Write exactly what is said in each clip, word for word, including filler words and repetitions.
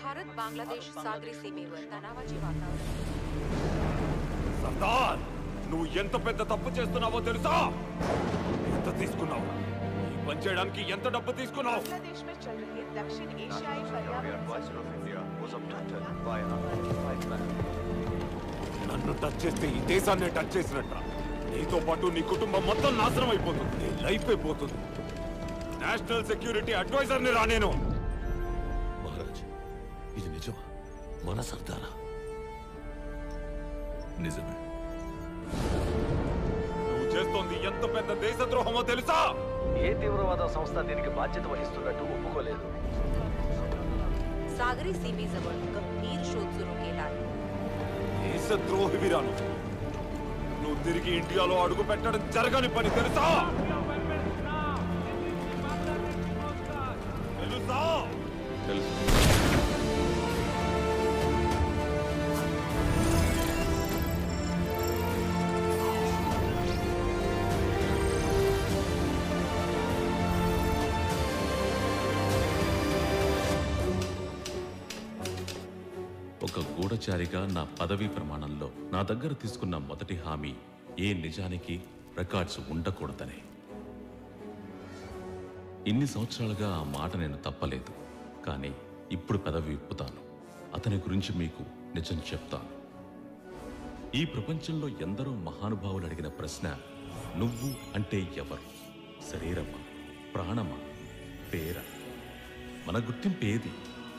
भारत बांग्लादेश सागरी सीमेवर तणावाचे वातावरण. सरदार నువ్వు ఎంత పెద్ద తప్పు చేస్తున్నావో తెలుసా? ఎంత తీసుకున్నావు? ఈ పని చేయడానికి ఎంత డబ్బు తీసుకున్నావు? बांग्लादेश में चल रही दक्षिण एशियाई पर्यावरण నన్ను టచ్ చేస్తే ఈ దేశాన్ని టచ్ చేసినట్ట. నీతో పాటు నీ కుటుంబం మొత్తం నాశనం అయిపోతుంది. నీ లైఫ్ అయిపోతుంది. నేషనల్ సెక్యూరిటీ అడ్వైజర్ ని రా నేను. మహారాజ్, ఇది నిజమా? మన సర్దారా? నిజమే. నువ్వు చేస్తోంది ఎంత పెద్ద దేశద్రోహమో తెలుసా? ఏ తీవ్రవాద సంస్థ దీనికి బాధ్యత వహిస్తున్నట్టు ఒప్పుకోలేదు. सागरी सीमेजवळ गंभीर शोध सुरू केला आहे. దేశద్రోహివిరాను. నువ్వు తిరిగి ఇండియాలో అడుగు పెట్టడం జరగని పని తెలుసా? తెలుసా? తెలుసు. ఒక గూఢచారిగా నా పదవీ ప్రమాణంలో నా దగ్గర తీసుకున్న మొదటి హామీ ఏ నిజానికి రికార్డ్స్ ఉండకూడదనే. ఇన్ని సంవత్సరాలుగా ఆ మాట నేను తప్పలేదు. కానీ ఇప్పుడు పదవి విప్పుతాను. అతని గురించి మీకు నిజం చెప్తాను. ఈ ప్రపంచంలో ఎందరో మహానుభావులు అడిగిన ప్రశ్న, నువ్వు అంటే ఎవరు? శరీరమా? ప్రాణమా? పేరా? మన గుర్తింపు ఏది?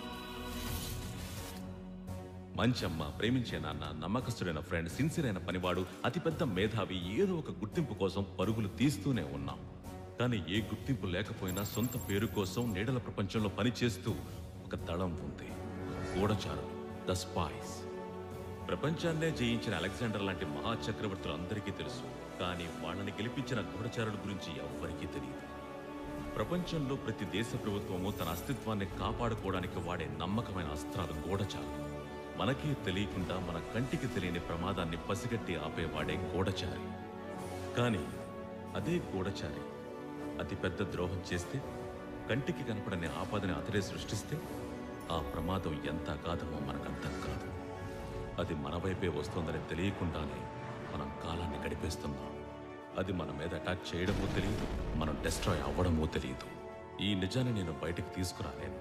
మంచమ్మ, ప్రేమించే నాన్న, నమ్మకస్తుడైన ఫ్రెండ్, సిన్సియర్ అయిన పనివాడు, అతిపెద్ద మేధావి, ఏదో ఒక గుర్తింపు కోసం పరుగులు తీస్తూనే ఉన్నాం. కానీ ఏ గుర్తింపు లేకపోయినా సొంత పేరు కోసం నీడల ప్రపంచంలో పనిచేస్తూ ఒక దళం ఉంది. గూఢచారులు, ద స్పైస్. ప్రపంచాన్నే జయించిన అలెగ్జాండర్ లాంటి మహాచక్రవర్తులు అందరికీ తెలుసు. కానీ వాళ్ళని గెలిపించిన గూఢచారుల గురించి ఎవ్వరికీ తెలియదు. ప్రపంచంలో ప్రతి దేశ ప్రభుత్వము తన అస్తిత్వాన్ని కాపాడుకోవడానికి వాడే నమ్మకమైన అస్త్రాలు గూఢచారులు. మనకే తెలియకుండా మన కంటికి తెలియని ప్రమాదాన్ని పసిగట్టి ఆపేవాడే గూఢచారి. కానీ అదే గూఢచారి అతి పెద్ద ద్రోహం చేస్తే, కంటికి కనపడని ఆపదని అతడే సృష్టిస్తే, ఆ ప్రమాదం ఎంత అగాధమో మనకు అర్థం కాదు. అది మన వైపే వస్తుందని తెలియకుండానే మనం కాలాన్ని గడిపేస్తున్నాం. అది మన మీద అటాక్ చేయడమో తెలియదు, మనం డిస్ట్రాయ్ అవ్వడమో తెలియదు. ఈ నిజాన్ని నేను బయటకు తీసుకురాలేను.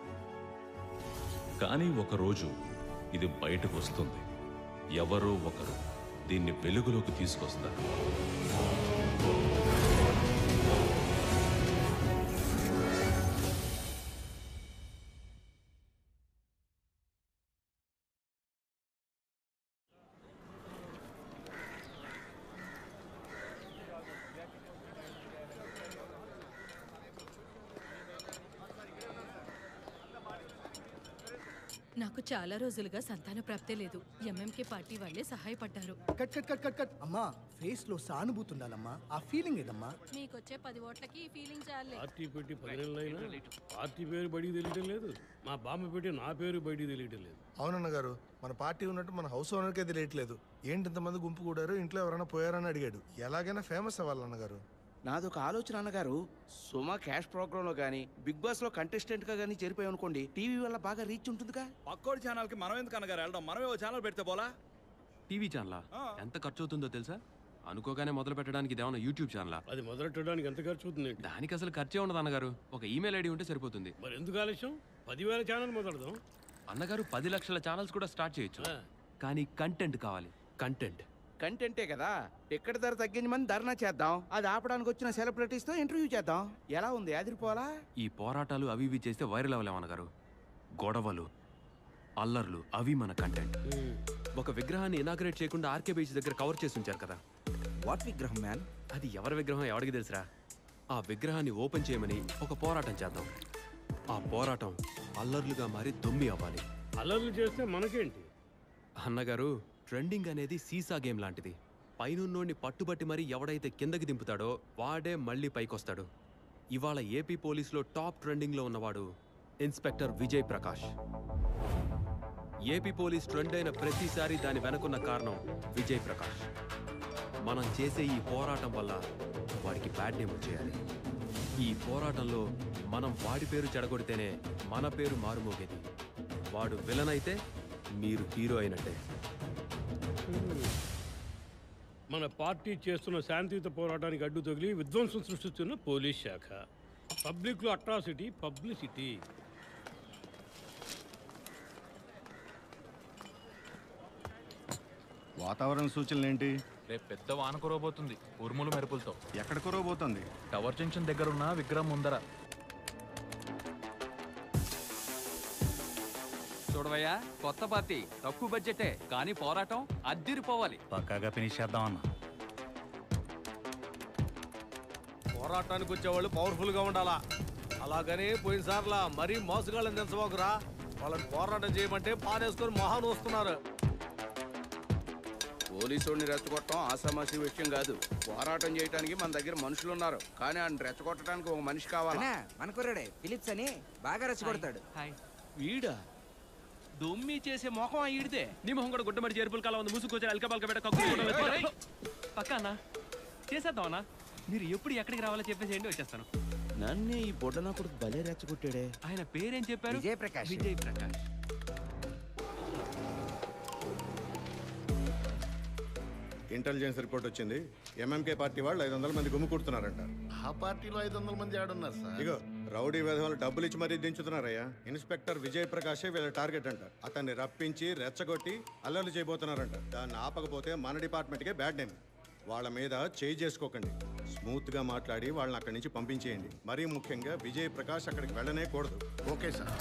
కానీ ఒకరోజు ఇది బయటకు వస్తుంది. ఎవరో ఒకరు దీన్ని వెలుగులోకి తీసుకొస్తారు. నాకు చాలా రోజులుగా సంతాన ప్రాప్తే లేదు. ఎంఎంకే పార్టీ వాళ్ళే సహాయపడ్డారు. Cut cut cut cut cut అమ్మా, ఫేస్ లో సానుభూతి ఉండాలమ్మా. ఆ ఫీలింగ్ ఏదమ్మా? మీకొచ్చే పది ఓట్లకి ఈ ఫీలింగ్ చాలే. పార్టీ పెట్టి పది నెలలైనా పార్టీ పేరు బయటికి తెలియటం లేదు. మా బామ్మ పెట్టి నా పేరు బయటికి తెలియటం లేదు. అవునన్న గారు, మన పార్టీ ఉన్నట్టు మన హౌస్ ఓనర్కే తెలియట్లేదు. ఏంటి ఇంతమంది గుంపు కూడారు, ఇంట్లో ఎవరైనా పోయారని అడిగాడు. ఎలాగైనా ఫేమస్ అవ్వాలన్న గారు. నాదొక ఆలోచన అన్నగారు. సుమా క్యాష్ ప్రోగ్రామ్ లో గానీ, బిగ్ బాస్ లో కంటెస్టెంట్ గా గానీ చేరిపోయి అనుకోండి, టీవీ వల్ల బాగా రీచ్ ఉంటుందిగా. పక్కోడి ఛానల్ కి మనం ఎందుకు అన్నగారు వెళ్ళడం? మనమే ఓ ఛానల్ పెడితే పోలా? టీవీ ఛానల్ ఎంత ఖర్చు అవుతుందో తెలుసా? అనుకోగానే మొదలు పెట్టడానికి ఇదేమన్నా యూట్యూబ్ ఛానల్? అది మొదలెట్టడానికి ఎంత ఖర్చు అవుతుంది? దానికి అసలు ఖర్చే ఉండదు అన్నగారు. ఒక ఈమెయిల్ ఐడి ఉంటే సరిపోతుంది. మరి ఎందుకు ఆలస్యం? పదివేల ఛానల్ మొదలెడదాం అన్నగారు. పది లక్షల ఛానల్స్ కూడా స్టార్ట్ చేయొచ్చు. కానీ కంటెంట్ కావాలి. కంటెంట్ కంటెంటే కదా. టికెట్ ధర తగ్గించమని ధర్నా చేద్దాం. అది ఆపడానికి వచ్చిన సెలబ్రిటీస్ తో ఇంటర్వ్యూ చేద్దాం. ఎలా ఉంది? అదిరిపోవాలా? ఈ పోరాటాలు అవి ఇవి చేస్తే వైరల్ అవ్వలేమన్నగారు. గొడవలు, అల్లర్లు అవి మన కంటెంట్. ఒక విగ్రహాన్ని ఇనాగ్రేట్ చేయకుండా ఆర్కే బీచ్ దగ్గర కవర్ చేసి ఉంచారు కదా. వాట్ విగ్రహం మ్యాన్? అది ఎవరి విగ్రహం ఎవరికి తెలుసురా? ఆ విగ్రహాన్ని ఓపెన్ చేయమని ఒక పోరాటం చేద్దాం. ఆ పోరాటం అల్లర్లుగా మారి దొమ్మి అవ్వాలి. అల్లర్లు చేస్తే మనకేంటి అన్నగారు? ట్రెండింగ్ అనేది సీసా గేమ్ లాంటిది. పైనున్నోడిని పట్టుబట్టి మరి ఎవడైతే కిందకి దింపుతాడో వాడే మళ్ళీ పైకొస్తాడు. ఇవాళ ఏపీ పోలీసులో టాప్ ట్రెండింగ్లో ఉన్నవాడు inspector Vijay Prakash. AP police trend అయిన ప్రతిసారి దాని వెనుకున్న కారణం విజయ్ ప్రకాష్. మనం చేసే ఈ పోరాటం వల్ల వాడికి బ్యాడ్ నేమ్ వచ్చేయాలి. ఈ పోరాటంలో మనం వాడి పేరు చెడగొడితేనే మన పేరు మారుమోగేది. వాడు విలన్ అయితే మీరు హీరో అయినట్టే. మన పార్టీ చేస్తున్న శాంతియుత పోరాటానికి అడ్డు తగిలి విధ్వంసం సృష్టిస్తున్న పోలీస్ శాఖ. పబ్లిక్లో అట్రాసిటీ, పబ్లిసిటీ. వాతావరణ సూచనలు ఏంటి? రేపు పెద్ద వాన కురవబోతుంది, ఉరుములు మెరుపులతో. ఎక్కడ కురవబోతుంది? టవర్ జంక్షన్ దగ్గర ఉన్న విగ్రహం ముందర. చూడవయ్యా, కొత్త పార్టీ, తక్కువ బడ్జెటే కానీ పోరాటం అద్దిరిపోవాలి. పక్కాగా ఫినిష్ చేద్దామన్నా. పోరాటానికి వచ్చేవాళ్ళు పవర్ఫుల్ గా ఉండాలా. అలాగని పోయినసార్లా మరీ మోసగాళ్ళని తెంచబోకురా. వాళ్ళని పోరాటం చేయమంటే పానేసుకొని మొహాన్ని వస్తున్నారు. పోలీసుని రెచ్చగొట్టడం ఆసామాసి విషయం కాదు. పోరాటం చేయడానికి మన దగ్గర మనుషులు ఉన్నారు, కానీ ఆయన రెచ్చగొట్టడానికి ఒక మనిషి కావాలి. మన కుర్రాడే ఫిలిప్స్ అని బాగా రెచ్చగొడతాడు. వీడా దొమ్మి చేసే మొహం ఈడితే. నీ మొహం కూడా గుడ్డమడి చేరుపుల కాలం ఉంది. ముసుకొచ్చి అల్క పలక పెట్ట పక్క అన్న చేసేద్దాం అన్న. మీరు ఎప్పుడు ఎక్కడికి రావాలో చెప్పేసేయండి, వచ్చేస్తాను. నన్నే ఈ బొడ్డనా కొడుకు భలే రెచ్చగొట్టాడే. ఆయన పేరేం చెప్పారు? విజయ్ ప్రకాష్. విజయ్ ప్రకాష్. ఇంటెలిజెన్స్ రిపోర్ట్ వచ్చింది. ఎంఎంకే పార్టీ వాళ్ళు ఐదు వందల మంది గుమ్ము కుడుతున్నారంట. ఆ పార్టీలో ఐదు వందల మంది ఆడున్నారు సార్. ఇగో రౌడీ విధవాళ్ళు డబ్బులు ఇచ్చి మరీ దించుతున్నారయ్యా. ఇన్స్పెక్టర్ విజయ్ ప్రకాశే వీళ్ళ టార్గెట్ అంట. అతన్ని రప్పించి రెచ్చగొట్టి అల్లర్లు చేయబోతున్నారంట. దాన్ని ఆపకపోతే మన డిపార్ట్మెంట్కే బ్యాడ్ నేమ్. వాళ్ళ మీద చేయి చేసుకోకండి. స్మూత్ గా మాట్లాడి వాళ్ళని అక్కడి నుంచి పంపించేయండి. మరీ ముఖ్యంగా విజయ్ ప్రకాష్ అక్కడికి వెళ్ళనే కూడదు. Okay sir.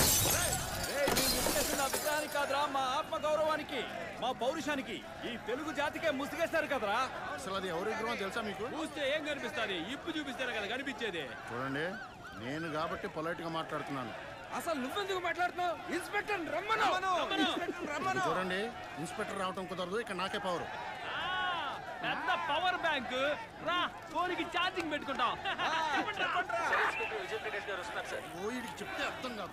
విగ్రహానికి కాదురా, మా ఆత్మ గౌరవానికి, మా పౌరుషానికి, ఈ తెలుగు జాతికే ముసిగేస్తారు కదరా. అసలు అది ఎవరి విగ్రహం తెలుసా మీకు? చూస్తే ఏం కనిపిస్తుంది? ఇప్పు చూపిస్తేనే కదా కనిపించేది. చూడండి, నేను కాబట్టి పొలైట్ గా మాట్లాడుతున్నాను. అసలు నువ్వెందుకు మాట్లాడుతున్నావు? ఇన్స్పెక్టర్ రమ్మను. చూడండి, ఇన్స్పెక్టర్ రావటం కుదరదు. ఇక్కడ నాకే పవర్. పెద్ద పవర్ బ్యాంక్ రా, ఫోన్కి ఛార్జింగ్ పెట్టుకుంటాం. విజయ్ ప్రకాష్ గారు వస్తున్నారు సార్. ఓడికి చెప్తే అర్థం కాదు.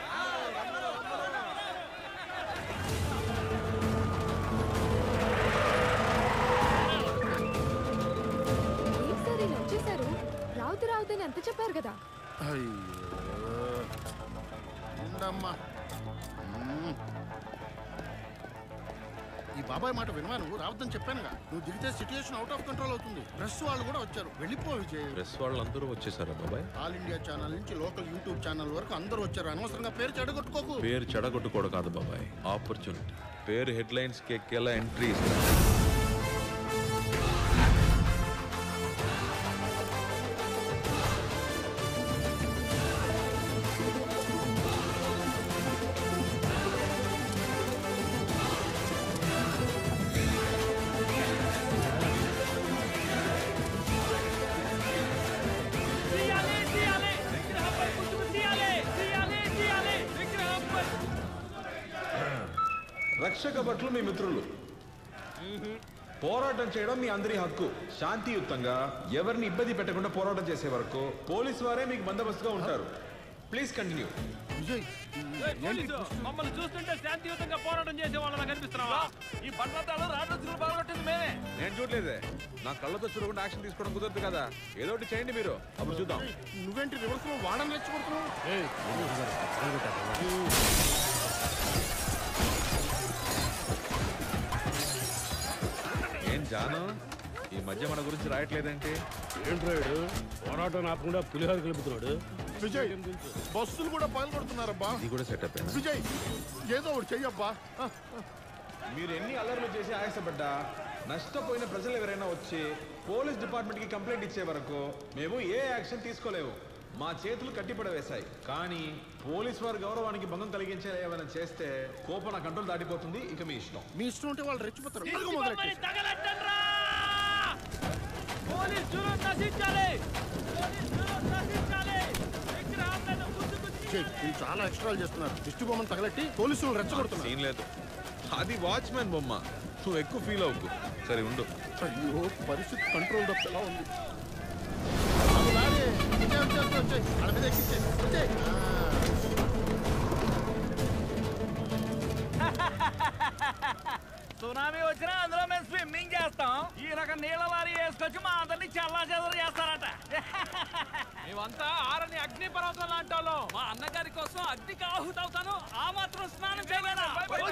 వచ్చేసారు. రావుతు రావుతని అంత చెప్పారు కదా. ఉండమ్మా, ఈ బాబాయ్ మాట వినవా? నువ్వు రావద్దని చెప్పానుగా. నువ్వు దిగితే సిచ్యుయేషన్ అవుట్ ఆఫ్ కంట్రోల్ అవుతుంది. ప్రెస్ వాళ్ళు కూడా వచ్చారు. వెళ్ళిపో విజయ్. ప్రెస్ వాళ్ళందరూ వచ్చేసారా బాబాయ్? ఆల్ ఇండియా ఛానల్ నుంచి లోకల్ యూట్యూబ్ ఛానల్ వరకు అందరూ వచ్చారు. అనవసరంగా పేరు చెడగొట్టుకోకు. పేరు చెడగొట్టుకోవడం కాదు బాబాయ్, ఆపర్చునిటీ. పేరు హెడ్లైన్స్ కి ఎక్కేలా ఎంట్రీ. రక్షక భటులు మీ మిత్రులు. పోరాటం చేయడం మీ అందరి హక్కు. శాంతియుతంగా ఎవరిని ఇబ్బంది పెట్టకుండా పోరాటం చేసే వరకు పోలీసు వారే మీకు బందోబస్తుగా ఉంటారు. Please continue. మమ్మల్ని చూస్తుంటే శాంతియుతంగా పోరాటం చేసే వాళ్ళ కనిపిస్తున్నావా? ఈ భద్రతలు రాజులు బాగొట్టింది మేమే. నేను చూడలేదే. నా కళ్ళతో చూడకుండా యాక్షన్ తీసుకోవడం కుదరదు కదా. ఏదో ఒకటి చేయండి మీరు, అప్పుడు చూద్దాం. నువ్వేంటి రివర్స్ లో వాడని రెచ్చగొడుతున్నావు? ఏం జాను, ఈ మధ్య మన గురించి రాయట్లేదంటే? ఏంటి రాయుడు పోరాటం ఆపకుండా పులిహోర కలుపుతున్నాడు? విజయ్, బస్సులు కూడా పగలగొడుతున్నారబ్బా. ఇది కూడా సెటప్. విజయ్, ఏదో ఒకటి చెయ్యబ్బా. మీరు ఎన్ని అల్లర్లు చేసి ఆయాసపడ్డా, నష్టపోయిన ప్రజలు ఎవరైనా వచ్చి పోలీస్ డిపార్ట్మెంట్ కి కంప్లైంట్ ఇచ్చే వరకు మేము ఏ యాక్షన్ తీసుకోలేము. మా చేతులు కట్టిపడవేశాయి. కానీ పోలీస్ వారి గౌరవానికి భంగం కలిగించే ఏమైనా చేస్తే కోపం కంట్రోల్ దాటిపోతుంది. ఇక మీ ఇష్టం. మీ ఇష్టం ఉంటే వాళ్ళు రెచ్చిపోతారు. చాలా ఎక్స్ట్రా చేస్తున్నారు. దిష్టి బొమ్మను తగలెట్టి పోలీసులు రెచ్చగొడుతున్నారు. సీన్ లేదు, అది వాచ్మెన్ బొమ్మ. నువ్వు ఎక్కువ ఫీల్ అవ్వకు. సరే ఉండు. అయ్యో, పరిస్థితి కంట్రోల్ తప్ప ఎలా ఉంది. సునామీ వచ్చినా అందులో మేము స్విమ్మింగ్ చేస్తాం. ఈ రకం నీళ్ళ లారీ వేసుకొచ్చి మా అందరినీ చల్లా చెదరు చేస్తారట. మేమంతా ఆరని అగ్ని పర్వతం లాంటి వాళ్ళం. మా అన్నగారి కోసం అగ్నికి ఆహుతవుతాను. ఆ మాత్రం స్నానం చేయలేనా?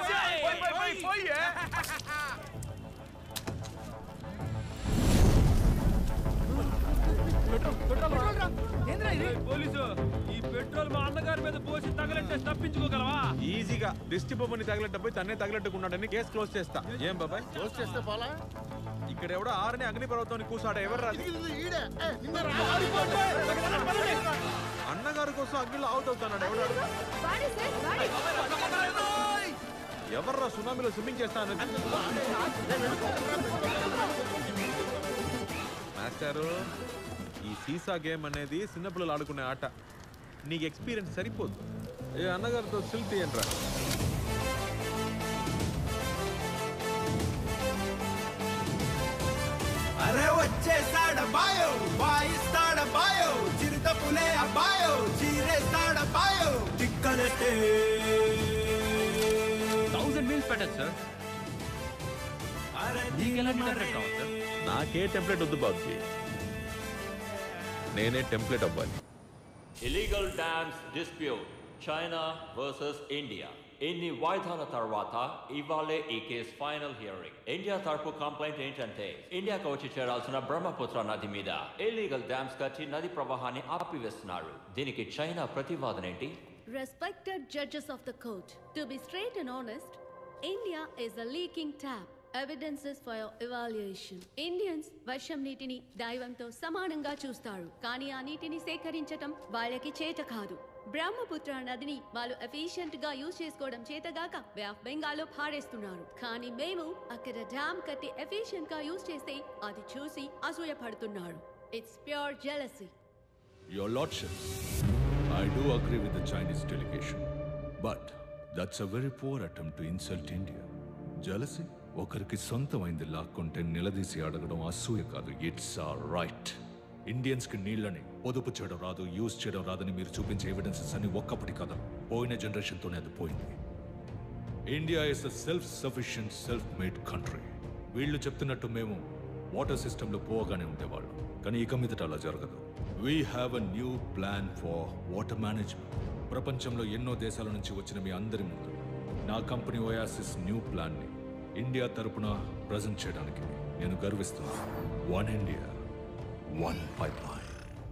పోలీసు ఈ పెట్రోల్ మా అన్నగారి మీద పోసి తగలంటే తప్పించుకోగలవా? ఈజీగా దిష్టి బొమ్మని తగలెట్టపోయి తన్నే తగలెట్టుకున్నాడని కేసు క్లోజ్ చేస్తా. ఏం బాబాయ్ క్లోజ్ చేస్తే పోలా? ఇక్కడ ఎవడో ఆరని అగ్ని పర్వతాన్ని కూసాడ ఎవరు అన్నగారి కోసం అగ్నిలో అవుతాడు ఎవడాడు? ఎవర్రా సునామీలో స్విమ్మింగ్ చేస్తాను? మాస్టారు, ఈ సీసా గేమ్ అనేది చిన్నపిల్లలు ఆడుకునే ఆట. నీకు ఎక్స్పీరియన్స్ సరిపోదు. ఏ అన్నగారితో సిల్ తీయండిరా. అరే వచ్చేసాడబాయో వాయిస్తాడబాయో చిరుత పులే అబ్బాయో చీరేస్తాడబాయో టిక్కలటే థౌసండ్ మీల్స్ పెట్టచ్చు సార్. నీకెలాంటి టెంప్లెట్ కావాలి సార్? నాకే టెంప్లెట్ వద్దు బాబుజీ, నేనే టెంప్లెట్ అవ్వాలి. Illegal dams dispute China versus India. ఎన్ని వాయిదాల తర్వాత ఇవాళే ఈ కేసు ఫైనల్ హియరింగ్. ఇండియా తరపు కంప్లైంట్ ఏంటంటే ఇండియాకు వచ్చి చేరాల్సిన బ్రహ్మపుత్ర నది మీద ఇల్లీగల్ డ్యామ్స్ కట్టి నది ప్రవాహాన్ని ఆపివేస్తున్నారు. దీనికి చైనా ప్రతివాదన ఏంటి? Respected judges of the court, to be straight and honest, India is a leaking tap. Evidences for your evaluation. Indians వర్షం నీటిని దైవంతో సమానంగా చూస్తారు, కానీ ఆ నీటిని సేకరించటం వాళ్ళకి చేత కాదు. బ్రహ్మపుత్ర నదిని వాళ్ళు ఎఫిషియెంట్ గా యూజ్ చేసుకోవడం చేతగాక బే ఆఫ్ బెంగాల్లో పారేస్తున్నారు. కానీ మేము అక్కడ డ్యామ్ కట్టి ఎఫిషియెంట్ గా యూజ్ చేస్తే అది చూసి అసూయ పడుతున్నారు. It's pure jealousy. Your Lordship, I do agree with the Chinese delegation, but that's a very poor attempt to insult India. Jealousy? ఒకరికి సొంతమైంది లాక్కుంటే నిలదీసి అడగడం అసూయ కాదు, ఇట్స్ ఆ రైట్. ఇండియన్స్కి నీళ్ళని పొదుపు చేయడం రాదు, యూజ్ చేయడం రాదని మీరు చూపించే ఎవిడెన్సెస్ అని ఒక్కప్పటి కదా, పోయిన జనరేషన్తోనే అది పోయింది. India is a self sufficient self made country. వీళ్ళు చెప్తున్నట్టు మేము వాటర్ సిస్టంలో పోగానే ఉండేవాళ్ళం, కానీ ఇక మీదట అలా జరగదు. We have a new plan for water management. ప్రపంచంలో ఎన్నో దేశాల నుంచి వచ్చిన మీ అందరి ముందు నా కంపెనీ ఓయాసిస్ న్యూ ప్లాన్ని ఇండియా తరపున ప్రజెంట్ చేయడానికి నేను గర్విస్తున్నాను. One India one pipe line.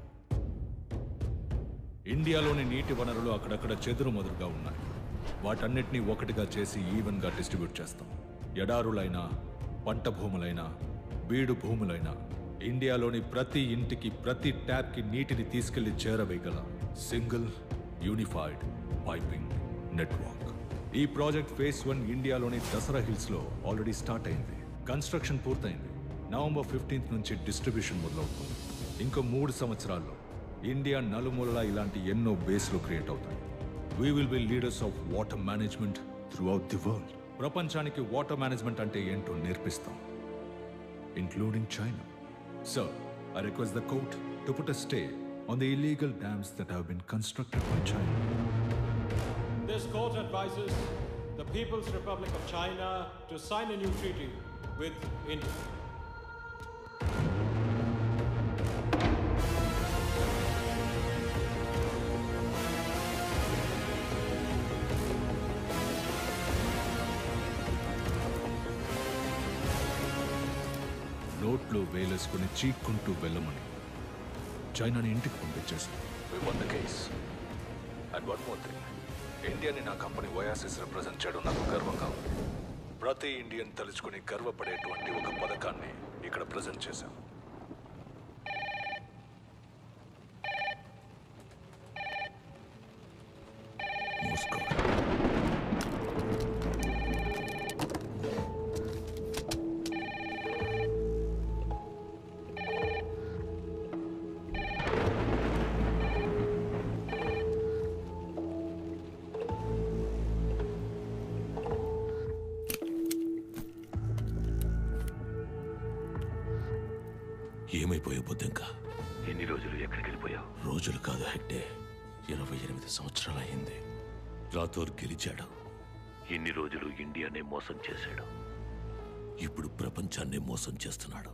ఇండియాలోని నీటి వనరులు అక్కడక్కడ చెదురు మొదలుగా ఉన్నాయి. వాటన్నిటినీ ఒకటిగా చేసి ఈవెన్గా డిస్ట్రిబ్యూట్ చేస్తాం. ఎడారులైనా, పంట భూములైనా, బీడు భూములైనా ఇండియాలోని ప్రతి ఇంటికి, ప్రతి ట్యాప్కి నీటిని తీసుకెళ్లి చేరవేయగల సింగిల్ యూనిఫైడ్ పైపింగ్ నెట్వర్క్. ఈ ప్రాజెక్ట్ ఫేజ్ వన్ ఇండియాలోని దసరా హిల్స్ లో ఆల్రెడీ స్టార్ట్ అయింది. కన్స్ట్రక్షన్ పూర్తయింది. నవంబర్ ఫిఫ్టీన్త్ నుంచి డిస్ట్రిబ్యూషన్ మొదలవుతుంది. ఇంకో మూడు సంవత్సరాల్లో ఇండియా నలుమూలలా ఇలాంటి ఎన్నో బేస్లు క్రియేట్ అవుతాయి. We will be leaders of water management throughout the world. ప్రపంచానికి వాటర్ మేనేజ్మెంట్ అంటే ఏంటో నేర్పిస్తాం, including China. So I request the court to put a stay on the illegal dams that have been constructed by China. This court advises the People's Republic of China to sign a new treaty with India. నోట్లో వేలేసుకుని చీక్కుంటూ వెళ్ళమని చైనాని ఇంటికి పంపించేసింది. We won the case. And one more thing. ఇండియాని నా company Oasis represent చేయడం నాకు గర్వంగా ఉంది. ప్రతి ఇండియన్ తలుచుకుని గర్వపడేటువంటి ఒక పథకాన్ని ఇక్కడ ప్రజెంట్ చేశాం. ఏమైపోయావు బుద్ధంకా? ఎన్ని రోజులు ఎక్కడికి వెళ్ళిపోయావు? రోజులు కాదు హెగ్డే, ఇరవై ఎనిమిది సంవత్సరాలు అయింది. రాథోర్ గెలిచాడు. ఇన్ని రోజులు ఇండియానే మోసం చేశాడు. ఇప్పుడు ప్రపంచాన్ని మోసం చేస్తున్నాడు.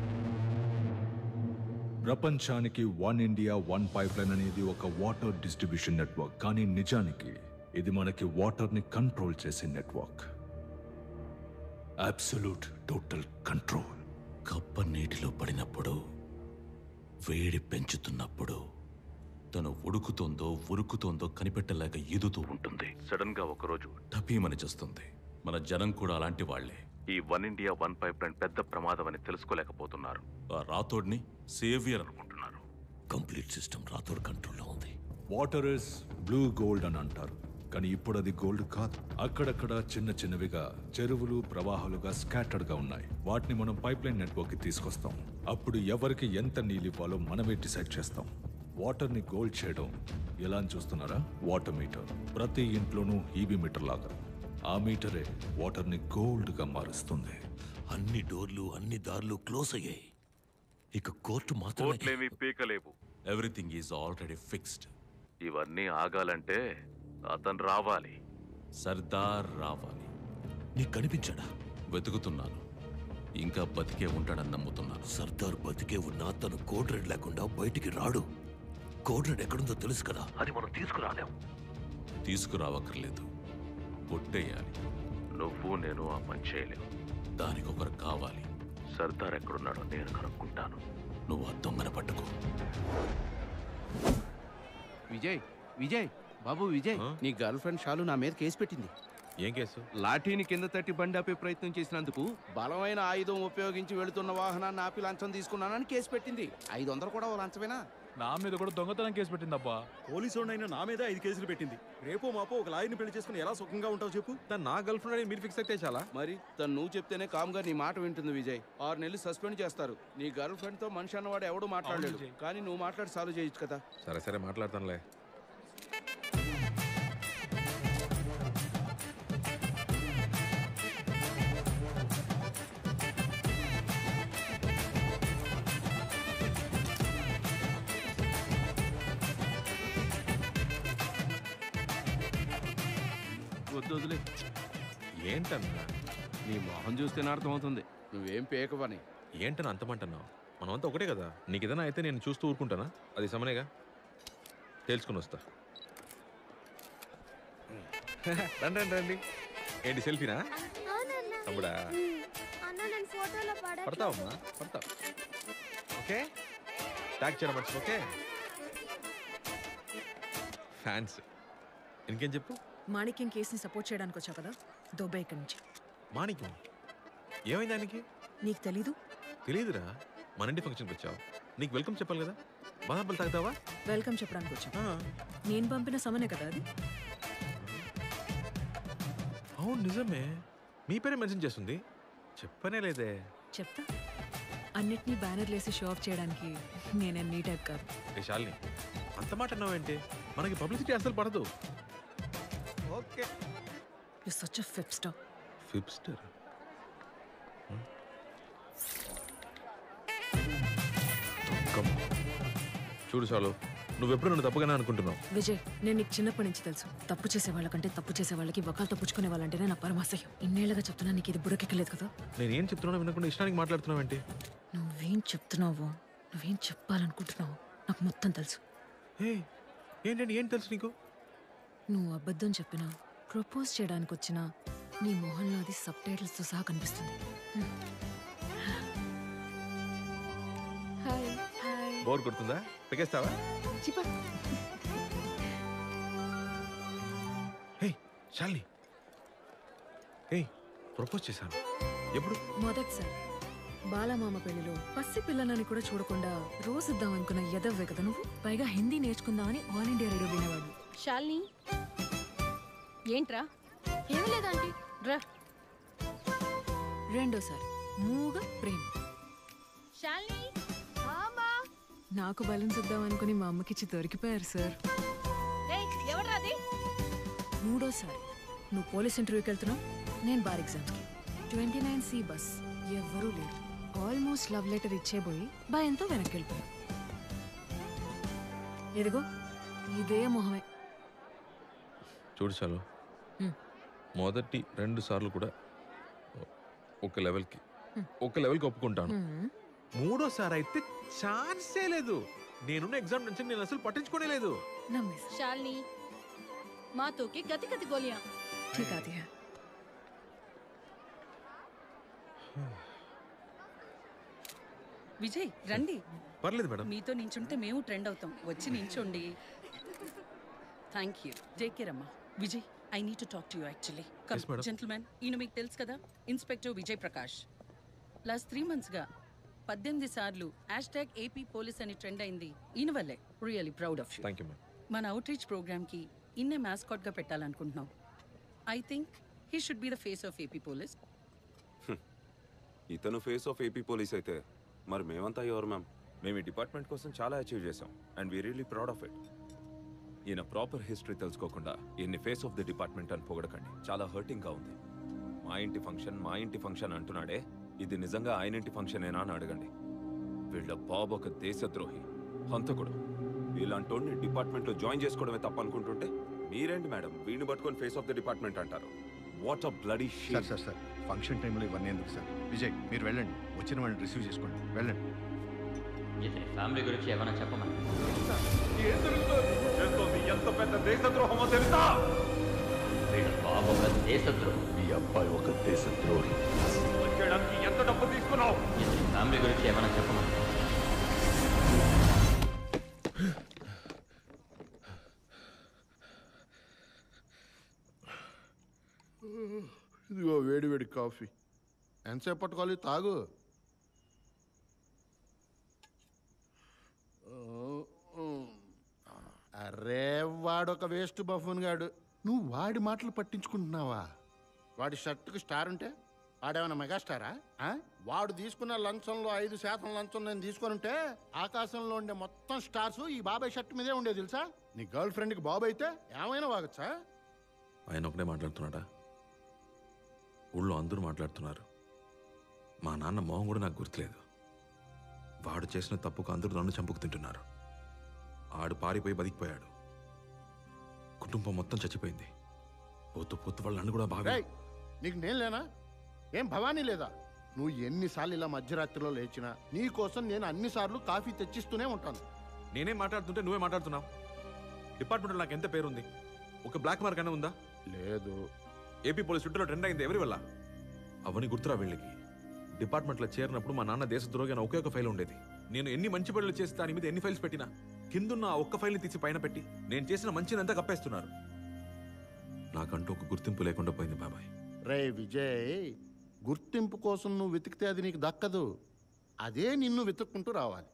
ప్రపంచానికి one India one pipe line అనేది ఒక వాటర్ డిస్ట్రిబ్యూషన్ నెట్వర్క్, కానీ నిజానికి ఇది మనకి వాటర్ ని కంట్రోల్ చేసే నెట్వర్క్. Absolute total control. కప్ప నీటిలో పడినప్పుడు, వేడి పెంచుతున్నప్పుడు తను ఉడుకుతోందో ఉరుకుతోందో కనిపెట్టలేక ఈదుతూ ఉంటుంది. సడన్ గా ఒకరోజు టపీమని చేస్తుంది. మన జనం కూడా అలాంటి వాళ్లే. ఈ one India one pipe line పెద్ద ప్రమాదం అని తెలుసుకోలేకపోతున్నారు. ఆ రాథోడ్ని సేవియర్ అనుకుంటున్నారు. కంప్లీట్ సిస్టమ్ రాథోడ్ కంట్రోల్లో ఉంది. వాటర్ ఇస్ బ్లూ గోల్డ్ అని అంటారు, కానీ ఇప్పుడు అది గోల్డ్ కాదు. అక్కడక్కడ చిన్న చిన్నవిగా చెరువులు ప్రవాహాలుగా స్కాటర్డ్ గా ఉన్నాయి. వాటిని మనం పైప్ లైన్ నెట్వర్క్ కి తీసుకొస్తాం. అప్పుడు ఎవరికి ఎంత నీళ్ళు ఇవ్వాలో మనమే డిసైడ్ చేస్తాం. వాటర్ ని గోల్డ్ చేయడం ఎలా అని చూస్తున్నారా? Water meter. ప్రతి ఇంట్లోనూ ఈబీ మీటర్ లాగా ఆ మీటరే వాటర్ ని గోల్డ్ గా మారుస్తుంది. అన్ని డోర్లు అన్ని దారులు క్లోజ్ అయ్యాయి. ఇక కోర్టు మాత్రమే. కోర్టులేమి పీకలేవు. Everything is already fixed. ఇవన్నీ ఆగాలంటే అతను రావాలి. సర్దార్ రావాలి. నీకు కనిపించాడా? వెతుకుతున్నాను. ఇంకా బతికే ఉంటాడని నమ్ముతున్నాను. సర్దార్ బతికే ఉన్నా తను కోడ్ రెడ్ లేకుండా బయటికి రాడు. కోడ్ రెడ్ ఎక్కడుందో తెలుసు కదా, అది మనం తీసుకురాలేం. తీసుకురావక్కర్లేదు, కొట్టేయాలి. నువ్వు నేను ఆ పని చేయలేవు. దానికి ఒకరు కావాలి. సర్దార్ ఎక్కడున్నాడో నేను కనుక్కుంటాను. నువ్వు ఆ దొంగన పట్టుకో. విజయ్ విజయ్ బాబు విజయ్, నీ గర్ల్ ఫ్రెండ్ షాలు నా మీద కేసు పెట్టింది. ఏం కేసు? లాఠీని కింద తట్టి బండి ఆపే ప్రయత్నం చేసినందుకు బలమైన ఆయుధం ఉపయోగించి వెళుతున్న వాహనాన్ని ఆపి లంచం తీసుకున్నానని కేసు పెట్టింది. ఐదు వందలు కూడా ఓ లంచమేనా? నా మీద కూడా దొంగతనం కేసు పెట్టిందబ్బా. పోలీసు అయినా నా మీద ఐదు కేసులు పెట్టింది. రేపో మాపో ఒక లాయర్ని పెళ్లి చేసుకుని ఎలా సుఖంగా ఉంటావు చెప్పు. తను నా గర్ల్ ఫ్రెండ్ అని మీరు ఫిక్స్ అయితే చాలా. మరి తను నువ్వు చెప్తేనే కామ్గా నీ మాట వింటుంది విజయ్. ఆరు నెలలు సస్పెండ్ చేస్తారు. నీ గర్ల్ ఫ్రెండ్ తో మనిషి అన్నవాడు ఎవడు మాట్లాడలేదు, కానీ నువ్వు మాట్లాడి సాల్వ్ చేయొచ్చు కదా. సరే సరే మాట్లాడతానులే. వద్దు వదిలే. ఏంటన్నా? నీ మొహం చూస్తేనే అర్థమవుతుంది నువ్వేం పేకవని. ఏంటన్నా అంతమంటున్నావు? మనమంతా ఒకటే కదా. నీకు ఏదైనా అయితే నేను చూస్తూ ఊరుకుంటానా? అది సమనేగా. తెలుసుకుని వస్తా. రండి రండి రండి. ఏంటి సెల్ఫీనా? తమ్ముడా పడతావమ్మా? పడతావు. ఓకే, ట్యాగ్ చేయడం మర్చి. Okay, fans. ఇంకేం చెప్పు. మాణిక్యం కేసుని సపోర్ట్ చేయడానికి వచ్చావు కదా, దొబ్బే ఇక్కడి నుంచి. మాణిక్యం ఏమైంది దానికి? నీకు తెలీదు? తెలీదురా. మన ఇంటి ఫంక్షన్కి వచ్చావు, నీకు వెల్కమ్ చెప్పాలి కదా. బాదాపలు తాగుతావా? వెల్కమ్ చెప్పడానికి వచ్చావు. నేను పంపిన సమనే కదా అది. అవును నిజమే. మీ పేరే మెన్షన్ చేస్తుంది. చెప్పనే లేదే. చెప్తా. అన్నిటినీ బ్యానర్లు వేసి షో ఆఫ్ చేయడానికి నేనే నీ టైప్ కాదు. ఏ శాలిని, అంత మాట అన్నావేంటి? మనకి పబ్లిసిటీ అసలు పడదు. Okay, you such a hipster. Hipster? చూడు చాలు, నువ్వెప్పుడు నన్ను తప్పుగానే అనుకుంటున్నావు. విజయ్, నేను నీకు చిన్నప్పటి నుంచి తెలుసు. తప్పు చేసే వాళ్ళకంటే తప్పు చేసే వాళ్ళకి వకాలతో పుచ్చుకునే వాళ్ళంటేనే నా పరమాశయం. ఇన్నేళ్ళగా చెప్తున్నా, నీకు ఇది బుడకెక్కలేదు కదా. నేను ఏం చెప్తున్నా వినకుండా ఇష్టానికి మాట్లాడుతున్నావేంటి? నువ్వేం చెప్తున్నావో, నువ్వేం చెప్పాలనుకుంటున్నావో నాకు మొత్తం తెలుసు. ఏంటండి ఏం తెలుసు నీకు? నువ్వు అబద్ధం చెప్పినా, ప్రపోజ్ చేయడానికి వచ్చినా నీ మొహంలో అది సబ్ టైటిల్స్తో సహా కనిపిస్తుంది. Hi hi. బోర్ కొడుతుందా? పెకేస్తావా? హే శాలిని, హే ప్రపోజ్ చేశాను. ఎప్పుడు? మొదటిసారి బాలమామ పెళ్లిలో పసి పిల్లలని కూడా చూడకుండా రోజు ఇద్దాం అనుకున్న ఎదవ్వే కదా నువ్వు. పైగా హిందీ నేర్చుకుందామని ఆల్ ఇండియా రేడియో వినేవాడు. శాలిని, ఏంట్రా? ఏమి లేదండి. రా. రెండోసారి మూగ ప్రేమ. శాలిని, నాకు బలూన్స్ ఇద్దాం అనుకుని మా అమ్మకిచ్చి దొరికిపోయారు సార్. ఎవడ్రా అది? మూడోసారి నువ్వు పోలీస్ ఇంటర్వ్యూకి వెళ్తున్నావు, నేను బార్ ఎగ్జామ్స్కి. ట్వంటీ నైన్ సి బస్, ఎవ్వరూ లేరు. ఆల్మోస్ట్ లవ్ లెటర్ ఇచ్చేబోయి భయంతో వెనక్కి వెళ్ళిపోయా. ఇదిగో ఇదే మొహమే. చూడు చాలు, మొదటి రెండు సార్లు కూడా ఒక లెవెల్కి ఒక లెవెల్కి ఒప్పుకుంటాను. మూడోసారి అయితే ఛాన్సే లేదు. నేనున్న ఎగ్జామ్ నుంచి నేను అసలు పట్టించుకోనే లేదు. शालिनी मातों की गति गति गोलियां ठीक आती है. విజయ్ రండి. పర్లేదు మేడం. మీతో నించుంటే మేము ట్రెండ్ అవుతాం. వచ్చి నించోండి. Thank you. టేక్ కేర్ అమ్మా. Vijay I need to talk to you actually. Yes, madam. Gentlemen, ఈయన మీకు తెలుసు కదా, inspector Vijay Prakash. Last three మంత్స్గా పద్దెనిమిది సార్లు హ్యాష్ ట్యాగ్ ఏపీ పోలీస్ అని ట్రెండ్ అయింది ఈయన వల్లే. Really proud of you. Thank you ma'am. మన అవుట్ రీచ్ ప్రోగ్రామ్కి ఇన్నే మ్యాస్కాట్గా పెట్టాలనుకుంటున్నాం. I think he should be the face of AP police. ఇతను ఫేస్ ఆఫ్ ఏపీ పోలీస్ అయితే మరి మేమంతా ఎవరు మ్యామ్? మేము ఈ డిపార్ట్మెంట్ కోసం చాలా అచీవ్ చేసాం and we really proud of it. ఈయన ప్రాపర్ హిస్టరీ తెలుసుకోకుండా ఈయన్ని ఫేస్ ఆఫ్ ది డిపార్ట్మెంట్ అని పొగడకండి. చాలా హర్టింగ్గా ఉంది. మా ఇంటి ఫంక్షన్ మా ఇంటి ఫంక్షన్ అంటున్నాడే, ఇది నిజంగా ఆయన ఇంటి ఫంక్షనేనా అని అడగండి. వీళ్ళ బాబు ఒక దేశద్రోహి, హంతకుడు. ఇలాంటి డిపార్ట్మెంట్లో జాయిన్ చేసుకోవడమే తప్ప అనుకుంటుంటే మీరేంటి మేడం వీడిని పట్టుకొని ఫేస్ ఆఫ్ ది డిపార్ట్మెంట్ అంటారు? What a bloody shit. Sir sir sir function టైంలో ఇవన్నీ ఎందుకు సార్? విజయ్ మీరు వెళ్ళండి, వచ్చిన వాళ్ళని రిసీవ్ చేసుకోండి, వెళ్ళండి. ఫ్యామిలీ గురించి ఏమైనా చెప్పమని. ఎంత పెద్ద దేశద్రోహమో తెలుసా? వీళ్ళ బాబు ఒక దేశద్రోహి. మీ అబ్బాయి ఒక దేశద్రోహి. వచ్చేయడానికి ఎంత డబ్బు తీసుకున్నావు? ఫ్యామిలీ గురించి ఏమైనా చెప్పమని. ఇదిగో వేడి వేడి కాఫీ. ఎంతసేపు పట్టుకోవాలి? తాగు. అరే వాడొక వేస్ట్ బఫూన్ గాడు. నువ్వు వాడి మాటలు పట్టించుకుంటున్నావా? వాడి షర్టుకి స్టార్ ఉంటే వాడేమన్నా మెగాస్టారా? ఆ? వాడు తీసుకున్న లంచంలో ఐదు శాతం లంచం నేను తీసుకొని ఉంటే ఆకాశంలో ఉండే మొత్తం స్టార్స్ ఈ బాబాయ్ షర్ట్ మీదే ఉండేది తెలుసా? నీ గర్ల్ ఫ్రెండ్కి బాబు అయితే ఏమైనా వాగచ్చా? ఆయన ఒకటే మాట్లాడుతున్నాడా? ఊళ్ళో అందరూ మాట్లాడుతున్నారు. మా నాన్న మొహం కూడా నాకు గుర్తులేదు. వాడు చేసిన తప్పుకు అందరూ నన్ను చంపుకు తింటున్నారు. ఆడు పారిపోయి బతికిపోయాడు. కుటుంబం మొత్తం చచ్చిపోయింది. పోతూ పోతూ వాళ్ళు నన్ను కూడా బాగా. నీకు నేను లేనా? ఏం భవానీ లేదా? నువ్వు ఎన్నిసార్లు ఇలా మధ్యరాత్రిలో లేచినా నీ కోసం నేను అన్నిసార్లు కాఫీ తెచ్చిస్తూనే ఉంటాను. నేనేం మాట్లాడుతుంటే నువ్వే మాట్లాడుతున్నావు. డిపార్ట్మెంట్లో నాకు ఎంత పేరుంది? ఒక బ్లాక్ మార్క్ అన్న ఉందా? లేదు. ఏపీ పోలీస్ చుట్టూలో ట్రెండ్ అయింది ఎవరి వల్ల? అవన్నీ గుర్తురా వీళ్ళకి. డిపార్ట్మెంట్లో చేరినప్పుడు మా నాన్న దేశద్రోహి అని ఒకే ఒక ఫైల్ ఉండేది. నేను ఎన్ని మంచి పనులు చేస్తే దాని మీద ఎన్ని ఫైల్స్ పెట్టినా కిందున్న ఆ ఒక్క ఫైల్ని తీసి పైన పెట్టి నేను చేసిన మంచినంతా కప్పేస్తున్నారు. నాకంటూ ఒక గుర్తింపు లేకుండా పోయింది బాబాయ్. రే విజయ్, గుర్తింపు కోసం నువ్వు వెతికితే అది నీకు దక్కదు. అదే నిన్ను వెతుక్కుంటూ రావాలి.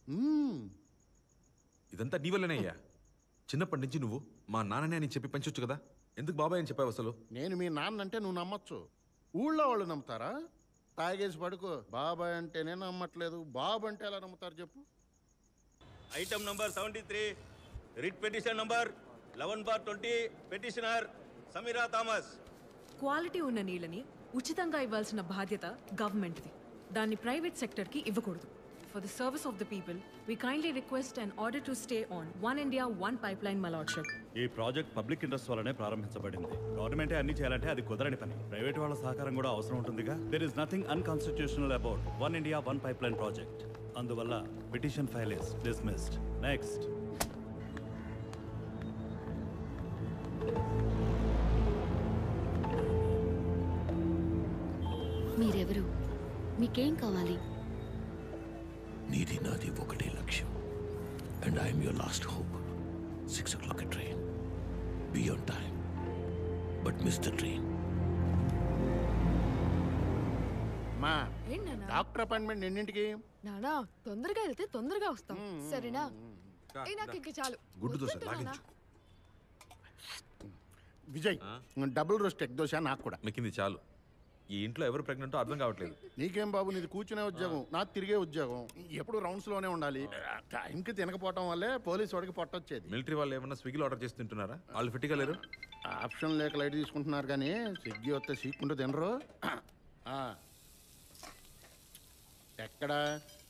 ఇదంతా నీ వల్లనే అయ్యా. చిన్నప్పటి నుంచి నువ్వు మా నాన్ననే అని చెప్పి పెంచొచ్చు కదా. ఎందుకు బాబాయ్ అని చెప్పావు అసలు? నేను మీ నాన్న అంటే నువ్వు నమ్మచ్చు. ఊళ్ళో వాళ్ళు నమ్ముతారా? తాగేసి పడుకో. బాబాయ్ అంటేనే నమ్మట్లేదు, బాబు అంటే ఎలా నమ్ముతారు చెప్పు? Item number seventy three writ petition number eleven bar twenty petitioner Sameera Thomas. Quality ఉన్న నీళ్ళని ఉచితంగా ఇవ్వాల్సిన బాధ్యత గవర్నమెంట్ది. దాన్ని ప్రైవేట్ సెక్టర్కి ఇవ్వకూడదు. For the service of the people, we kindly request an order to stay on One India, One Pipeline Malotship. ఈ project public interest వల్లనే ప్రారంభించబడింది. గవర్నమెంటే అన్ని చేయాలంటే అది కుదరని పని. ప్రైవేట్ వాళ్ళ సహకారం కూడా అవసరం ఉంటుందిగా. There is nothing unconstitutional about one India one pipe line project. అందువల్ల petition file is dismissed. Next. మీరెవరు? మీకేం కావాలి? నీది నాది ఒకటే లక్ష్యం. And I'm your last hope. Six o'clock train. Be on time but miss the train. మా doctor appointment ఎన్నింటికి? నానా తొందరగా వెళ్తే తొందరగా వస్తాం, సరేనా? ఏ నాకు ఇంక చాలు. గుడ్డు దోశ లాగించు. Vijay double roast egg dosa నాకు కూడా. మిక్కింది చాలు. ఈ ఇంట్లో ఎవరు ప్రెగ్నెంటో అర్థం కావట్లేదు. నీకేం బాబు, నీది కూర్చునే ఉద్యోగం, నాకు తిరిగే ఉద్యోగం. ఎప్పుడు రౌండ్స్ లోనే ఉండాలి. టైంకి తినకపోవటం వల్లే పోలీస్ వాడికి పొట్టొచ్చేది. మిలిటరీ వాళ్ళు ఏమన్నా స్విగ్గీలో ఆర్డర్ చేసి తింటున్నారా? వాళ్ళు ఫిట్గా లేరు. ఆప్షన్ లేక లైట్ తీసుకుంటున్నారు కానీ స్విగ్గీ వస్తే సీక్కుంటూ తినరు. ఎక్కడా?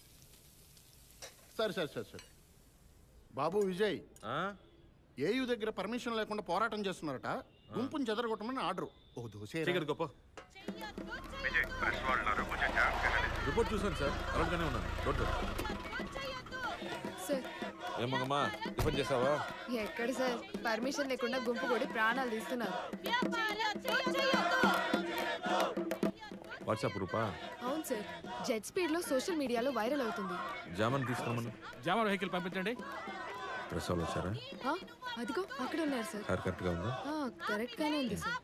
సరే సరే సరే సరే బాబు విజయ్, ఏయూ దగ్గర పర్మిషన్ లేకుండా పోరాటం చేస్తున్నారట. గుంపుని చెదరగొట్టమని ఆర్డర్. ఓ దోశ గొప్ప రిపోర్ట్ చూసాను సార్, అలర్ట్గానే ఉన్నాను. Don't worry. సార్ ఏమమ్మా టిఫిన్ చేసావా? ఎక్కడ సార్ పర్మిషన్ లేకుండా గుంపు కొడి ప్రాణాలు తీస్తున్నారు. వాట్సాప్ రూపా? అవును సార్, జెట్ స్పీడ్ లో సోషల్ మీడియాలో వైరల్ అవుతుంది. జామన్ తీసుకురమ్మను. జామర్ వెహికల్ పంపించండి. ప్రెస్ వాళ్ళు వచ్చారా? ఆ, అదిగో అక్కడ ఉన్నారు సార్. కార్ కరెక్ట్గా ఉందా? కరెక్ట్ గానే ఉంది సార్.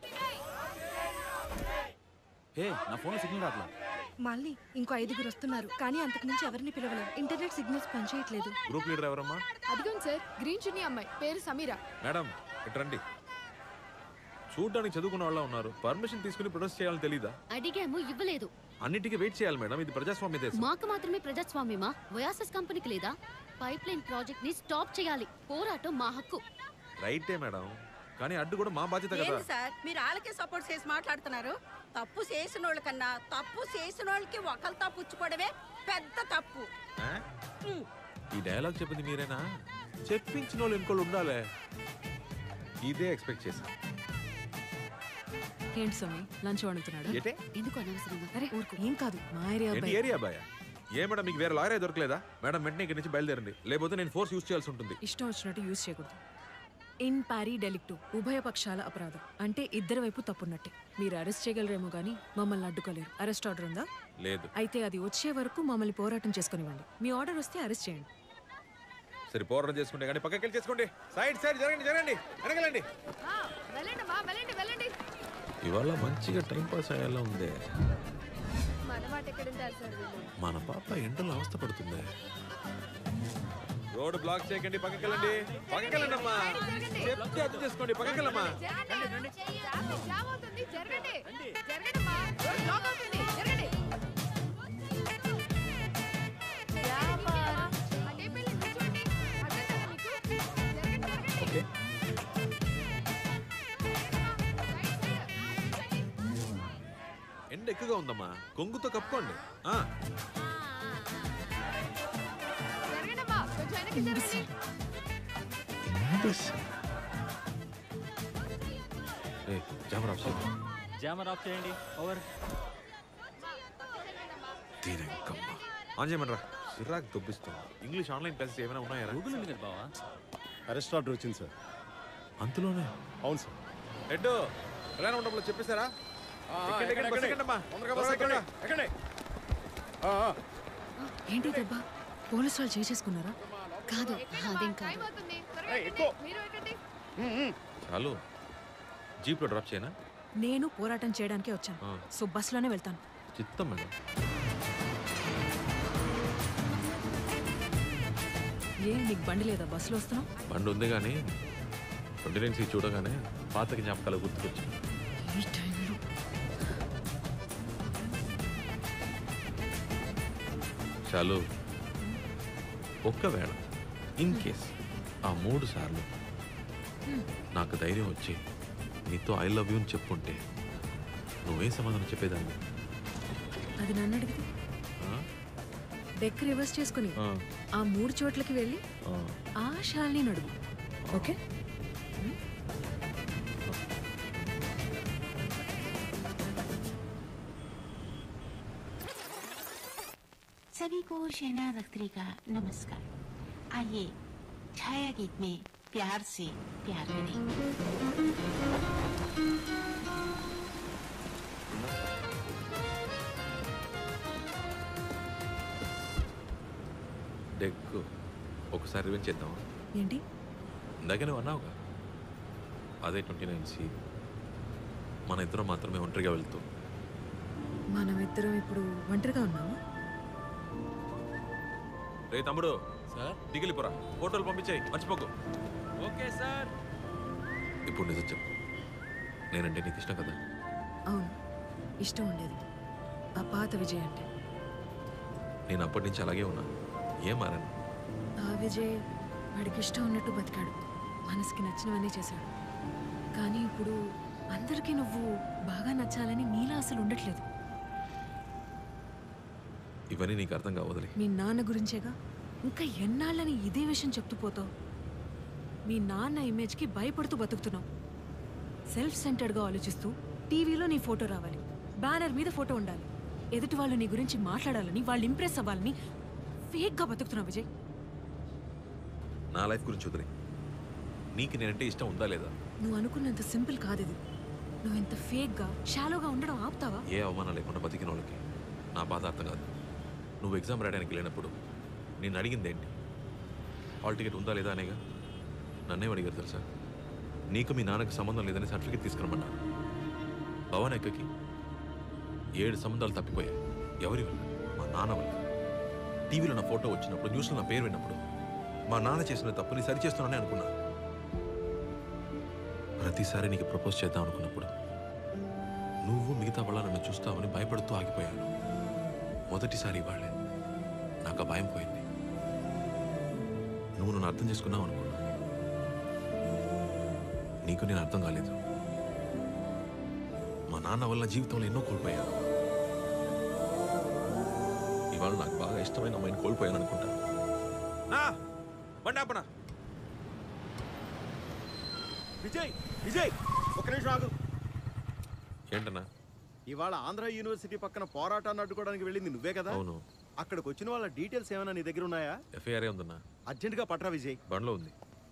హే, నా ఫోన్లో సిగ్నల్ రాట్లా. మళ్ళీ ఇంకో ఐదుగురు వస్తున్నారు, కానీ అంతకు మించి ఎవరిని పిలవలేం. ఇంటర్నెట్ సిగ్నల్స్ పనిచేయట్లేదు. గ్రూప్ లీడర్ ఎవరమ్మా? అదిగోండి సార్, గ్రీన్ చున్నీ అమ్మాయి, పేరు సమీరా. మేడం ఇటు రండి. చూడ్డానికి చదువుకున్న వాళ్ళ ఉన్నారు, పర్మిషన్ తీసుకుని ప్రొటెస్ట్ చేయాలని తెలీదా? అడిగాము, ఇవ్వలేదు. అన్నిటికీ వెయిట్ చేయాలి మేడం, ఇది ప్రజాస్వామ్య దేశం. మాకు మాత్రమే ప్రజాస్వామ్యమా? వయాసస్ కంపెనీకి లేదా? పైప్ లైన్ ప్రాజెక్ట్ ని స్టాప్ చేయాలి. పోరాటం మా హక్కు. రైటే మేడం, కానీ అడ్డు కూడా మా బాధ్యత కదా. ఏంది సార్ మీరు వాళ్ళకే సపోర్ట్ చేసి మాట్లాడుతున్నారు? తప్పు చేసిన వాళ్ళ కన్నా తప్పు చేసిన వాళ్ళకి ఒకరితో పుచ్చుకోవడమే పెద్ద తప్పు. ఆ? ఈ డైలాగ్ చెప్పింది మీరేనా? చెప్పించిన వాళ్ళు ఇంకోళ్ళు ఉండాలి. ఇదే ఎక్స్పెక్ట్ చేశా. ఏంటి సమీ, లంచ్ వండుతున్నాడు? ఏటే? ఎందుకు అనవసరంగా? అరే ఊరుకో, ఏం కాదు, మా ఏరియా ఏంటి అబ్బాయి. Area bye? ఏ మేడం మీకు వేరే లాయరే దొరకలేదా? మేడం వెంటనే ఇక్కడి నుంచి బయలుదేరండి, లేకపోతే నేను ఫోర్స్ యూజ్ చేయాల్సి ఉంటుంది. ఇష్టం వచ్చినట్టు యూజ్ చేయకూడదు. ఇన్ పారీ డెలిక్టు, ఉభయ పక్షాల అపరాధం. అంటే ఇద్దరి వైపు తప్పున్నట్టే. మీరు అరెస్ట్ చేయగలరేమో కానీ మమ్మల్ని అడ్డుకోలేరు. అరెస్ట్ ఆర్డర్ ఉందా? లేదు. అయితే అది వచ్చే వరకు మమ్మల్ని పోరాటం చేసుకునివ్వండి. మీ ఆర్డర్ వస్తే అరెస్ట్ చేయండి. సరే, పోరాటం చేసుకుంటే కానీ పక్కకి వెళ్ళి చేసుకోండి. సైడ్ సైడ్ జరగండి జరగండి వెనకలండి. వెళ్ళండమ్మా, వెళ్ళండి వెళ్ళండి. ఇవాళ మంచిగా టైం పాస్ అయ్యేలా ఉందే. మన మాట ఎక్కడ ఉంటారు సార్ వీళ్ళు? మన పాప ఎండలో అవస్థ పడుతుంది. రోడ్ బ్లాక్ చేయకండి, పక్కకి వెళ్ళండి. పక్కకి వెళ్ళండి అమ్మా, చెప్తే అర్థం చేసుకోండి. పక్కకి వెళ్ళమ్మా. జరగండి, జామ్ జామ్ అవుతుంది. జరగండి జరగండమ్మా, రోడ్ బ్లాక్ అవుతుంది. జరగండి. అదే పెళ్ళి కూర్చోండి. అర్థం మీకు? జరగండి జరగండి. ఓకే. ఎండ ఎక్కువగా ఉందమ్మా, కొంగుతో కప్పుకోండి. ఆ. జరగండమ్మా, కొంచెం వెనక్కి జరగండి. ఏ, జామర్ ఆఫ్ చేయండి. జామర్ ఆఫ్ చేయండి. ఓవర్. తీరంకమ్మ ఆన్ చేయమనరా. చిరాకు దొబ్బిస్తుంది. ఇంగ్లీష్ ఆన్లైన్ క్లాసెస్ ఏమైనా ఉన్నాయా? గూగుల్ ఉంది కదా బావా. అరెస్ట్ ఆర్డర్ వచ్చింది సార్. అంతలోనే? అవును సార్. హెడ్ ప్రయాణ మండపంలో చెప్పేశారా? ఎక్కండి, ఎక్కండి, బస్ ఎక్కండి అమ్మా. బస్ ఎక్కండి. ఏంటి దెబ్బ? పోలీసు వాళ్ళు చేసేసుకున్నారా? కాదు, అదేం కాదు. టైం అవుతుంది. త్వరగా ఎక్కండి. మీరు ఎక్కండి. చాలు, జీప్లో డ్రాప్ చేయనా? నేను పోరాటం చేయడానికే వచ్చాను. ఆ. సో బస్సులోనే వెళ్తాను. చిత్తం మేడం. ఏ నీకు బండి లేదా? బస్సులో వస్తున్నావు? బండి ఉంది కానీ ట్వంటీ నైన్ సీ చూడగానే పాత జ్ఞాపకాలు గుర్తుకొచ్చి. ఈ టైంలో చాలు, ఒక్కవేళ ఇన్ కేస్ ఆ మూడు సార్లు నాకు ధైర్యం వచ్చి నీతో ఐ లవ్ యూ అని చెప్పుంటే నువ్వే సమాధానం చెప్పేదాన్ని? అది నన్ను అడిగితే డెక్ రివర్స్ చేసుకుని ఆ. ఆ మూడు చోట్లకి వెళ్ళి ఆ. ఆ శాలిని అడుగు. ఓకే? सभी को शहनाज अख्तरी का नमस्कार। आइए छाया गीत में प्यार से प्यार करें। డెక్ ఒకసారి రివెంజ్ చేద్దామా? ఏంటి? ఇందాక నువ్వు అన్నావుగా, అదే ట్వంటీ నైన్ సి. మన ఇద్దరం మాత్రమే ఒంటరిగా వెళ్తూ. మనం ఇద్దరం ఇప్పుడు ఒంటరిగా ఉన్నావా? రే తమ్ముడు, దిగిలిపోరా. ఫోటోలు పంపించాయి, మర్చిపోకు. Okay sir. ఇప్పుడు నిజం చెప్పు, నేనంటే నీకు ఇష్టం కదా? అవును, ఇష్టం ఉండేది. ఆ పాత విజయ్ అంటే. నేను అప్పటి నుంచి అలాగే ఉన్నా, ఏం మారాను. ఆ విజయ్ వాడికి ఇష్టం ఉన్నట్టు బతికాడు, మనసుకి నచ్చినవన్నీ చేశాడు. కానీ ఇప్పుడు అందరికీ నువ్వు బాగా నచ్చాలని నీలా అసలు ఉండట్లేదు. ఇవన్నీ నీకు అర్థం కావదులే. మీ నాన్న గురించేగా, ఇంకా ఎన్నాళ్ళని ఇదే విషయం చెప్తూ పోతావు? మీ నాన్న ఇమేజ్కి భయపడుతూ బతుకుతున్నావు. సెల్ఫ్ సెంటర్డ్గా ఆలోచిస్తూ టీవీలో నీ ఫోటో రావాలి, బ్యానర్ మీద ఫోటో ఉండాలి. ఎదుటి వాళ్ళు నీ గురించి మాట్లాడాలని, వాళ్ళు ఇంప్రెస్ అవ్వాలని ఫేక్గా బతుకుతున్నావు విజయ్. నా లైఫ్ గురించి వదిలే. నీకు నేనంటే ఇష్టం ఉందా లేదా? నువ్వు అనుకున్నంత సింపుల్ కాదు ఇది. నువ్వు ఇంత ఫేక్గా షాలోగా ఉండడం ఆపుతావా? ఏ అవమానం లేకుండా బతికిన వాళ్ళకి నా బాధ అర్థం కాదు. నువ్వు ఎగ్జామ్ రాయడానికి వెళ్ళినప్పుడు నేను అడిగింది ఏంటి? హాల్ టికెట్ ఉందా లేదా అనేగా. నన్నేం అడిగారు తెలుసా? నీకు మీ నాన్నకి సంబంధం లేదని సర్టిఫికేట్ తీసుకురమ్మన్నా. భవన్ ఎక్కకి ఏడు సంబంధాలు తప్పిపోయాయి. ఎవరి వల్ల? మా నాన్న వల్ల. టీవీలో నా ఫోటో వచ్చినప్పుడు, న్యూస్లో నా పేరు విన్నప్పుడు మా నాన్న చేసిన తప్పుని సరిచేస్తున్నానని అనుకున్నా. ప్రతిసారి నీకు ప్రపోజ్ చేద్దాం అనుకున్నప్పుడు నువ్వు మిగతా వాళ్ళ నన్ను చూస్తావని భయపడుతూ ఆగిపోయాను. మొదటిసారి వాళ్ళే నాకు ఆ భయం పోయింది. నువ్వు నన్ను అర్థం చేసుకున్నావు అనుకున్నా. నీకు నేను అర్థం కాలేదు. మా నాన్న వల్ల జీవితంలో ఎన్నో కోల్పోయాను. ఇవాళ నాకు బాగా ఇష్టమైన అమ్మాయిని కోల్పోయాను అనుకుంటా. విజయ్ విజయ్ ఒక నిమిషం ఆగు. ఏంటన్నా? ఇవాళ ఆంధ్ర యూనివర్సిటీ పక్కన పోరాటాన్ని అడ్డుకోవడానికి వెళ్ళింది నువ్వే కదా? అవును. అక్కడికి వచ్చిన వాళ్ళ డీటెయిల్స్ ఏమైనా నీ దగ్గర ఉన్నాయా? ఎఫ్ఐఆర్ ఉందన్నా. అర్జెంటుగా పట్రా విజయ్. బండ్లో ఉంది.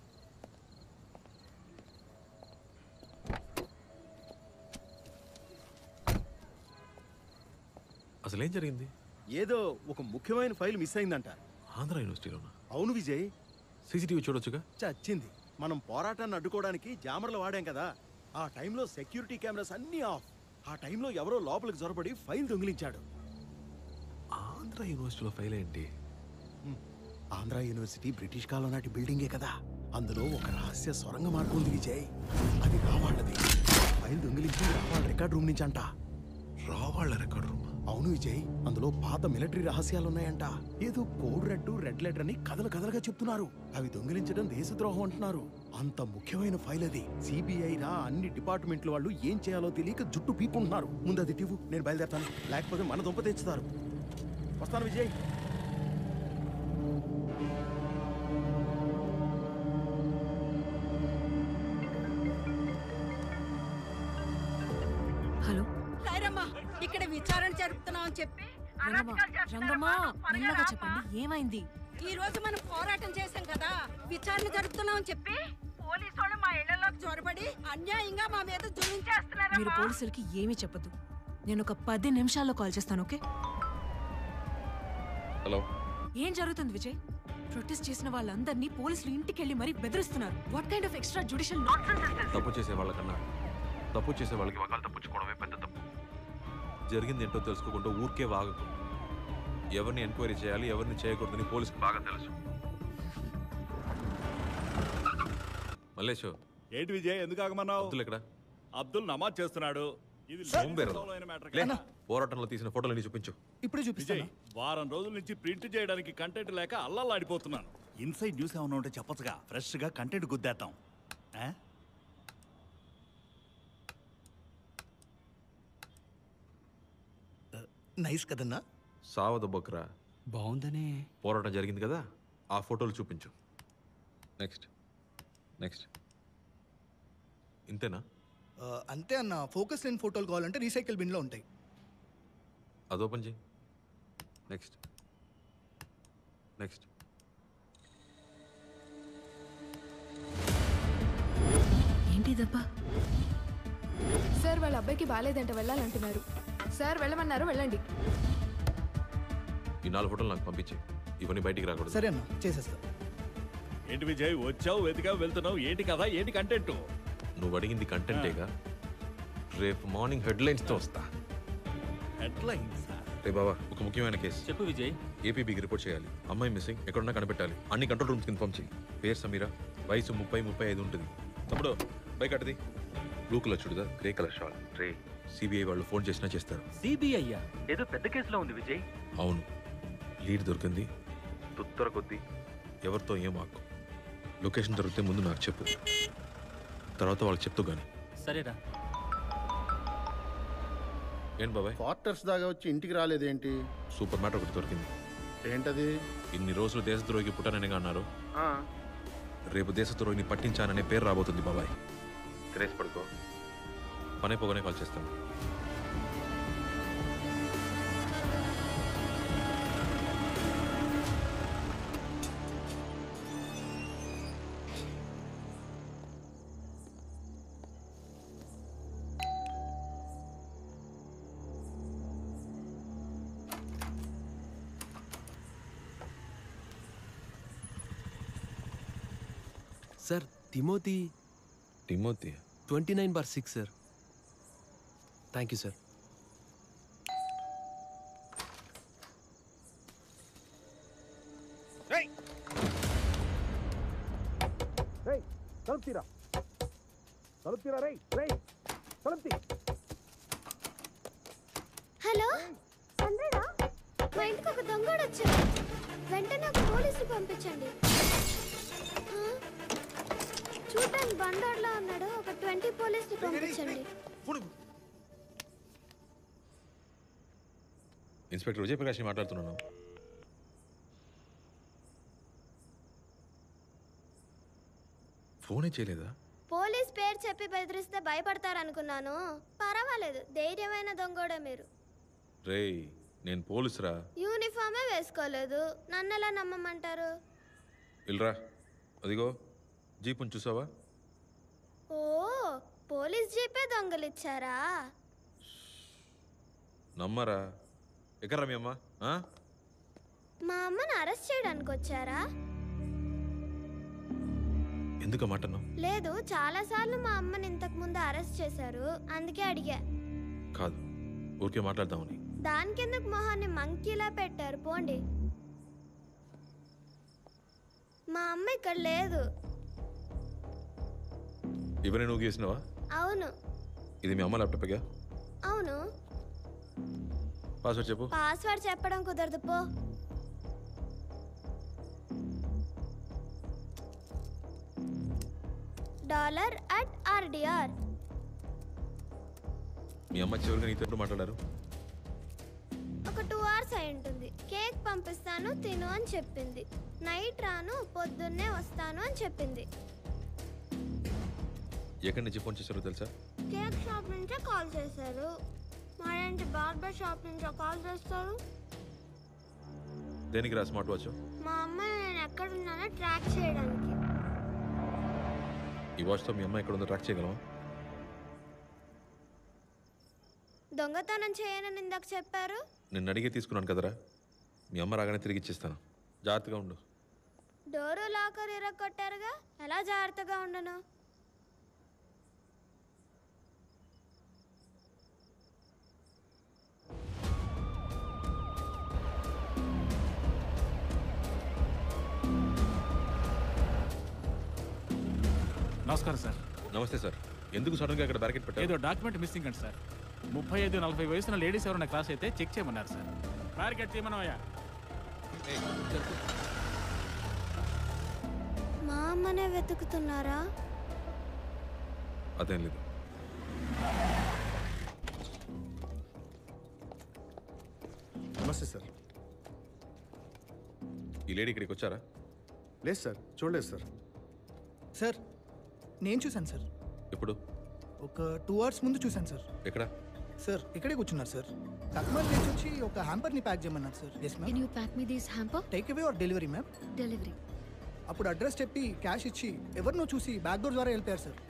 అసలు ఏం జరిగింది? ఏదో ఒక ముఖ్యమైన ఫైల్ మిస్ అయిందంట. ఆంధ్ర యూనివర్సిటీలోనా? అవును విజయ్. సీసీటీవీ చూడొచ్చుగా. చచ్చింది. మనం పోరాటాన్ని అడ్డుకోవడానికి జామర్లు వాడాం కదా, ఆ టైంలో సెక్యూరిటీ కెమెరాస్ అన్నీ ఆఫ్. ఆ టైంలో ఎవరో లోపలికి జొరబడి ఫైల్ దొంగిలించాడు. ఆంధ్ర యూనివర్సిటీలో ఫైల్ ఏంటి? ఆంధ్ర యూనివర్సిటీ బ్రిటిష్ కాలం నాటి బిల్డింగే కదా, అందులో ఒక రహస్య సొరంగ మార్గం ఉంది విజయ్. అది రావాళ్ళది. ఫైల్ దొంగిలించి రావాళ్ళ రికార్డ్ రూమ్ నుంచి అంట. రావాళ్ళ రికార్డ్ రూమ్? అవును విజయ్. అందులో పాత మిలిటరీ రహస్యాలు ఉన్నాయంట. ఏదో కోడ్ రెడ్ రెడ్ లెటర్ అని కథలు కథలుగా చెప్తున్నారు. అవి దొంగిలించడం దేశద్రోహం అంటున్నారు. అంత ముఖ్యమైన ఫైల్ అది. సిబిఐ రా అన్ని డిపార్ట్మెంట్ల వాళ్ళు ఏం చేయాలో తెలియక జుట్టు పీక్కుంటున్నారు. ముందు అది టివ్వు, నేను బయలుదేరతాను. లేకపోతే మన దుంప తెచ్చుతారు. వస్తాను విజయ్. హలో రాయరమ్మా, ఇక్కడ విచారణ జరుపుతున్నాం అని చెప్పి రంగమ్మా, మెల్లగా చెప్పండి, ఏమైంది? ఈ రోజు మనం పోరాటం చేశాం కదా, విచారణ జరుపుతున్నాం అని చెప్పి పోలీసు వాళ్ళు మా ఇళ్లలోకి చొరబడి అన్యాయంగా మా మీద జులించేస్తున్నారు. మీరు పోలీసులకి ఏమీ చెప్పదు. నేను ఒక పది నిమిషాల్లో కాల్ చేస్తాను. ఓకే? హలో. ఏం జరుగుతుంది విజయ్? ప్రొటెస్ట్ చేసిన వాళ్ళందరినీ పోలీసులు ఇంటికి వెళ్ళి మరీ బెదిరిస్తున్నారు. What kind of extrajudicial nonsense is this? తప్పు చేసే వాళ్ళకన్నా తప్పు చేసే వాళ్ళకి వకాలు తప్పించుకోవడమే పెద్ద తప్పు. జరిగింది ఏంటో తెలుసుకోకుండా ఊరికే వాగకు. ఎవరిని ఎంక్వైరీ చేయాలి, ఎవరిని చేయకూడదని పోలీసుకు బాగా తెలుసు. మల్లేష్, ఏంటి విజయ్, ఎందుకు ఆగమన్నావు? అబ్దుల్ ఎక్కడ? అబ్దుల్ నమాజ్ చేస్తున్నాడు. ఇది సోంబేరులు. లే, పోరాటంలో తీసిన ఫోటోలని చూపించు. ఇప్పుడే చూపిస్తాను. వారం రోజుల నుంచి ప్రింట్ చేయడానికి కంటెంట్ లేక అల్లల్లాడిపోతున్నాను. ఇన్సైడ్ న్యూస్ ఏమైనా ఉంటే చెప్పచ్చుగా, ఫ్రెష్ గా కంటెంట్ గుద్దేద్దాం. ఆ? నైస్ కదన్నా. సావద బొక్రా బాగుందనే. పోరాటం జరిగింది కదా, ఆ ఫోటోలు చూపించు. నెక్స్ట్ నెక్స్ట్ ఇంతేనా? అంతే అన్న. ఫోకస్ లేని ఫోటోలు కావాలంటే రీసైకిల్ బిన్లో ఉంటాయి. అది ఓపెన్ చేయి. నెక్స్ట్ నెక్స్ట్ ఏంటి దబ్బా? సార్ వాళ్ళ అబ్బాయికి బాగాలేదంట, వెళ్ళాలంటున్నారు. సార్ వెళ్ళమన్నారు, వెళ్ళండి. ఈ నాలుగు ఫోటోలు నాకు పంపించే. ఇవన్నీ బయటికి రాకూడదు. సరే అన్న, చేసేస్తా. ఏంటి విజయ్, వచ్చావు, వెతికావు, వెళ్తున్నావు, ఏంటి కదా, ఏంటి కంటెంట్? నువ్వు అడిగింది కంటెంటేగా. రేపు మార్నింగ్ హెడ్లైన్స్తో వస్తా. హెడ్లైన్స్? రే బాబా, ఒక ముఖ్యమైన కేసు. చెప్పు విజయ్. ఏపీబీకి రిపోర్ట్ చేయాలి. అమ్మాయి మిస్సింగ్, ఎక్కడున్నా కనిపెట్టాలి. అన్ని కంట్రోల్ రూమ్స్కి ఇన్ఫార్మ్ చేయి. పేరు సమీరా, వయసు ముప్పై ముప్పై ఐదు ఉంటుంది. తమ్ముడు బైక్ అట్టది. Blue colour churidar, grey colour shawl. రే సిబిఐ వాళ్ళు ఫోన్ చేసినా చేస్తారు. సిబిఐ ఏదో పెద్ద కేసులో ఉంది విజయ్. అవును, లీడ్ దొరికింది. తుత్తర కొద్దీ ఎవరితో ఏం ఆకు. లొకేషన్ దొరికితే ముందు నాకు చెప్పు, తర్వాత వాళ్ళకి చెప్తూ కానీ. సరేరా. ఏంటి బాబాయ్, క్వార్టర్స్ దాకా వచ్చి ఇంటికి రాలేదేంటి? సూపర్ మ్యాటర్ ఒకటి దొరికింది. ఏంటది? ఇన్ని రోజులు దేశద్రోహికి పుట్టాననిగా అన్నారు. రేపు దేశద్రోహిని పట్టించాననే పేరు రాబోతుంది బాబాయ్. క్రేజ్ పడుకో, పనే పోగానే కాల్ చేస్తాను. Timothy Timothy twenty nine bar six sir. Thank you sir. తలుపుతీరా తలుపుతీరా రే రే తలుపుతీ. హలో చంద్రనా, మా ఇంటికి ఒక దొంగడు వచ్చాడు. వెంటనే ఒక పోలీసులు పంపించండి. ఆ? చూడటానికి బండోడ్లా ఉన్నాడు. ఒక ట్వంటీ పోలీసులు పంపించండి. ఇన్స్పెక్టర్ విజయప్రకాష్ని మాట్లాడుతున్నాను. ఫోనే చేయలేదా? పోలీస్ పేరు చెప్పి బెదిరిస్తే భయపడతారనుకున్నాను. పర్వాలేదు, ధైర్యమైన దొంగోడే మీరు. రేయ్, నేను పోలీసురా. యూనిఫామే వేసుకోలేదు, నన్నెలా నమ్మమంటారు? ఇల్రా, అదిగో జీపుని చూసావా? ఓ, పోలీస్ జీపే దొంగలిచ్చారా? నమ్మరా? ఎక్కడ్రా మీ అమ్మ? ఆ? మా అమ్మని అరెస్ట్ చేయడానికి వచ్చారా? ఎందుకు మాటను? లేదు, చాలా సార్లు మా అమ్మని ఇంతకు ముందు అరెస్ట్ చేశారు, అందుకే అడిగా. కాదు, ఊరికే మాట్లాడదామని. దానికెందుకు మొహాన్ని మంకీలా పెట్టారు? పోండి. మా అమ్మ ఇక్కడ లేదు. ఇవన్నీ నువ్వు గీసినవా? అవును. ఇది మీ అమ్మ ల్యాప్టాప్గా? అవును. పాస్వర్డ్ చెప్పు. పాస్వర్డ్ చెప్పడం కుదరదు, పో. Dollar at r dr. మీ అమ్మ చివరిగా నీతో ఎప్పుడు మాట్లాడారు? ఒక టూ అవర్స్ అయి ఉంటుంది. కేక్ పంపిస్తాను తిను అని చెప్పింది. నైట్ రాను, పొద్దున్నే వస్తాను అని చెప్పింది. ఎక్కడి నుంచి ఫోన్ చేశారో తెలుసా? కేక్ షాప్ నుంచే కాల్ చేశారు. మరేంటి బార్బర్ షాప్ నుంచో కాల్ చేస్తారు? దేనికి రా స్మార్ట్ వాచ్? మా అమ్మ నేను ఎక్కడున్నానో ట్రాక్ చేయడానికి. ఈ వాచ్తో మీ అమ్మ ఎక్కడ ఉందో ట్రాక్ చేయగలమా? దొంగతనం చేయనని ఇందాక చెప్పారు. నిన్ను అడిగే తీసుకున్నాను కదరా. మీ అమ్మ రాగానే తిరిగి ఇచ్చేస్తాను. జాగ్రత్తగా ఉండు. డోరు లాకర్ ఇరగొట్టారుగా, ఎలా జాగ్రత్తగా ఉండను? నమస్కారం సార్. నమస్తే సార్. ఎందుకు సడన్గా ఇక్కడ బ్యారికేడ్ పెట్టారు? ఏదో డాక్యుమెంట్ మిస్సింగ్ అండి సార్. ముప్పై ఐదు నలభై వయసున్న లేడీస్ ఎవరైనా క్లాస్ అయితే చెక్ చేయమన్నారు సార్. బ్యారికేడ్ తీయమనవయ్యా. మా అమ్మనే వెతుకుతున్నారా? అదేం లేదు. నమస్తే సార్. ఈ లేడీ ఇక్కడికి వచ్చారా? లేదు సార్, చూడలేదు సార్. సార్, నేను చూశాను సార్. ఎప్పుడు? ఒక టూ అవర్స్ ముందు చూశాను సార్. ఎక్కడ? సార్, ఇక్కడే కూర్చున్నారు సార్. కస్టమర్ నుంచి వచ్చి ఒక హ్యాంపర్ని ప్యాక్ చేయమన్నారు sir. Yes ma'am. Can you pack me this hamper? Take away or delivery ma'am? Delivery. అప్పుడు అడ్రస్ చెప్పి క్యాష్ ఇచ్చి ఎవరినో చూసి బ్యాక్ డోర్ ద్వారా వెళ్ళిపోయారు సార్.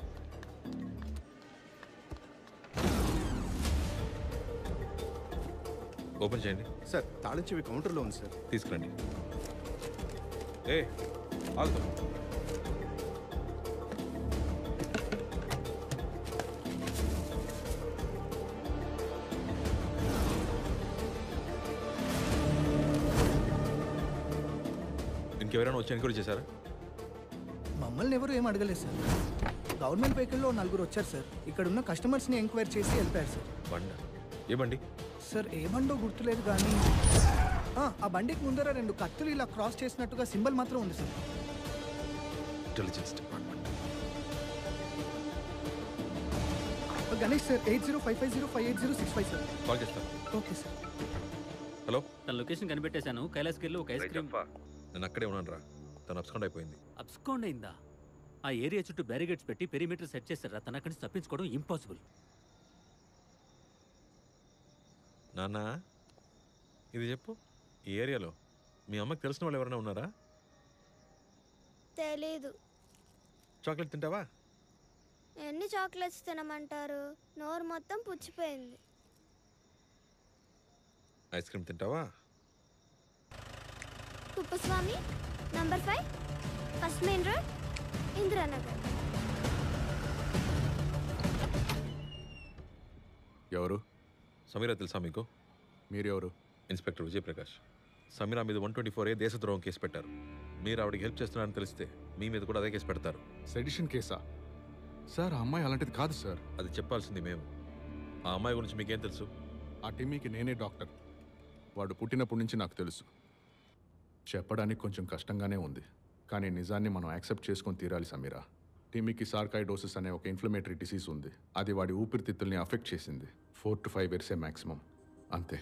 ఓపెన్ చేయండి. సార్, తాళం చెవి కౌంటర్లో ఉంది సార్. తీసుకురండి. ఏ ఆగు. ఇంకెవరైనా వచ్చి ఎన్క్వైరీ చేశారా? మమ్మల్ని ఎవరు ఏం అడగలేదు సార్. గవర్నమెంట్ వెహికల్లో నలుగురు వచ్చారు సార్. ఇక్కడ ఉన్న కస్టమర్స్ని ఎంక్వైరీ చేసి వెళ్ళిపోయారు సార్. బండ? ఏ బండి? సార్, ఏ బండో గుర్తులేదు కానీ ఆ, ఆ బండికి ముందర రెండు కత్తులు ఇలా క్రాస్ చేసినట్టుగా సింబల్ మాత్రం ఉంది sir. Intelligence department. Ganesh sir, eight zero five five zero five eight zero six five sir. Call చేస్తాను. Okay sir. హలో, తన లొకేషన్ కనిపెట్టేశాను. కైలాస్కి వెళ్ళి ఒక ఐస్ క్రీమ్. నేను అక్కడే ఉన్నాను రా. తను అబ్స్కాండ్ అయిపోయింది. అబ్స్కాండ్ అయిందా? ఆ ఏరియా చుట్టూ బ్యారిగేట్స్ పెట్టి పెరిమీటర్ సెట్ చేశారా? తన అక్కడి నుంచి తప్పించుకోవడం ఇంపాసిబుల్. నాన్న, ఇది చెప్పు, ఈ ఏరియాలో మీ అమ్మకి తెలిసిన వాళ్ళు ఎవరైనా ఉన్నారా? తెలీదు. చాక్లెట్ తింటావా? ఎన్ని చాక్లెట్స్ తినమంటారు? నోరు మొత్తం పుచ్చిపోయింది. ఐస్ క్రీమ్ తింటావా? Kuppaswamy number five, first main road, Indiranagar. ఎవరు? సమీరా తెలుసా మీకు? మీరెవరు? ఇన్స్పెక్టర్ విజయప్రకాష్. సమీరా మీద వన్ ట్వంటీ ఫోర్ ఏ దేశద్రోహం కేసు పెట్టారు. మీరు ఆవిడకి హెల్ప్ చేస్తున్నారని తెలిస్తే మీ మీద కూడా అదే కేసు పెడతారు. సెడిషన్ కేసా? సార్, ఆ అమ్మాయి అలాంటిది కాదు సార్. అది చెప్పాల్సింది మేము. ఆ అమ్మాయి గురించి మీకేం తెలుసు? ఆ టిమ్మీకి నేనే డాక్టర్. వాడు పుట్టినప్పటి నుంచి నాకు తెలుసు. చెప్పడానికి కొంచెం కష్టంగానే ఉంది, కానీ నిజాన్ని మనం యాక్సెప్ట్ చేసుకొని తీరాలి సమీరా. టిమ్మీకి సార్కాయిడోసిస్ అనే ఒక ఇన్ఫ్లమేటరీ డిసీజ్ ఉంది. అది వాడి ఊపిరితిత్తుల్ని అఫెక్ట్ చేసింది. ఫోర్ టు ఫైవ్ ఇయర్సే మ్యాక్సిమం, అంతే.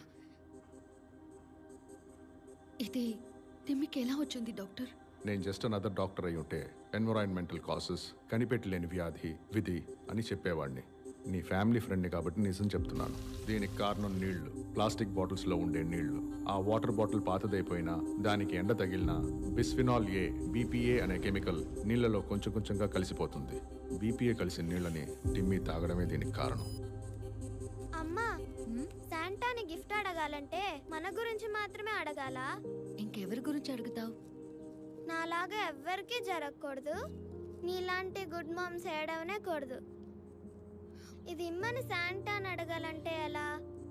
ఇది టిమ్మికి ఎలా వచ్చింది డాక్టర్? నేను జస్ట్ అనదర్ డాక్టర్ అయి ఉంటే ఎన్విరాన్మెంటల్ కాసెస్, కనిపెట్టలేని వ్యాధి, విధి అని చెప్పేవాడిని. నీ ఫ్యామిలీ ఫ్రెండ్ని కాబట్టి నిజం చెప్తున్నాను. దీనికి కారణం నీళ్లు, ప్లాస్టిక్ బాటిల్స్లో ఉండే నీళ్లు. ఆ వాటర్ బాటిల్ పాతదైపోయినా, దానికి ఎండ తగిలినా బిస్ఫినాల్ ఏ, బీపీఏ అనే కెమికల్ నీళ్లలో కొంచెం కొంచెంగా కలిసిపోతుంది. బీపీఏ కలిసిన నీళ్ళని టిమ్మీ తాగడమే దీనికి కారణం. అమ్మా, శాంటాని గిఫ్ట్ అడగాలంటే మన గురించి మాత్రమే అడగాలా? ఇంకెవరి గురించి అడుగుతావు? నాలాగా ఎవ్వరికీ జరగకూడదు, నీలాంటి గుడ్ మామ్స్ ఏడవనే కూడదు. ఇది ఇమ్మని శాంటాని అడగాలంటే ఎలా?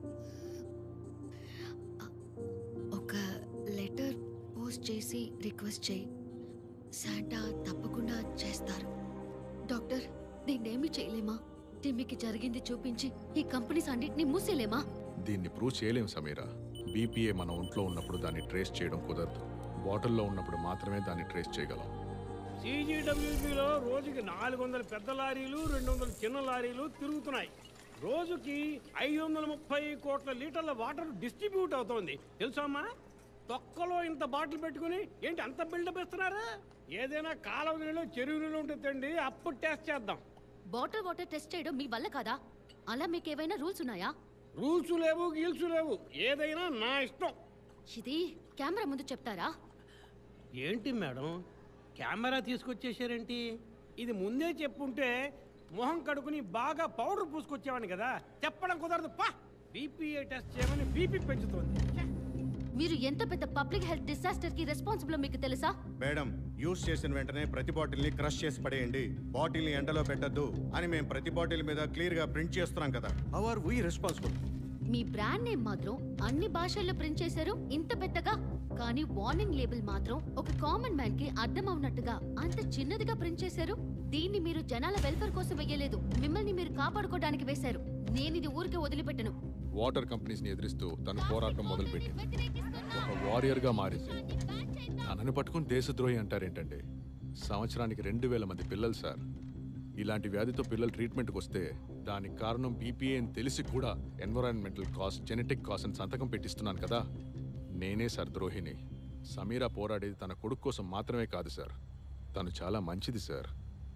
ఒక లెటర్ పోస్ట్ చేసి రిక్వెస్ట్ చేయి, శాంటా తప్పకుండా చేస్తారు. డాక్టర్, దీన్నేమీ చేయలేమా? టిమ్మికి జరిగింది చూపించి ఈ కంపెనీస్ అన్నిటినీ మూసేలేమా? దీన్ని ప్రూవ్ చేయలేం సమీరా. బీపీఏ మన ఒంట్లో ఉన్నప్పుడు దాన్ని ట్రేస్ చేయడం కుదరదు. బాటిల్లో ఉన్నప్పుడు మాత్రమే దాన్ని ట్రేస్ చేయగలం. సీజీడబ్ల్యూపీలో రోజుకి నాలుగు వందల పెద్ద లారీలు, రెండు వందల చిన్న లారీలు తిరుగుతున్నాయి. రోజుకి ఐదు వందల ముప్పై కోట్ల లీటర్ల వాటర్ డిస్ట్రిబ్యూట్ అవుతోంది. తెలుసా అమ్మా? తొక్కలో ఇంత బాటిల్ పెట్టుకుని ఏంటి అంత బిల్డప్ ఇస్తున్నారా? ఏదైనా కాలువ నీళ్ళు, చెరువు నీళ్ళు ఉంటే తండి, అప్పుడు టెస్ట్ చేద్దాం. బాటిల్ వాటర్ టెస్ట్ చేయడం మీ వల్ల కాదా? అలా మీకు ఏవైనా రూల్స్ ఉన్నాయా? రూల్స్ లేవు, గీల్స్ లేవు, ఏదైనా నా ఇష్టం. ఇది కెమెరా ముందు చెప్తారా? ఏంటి మేడం, కెమెరా తీసుకొచ్చేసారేంటి? ఇది ముందే చెప్పుంటే మొహం కడుకుని బాగా పౌడర్ పూసుకొచ్చేవాడిని కదా. చెప్పడం కుదరదు. పా, బీపీఏ టెస్ట్ చేయమని బీపీ పెంచుతోంది. మీరు ఎంత పెద్ద పబ్లిక్ హెల్త్ డిసాస్టర్ కి రెస్పాన్సిబుల్ మీకు తెలుసా? మేడం, యూజ్ చేసిన వెంటనే ప్రతి బాటిల్ ని క్రష్ చేసి పడేయండి, బాటిల్ ని ఎండలో పెట్టద్దు అని మేము ప్రతి బాటిల్ మీద క్లియర్ గా ప్రింట్ చేస్తున్నాం కదా. How are we responsible? మీ బ్రాండ్ నేమ్ మాత్రం అన్ని భాషల్లో ప్రింట్ చేశారు ఇంత పెద్దగా, కానీ వార్నింగ్ లేబుల్ మాత్రం ఒక కామన్ మ్యాన్ కి అర్థం అవునట్టుగా అంత చిన్నదిగా ప్రింట్ చేశారు. దీన్ని మీరు జనాల వెల్ఫేర్ కోసం వేయలేదు, మిమ్మల్ని మీరు కాపాడుకోవడానికి వేశారు. నేను ఇది ఊరికే వదిలిపెట్టను. వాటర్ కంపెనీస్ ని ఎదిరిస్తూ తన పోరాటం మొదలుపెట్టింది. ఒక వారియర్ గా మారింది. తనని పట్టుకుని దేశద్రోహి అంటారేంటండి? సంవత్సరానికి రెండు వేల మంది పిల్లలు సార్. ఇలాంటి వ్యాధితో పిల్లలు ట్రీట్మెంట్కి వస్తే దానికి కారణం బీపీఏ అని తెలిసి కూడా ఎన్విరాన్మెంటల్ కాస్ట్, జెనెటిక్ కాస్ట్ అని సంతకం పెట్టిస్తున్నాను కదా. నేనే సార్ ద్రోహిని. సమీరా పోరాడేది తన కొడుకు కోసం మాత్రమే కాదు సార్, తను చాలా మంచిది సార్.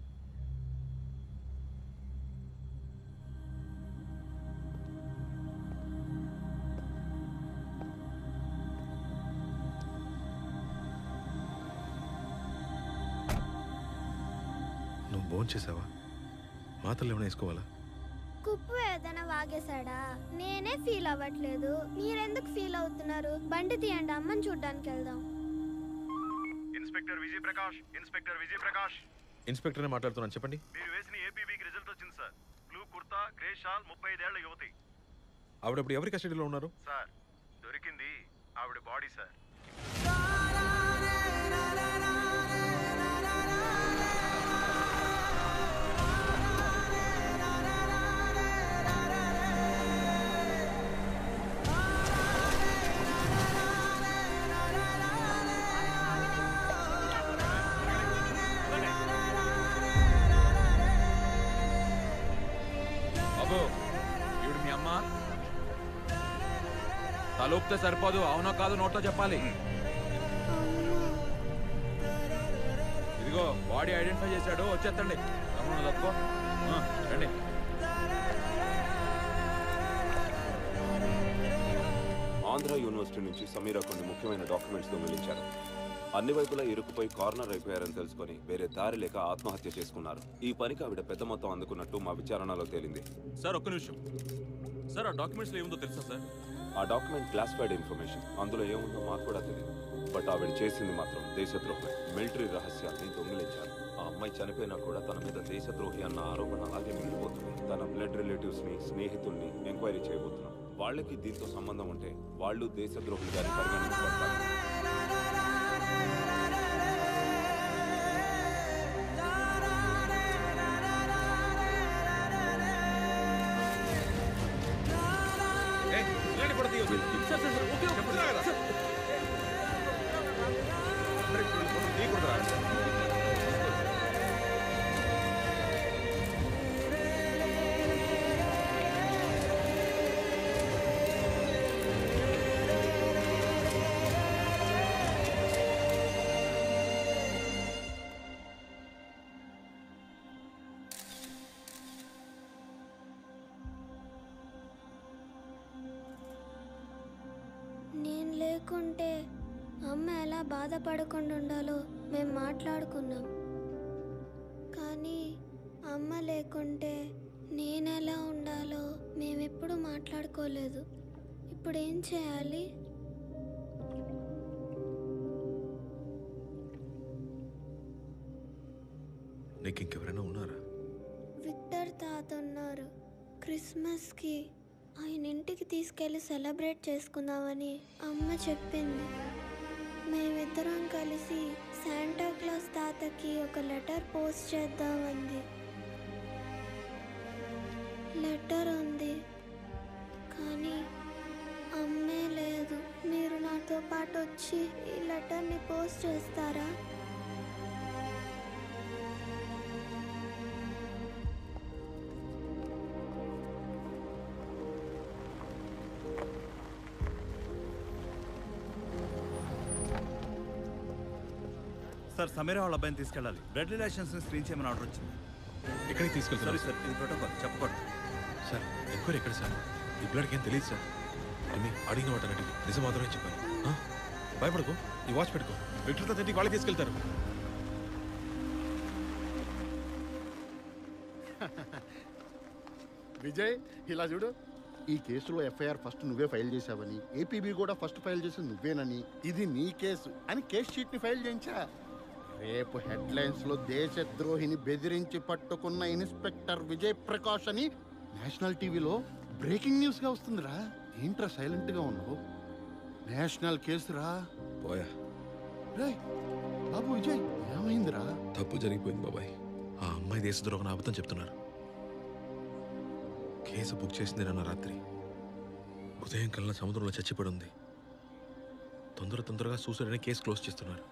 నువ్వు భోజనం చేసావా? మాత్రలు ఏమైనా వేసుకోవాలా? కుప్పు ఏదైనా వాగేశాడా? నేనే ఫీల్ అవ్వట్లేదు, మీరెందుకు ఫీల్ అవుతున్నారు? బండి తీయండి, అమ్మని చూడ్డానికి వెళ్దాం. Inspector Vijay Prakash, inspector Vijay Prakash. ఇన్స్పెక్టర్నే మాట్లాడుతున్నాను, చెప్పండి. మీరు వేసిన ఏపీబీకి రిజల్ట్ వచ్చింది sir. Blue kurta, grey shawl, ముప్పై ఐదేళ్ల యువతి. ఆవిడ ఇప్పుడు ఎవరి కస్టడీలో ఉన్నారు సార్? దొరికింది ఆవిడ బాడీ సార్. ఈవిడ మీ అమ్మ? తలూపితే సరిపోదు, అవునో కాదు నోట్తో చెప్పాలి. ఇదిగో బాడీ ఐడెంటిఫై చేశాడు, వచ్చేస్తండి. తప్పుకో రండి. ఆంధ్ర యూనివర్సిటీ నుంచి సమీరా కొన్ని ముఖ్యమైన డాక్యుమెంట్స్ దొంగిలించారు. అన్ని వైపులా ఇరుక్కుపోయి కార్నర్ అయిపోయారని తెలుసుకొని వేరే దారి లేక ఆత్మహత్య చేసుకున్నారు. ఈ పనికి ఆవిడ పెద్ద మొత్తం అందుకున్నట్టు మా విచారణలో తేలింది. సార్ ఒక్క నిమిషం. సార్ ఆ డాక్యుమెంట్స్లో ఏముందో తెలుసా సార్? ఆ డాక్యుమెంట్ క్లాసిఫైడ్ ఇన్ఫర్మేషన్. అందులో ఏముందో మాకు కూడా తెలియదు. బట్ ఆవిడ చేసింది మాత్రం దేశద్రోహమే. మిలిటరీ రహస్యాన్ని దొంగిలించారు. ఆ అమ్మాయి చనిపోయినా కూడా తన మీద దేశద్రోహి అన్న ఆరోపణ అలాగే మిగిలిపోతుంది. తన బ్లడ్ రిలేటివ్స్ ని, స్నేహితుల్ని ఎంక్వైరీ చేయబోతున్నాం. వాళ్ళకి దీంతో సంబంధం ఉంటే వాళ్ళు దేశద్రోహులుగానే పరిగణించబడతారు. నేను లేకుంటే అమ్మ ఎలా బాధపడకుండా ఉండాలో మేము మాట్లాడుకున్నాం. కానీ అమ్మ లేకుంటే నేను ఎలా ఉండాలో మేమెప్పుడు మాట్లాడుకోలేదు. ఇప్పుడు ఏం చేయాలి? నీకు ఇంకెవరైనా ఉన్నారా? విక్టర్ తాత ఉన్నారు. క్రిస్మస్కి ఆయన ఇంటికి తీసుకెళ్ళి సెలబ్రేట్ చేసుకుందామని అమ్మ చెప్పింది. మేమిద్దరం కలిసి శాంటా క్లాస్ తాతకి ఒక లెటర్ పోస్ట్ చేద్దామంది. లెటర్ ఉంది కానీ అమ్మే లేదు. మీరు నాతో పాటు వచ్చి ఈ లెటర్ని పోస్ట్ చేస్తారా? సార్, సమీరా వాళ్ళ అబ్బాయిని తీసుకెళ్ళాలి. బ్లడ్ రిలేషన్స్ ని స్క్రీన్ చేయమని ఆర్డర్ వచ్చింది. ఎక్కడికి తీసుకెళ్తారు సార్? ఇది ప్రోటోకాల్, చెప్పకూడదు సార్. ఎంక్వైరీ ఎక్కడ సార్? ఈ బ్లడ్కి ఏం తెలియదు సార్. ఏమి అడిగిన వాటన్నిటికి నిజం మాత్రమే చెప్పాను. ఆ? భయపడకు, ఈ వాచ్ పెట్టుకో. విక్టర్తో తింటికి వాళ్ళకి తీసుకెళ్తారు. విజయ్, ఇలా చూడు. ఈ కేసులో ఎఫ్ఐఆర్ ఫస్ట్ నువ్వే ఫైల్ చేశావని, ఏపీబీ కూడా ఫస్ట్ ఫైల్ చేసి నువ్వేనని, ఇది నీ కేసు అని కేసు షీట్ ని ఫైల్ చేయించా. రేపు హెడ్లైన్స్ లో దేశద్రోహిని బెదిరించి పట్టుకున్న ఇన్స్పెక్టర్ విజయ్ ప్రకాష్ అని నేషనల్ టీవీలో బ్రేకింగ్ న్యూస్ గా వస్తుందిరా. ఏంట్రా సైలెంట్ గా ఉన్నావు? నేషనల్ కేసురా. పోయా రేయ్ బాబు విజయ్, ఏమైందిరా? తప్పు జరిగిపోయింది బాబాయ్. ఆ అమ్మాయి దేశద్రోహం అబద్ధం చెప్తున్నారు. కేసు బుక్ చేసింది నిన్న రాత్రి. ఉదయం కల్లా సముద్రంలో చచ్చిపడి ఉంది. తొందర తొందరగా సూసైడ్ అని కేసు క్లోజ్ చేస్తున్నారు.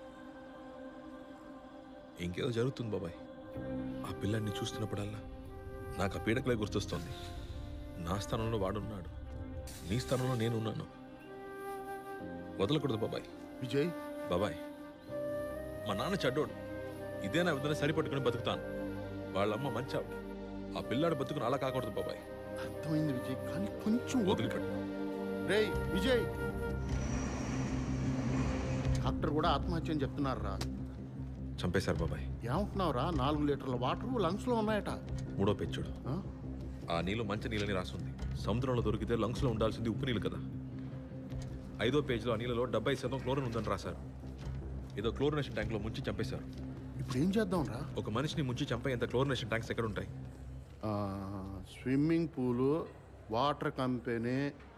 ఇంకేదో జరుగుతుంది బాబాయ్. ఆ పిల్లాన్ని చూస్తున్నప్పుడల్లా నాకు ఆ పీడకలే గుర్తొస్తుంది. నా స్థానంలో వాడున్నాడు, నీ స్థానంలో నేనున్నాను. వదలకూడదు బాబాయ్. విజయ్ బాబాయ్, మా నాన్న చెడ్డోడు. ఇదే నా విధంగా సరిపట్టుకుని బతుకుతాను. వాళ్ళమ్మ మంచి ఆవిడ. ఆ పిల్లాడు బతుకుని అలా కాకూడదు బాబాయ్. అర్థమైంది విజయ్, కానీ కొంచెం వదిలిపెట్టు. రేయ్ విజయ్, డాక్టర్ కూడా ఆత్మహత్య అని చెప్తున్నారా? చంపేశారు బాబాయ్. ఏమంటున్నావురా? నాలుగు లీటర్ల వాటర్ లంగ్స్ లో ఉన్నాయట. మూడో పెచ్చుడు. ఆ నీళ్ళు మంచి నీళ్ళని రాస్తుంది. సముద్రంలో దొరికితే లంగ్స్ లో ఉండాల్సింది ఉప్పు నీళ్ళు కదా. ఐదో పేజీలో ఆ నీళ్ళలో డెబ్బై శాతం క్లోరిన్ ఉందని రాశారు. ఏదో క్లోరినేషన్ ట్యాంక్ లో ముంచి చంపేశారు. ఇప్పుడు ఏం చేద్దాం రా? ఒక మనిషిని ముంచి చంపేంత క్లోరినేషన్ ట్యాంక్స్ ఎక్కడ ఉంటాయి? స్విమ్మింగ్ పూలు, water company,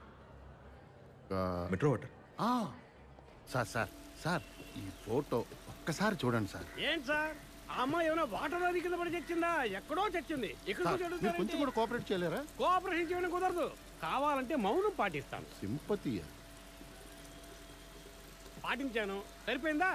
metro water. Sir sir sir ఈ ఫోటో ఒక్కసారి చూడండి సార్. ఏంటి సార్, ఆ అమ్మాయి ఏమైనా వాటర్ నది కింద పడి చచ్చిందా? ఎక్కడో చచ్చింది. ఇక్కడ మీరు కొంచెం కూడా కోఆపరేట్ చేయలేరా? కోఆపరేషన్ చేయడం కుదరదు. కావాలంటే మౌనం పాటిస్తాను. సింపతి పాటించాను, సరిపోయిందా?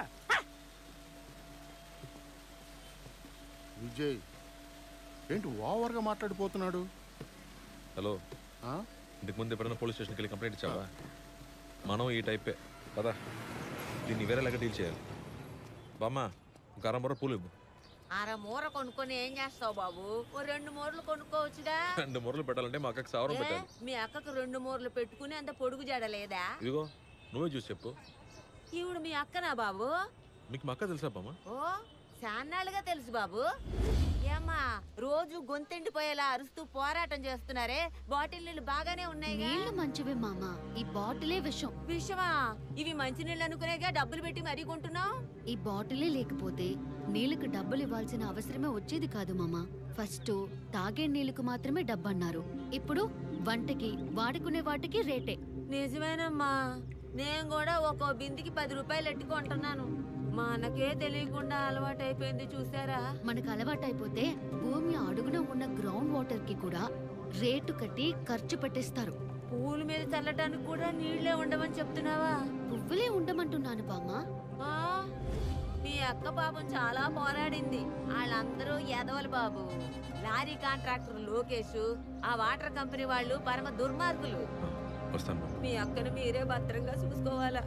విజయ్ ఏంటి ఓవర్గా మాట్లాడిపోతున్నాడు? హలో, ఇంతకు ముందు ఎప్పుడైనా పోలీస్ స్టేషన్కి వెళ్ళి కంప్లైంట్ ఇచ్చావా? మనం ఈ టైపే కదా. దీన్ని వేరేలాగా డీల్ చేయాలి. బామ్మ, ఒక అర మూర పూలు ఇవ్వు. అర మూర కొనుక్కొని ఏం చేస్తావు బాబు? ఓ రెండు మూరలు కొనుక్కోవచ్చుగా. రెండు మూరలు పెట్టాలంటే మా అక్కకి సావరం పెట్టాలి. మీ అక్కకు రెండు మూరలు పెట్టుకుని అంత పొడుగు జడలేదా? ఇదిగో నువ్వే చూసి చెప్పు. ఈవిడ మీ అక్కనా బాబు? మీకు మా అక్క తెలుసా బామ్మ? ఓ చాన్నాళ్ళుగా తెలుసు బాబు. ఏం ఏంటమ్మా రోజు గొంతెండిపోయేలా అరుస్తూ పోరాటం చేస్తున్నారే? బాటిల్ నీళ్ళు బాగానే ఉన్నాయి. నీళ్లు మంచివే మామ, ఈ బాటిలే విషం. విషమా? ఇవి మంచి నీళ్ళు అనుకునేగా డబ్బులు పెట్టి మరీ కొంటున్నావు. ఈ బాటిలే లేకపోతే నీళ్లకు డబ్బులు ఇవ్వాల్సిన అవసరమే వచ్చేది కాదు మామ. ఫస్ట్ తాగే నీళ్లకు మాత్రమే డబ్బన్నారు, ఇప్పుడు వంటకి వాడుకునే వాటికి రేటే. నిజమేనమ్మా, నేను కూడా ఒక్కో బిందికి పది రూపాయలు ఎట్టుకుంటున్నాను. మనకే తెలియకుండా అలవాటు అయిపోయింది చూసారా. మనకు అలవాటైపోతే భూమి అడుగున ఉన్న గ్రౌండ్ వాటర్ కి కూడా రేటు కట్టి ఖర్చు పెట్టేస్తారు. పూల మీద చల్లటానికి కూడా నీళ్లే ఉండమని చెప్తున్నావా? పువ్వులే ఉండమంటున్నాను బామ్మ. ఆ, మీ అక్క పాపం చాలా పోరాడింది. వాళ్ళందరూ ఎదవలు బాబు. లారీ కాంట్రాక్టర్ లోకేష్, ఆ వాటర్ కంపెనీ వాళ్ళు పరమ దుర్మార్గులు. మీ అక్కను మీరే భద్రంగా చూసుకోవాలా.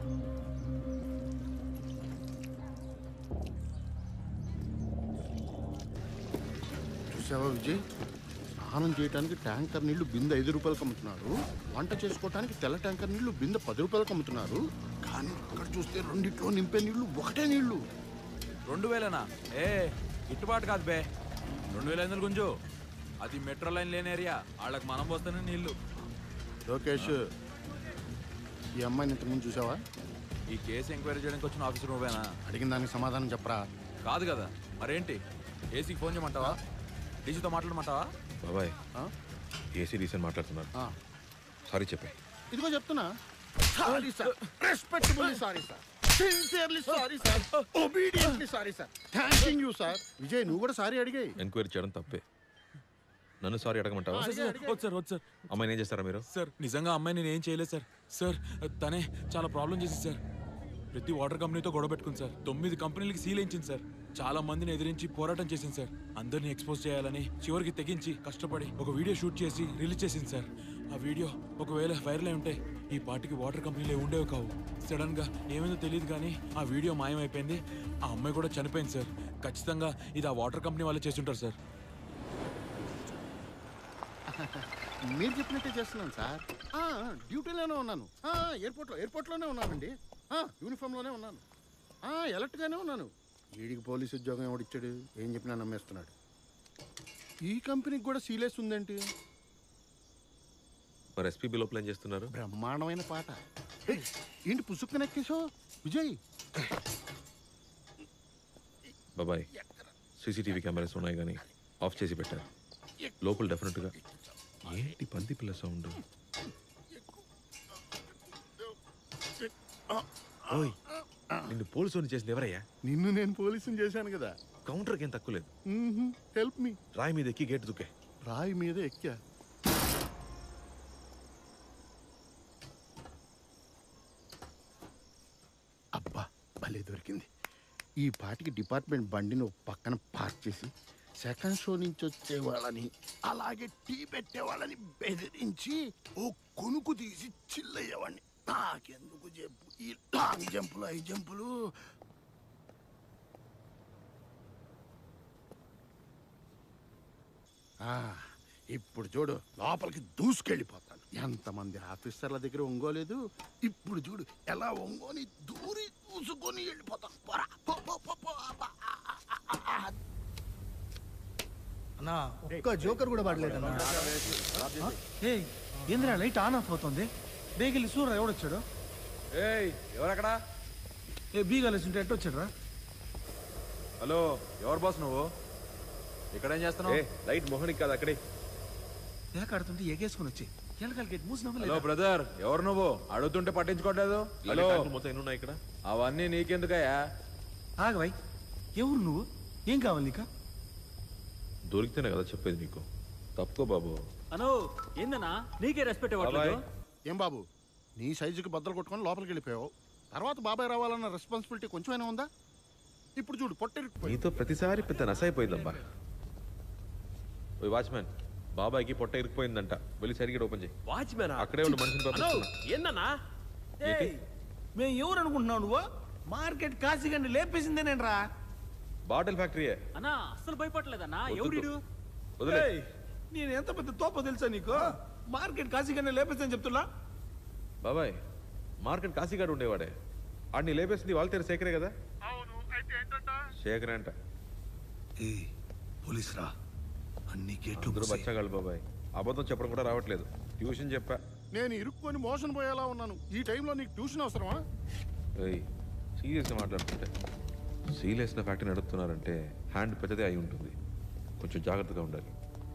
చూసావా విజయ్, స్నానం చేయడానికి ట్యాంకర్ నీళ్లు బిందె ఐదు రూపాయలకు అమ్ముతున్నారు, వంట చేసుకోవడానికి తెల్ల ట్యాంకర్ నీళ్లు బిందె పది రూపాయలకు అమ్ముతున్నారు. కానీ అక్కడ చూస్తే రెండిట్లో నింపే నీళ్లు ఒకటే నీళ్లు. రెండు వేలనా? ఏ గిట్టుబాటు కాదు బే. రెండు వేల ఐదు గుంజు, అది మెట్రో లైన్ లేని ఏరియా, వాళ్ళకి మనం పోస్తేనే నీళ్లు. లోకేష్, ఈ అమ్మాయిని ఇంతకుముందు చూసావా? ఈ కేసు ఎంక్వైరీ చేయడానికి వచ్చిన ఆఫీసర్ నువ్వేనా? అడిగిన దానికి సమాధానం చెప్పరా. కాదు కదా, మరేంటి? ఏసీకి ఫోన్ చేయమంటావా? డీజీతో మాట్లాడమంటావా? బాబాయ్, ఏసీ డీసెంట్ మాట్లాడుతున్నారు, సారీ చెప్పాయి. ఇదిగో చెప్తున్నా, sorry sir, respectably sorry sir, sincerely sorry sir, obediently sorry sir, thanking you sir. Vijay, నువ్వు కూడా సారీ అడిగాయి. ఎంక్వైరీ చేయడం తప్పే, నన్ను సారీ అడగమంటావా? వద్దు సార్, వద్దు సార్. అమ్మాయిని ఏం చేస్తారా మీరు? సార్ నిజంగా అమ్మాయి నేను ఏం చేయలేదు సార్. సార్ తనే చాలా ప్రాబ్లం చేసింది సార్. ప్రతి వాటర్ కంపెనీతో గొడవ పెట్టుకుంది సార్. తొమ్మిది కంపెనీలకి సీల్ వేయించింది సార్. చాలా మందిని ఎదిరించి పోరాటం చేసింది సార్. అందరిని ఎక్స్పోజ్ చేయాలని చివరికి తెగించి కష్టపడి ఒక వీడియో షూట్ చేసి రిలీజ్ చేసింది సార్. ఆ వీడియో ఒకవేళ వైరల్ అయి ఉంటే ఈ పార్టీకి వాటర్ కంపెనీలు ఉండేవి కావు. సడన్ గా ఏమైందో తెలియదు కానీ ఆ వీడియో మాయమైపోయింది. ఆ అమ్మాయి కూడా చనిపోయింది సార్. ఖచ్చితంగా ఇది ఆ వాటర్ కంపెనీ వాళ్ళే చేస్తుంటారు సార్. మీరు చెప్పినట్టే చేస్తున్నాను సార్. డ్యూటీలోనే ఉన్నాను, ఎయిర్పోర్ట్లో ఎయిర్పోర్ట్లోనే ఉన్నానండి, యూనిఫామ్లోనే ఉన్నాను, ఎలర్ట్గానే ఉన్నాను. వీడికి పోలీసు ఉద్యోగం ఎవడిచ్చాడు? ఏం చెప్పినా నమ్మేస్తున్నాడు. ఈ కంపెనీకి కూడా సీలేస్ ఉందేంటి? మరి ఎస్పీబీ లోపల ఏం చేస్తున్నారు? బ్రహ్మాండమైన పాట. ఏంటి పుసుక్కున ఎక్కేసావు విజయ్? బాబాయ్, సీసీటీవీ కెమెరాస్ ఉన్నాయి కానీ ఆఫ్ చేసి పెట్టారు. లోపల డెఫినెట్గా ఏంటి పంది పిల్ల సౌండ్? ఓయ్, నిన్ను పోలీసు చేసింది ఎవరయ్యా? నిన్ను నేను పోలీసుని చేశాను కదా. కౌంటర్కి ఏం తక్కువ లేదు. Help me. రాయి మీద ఎక్కి గేట్ దుక్కే. రాయి మీద ఎక్కా. అబ్బా, భలే దొరికింది. ఈ పాటికి డిపార్ట్మెంట్ బండిని ఒక పక్కన పార్క్ చేసి సెకండ్ షో నుంచి వచ్చే వాళ్ళని అలాగే టీ పెట్టే వాళ్ళని బెదిరించి ఓ కొనుకు తీసి చిల్లయ్యేవాడిని. నాకెందుకు చెప్పు ఈ లాంగ్ జంపులు ఐ జంపులు. ఇప్పుడు చూడు, లోపలికి దూసుకెళ్ళిపోతాను. ఎంతమంది ఆఫీసర్ల దగ్గర ఒంగోలేదు, ఇప్పుడు చూడు ఎలా ఒంగోని దూరి దూసుకొని వెళ్ళిపోతాను. పోరా, పో, పో, పో, పో. అన్నా, ఒక్క జోకర్ కూడా పడలేదన్నా. ఏంద్రా లైట్ ఆన్ ఆఫ్ అవుతుంది? బేగిలి సూర్య ఎవడొచ్చాడు? ఏయ్, ఎవరక్కడ? ఏ బీగాలేసి ఉంటే ఎట్టు వచ్చాడు రా? హలో, ఎవరు బాస్ నువ్వు? ఇక్కడేం చేస్తున్నావు? లైట్ మోహనికి కాదు, అక్కడే ఏకాడుతుంటే ఎగేసుకుని వచ్చి ఎలకల్ గేట్ మూసి హలో బ్రదర్, ఎవరు నువ్వు? అడుగుతుంటే పట్టించుకోవట్లేదు. హలో, మొత్తం ఎన్ని ఉన్నాయి ఇక్కడ? అవన్నీ నీకెందుకయ్యా? ఆగవై, ఎవరు నువ్వు? ఏం కావాలి నీకా? దొరికితేనే కదా చెప్పేది నీకు. తప్పుకో బాబు. అనో ఏందన్నా, నీకే రెస్పెక్ట్ ఇవ్వట్లేదు. ఏం బాబు, నీ సైజుకి బద్దలు కొట్టుకొని లోపలికి వెళ్ళిపోయావు. తర్వాత బాబాయ్ రావాలన్న రెస్పాన్సిబిలిటీ కొంచెమైనా ఉందా? ఇప్పుడు చూడు, పొట్టెరికిపోయి. నీతో ప్రతిసారి పెద్ద నస అయిపోయిందబ్బా. వాచ్మెన్, బాబాయ్కి పొట్ట ఇరికిపోయిందంట, వెళ్ళి సరిగ్గా ఓపెన్ చేయి. వాచ్మెన్ అక్కడే ఉన్న మనిషిని పంపిస్తున్నా. ఏందన్నా? మేము ఎవరు అనుకుంటున్నావు నువ్వు? మార్కెట్ కాశీగండి లేపేసిందే నేను రా. బాటిల్ ఫ్యాక్టరీయే అన్నా. అస్సలు భయపడలేదన్నా. ఎవడు? నేను ఎంత పెద్ద తోప తెలుసా నీకు? మార్కెట్ కాశీగండి లేపేసని చెప్తున్నా. బాబాయ్, మార్కెట్ కాశీగాడు ఉండేవాడే, ఆడిని లేపేసింది వాళ్ళ తెర శేఖరే కదా. శేఖరే అంట. పోలీస్ రా, అన్ని అందరూ బచ్చగాళ్ళు బాబాయ్, అబద్ధం చెప్పడం కూడా రావట్లేదు. ట్యూషన్ చెప్పా. నేను ఇరుక్కొని మోషన్ పోయేలా ఉన్నాను. ఈ టైంలో నీకు ట్యూషన్ అవసరమా? ఏయ్ సీరియస్గా మాట్లాడుతుంటే సీరియస్న ఫ్యాక్టరీ నడుపుతున్నారంటే హ్యాండ్ పెద్దదే అయి ఉంటుంది. కొంచెం జాగ్రత్తగా ఉండాలి.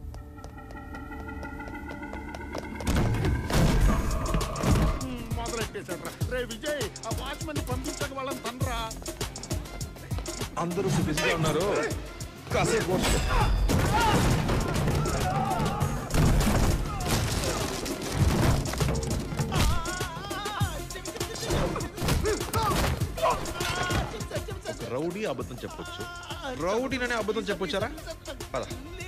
మొదలెట్టేశారా? రే విజయ్, ఆ వాచ్మెన్ పంపించక వాళ్ళని తండ్రా. అందరూ బిజీగా ఉన్నారు, కాసేపు రౌడీ అబద్ధం చెప్పొచ్చు, రౌడీననే అబద్ధం చెప్పొచ్చారా? పద.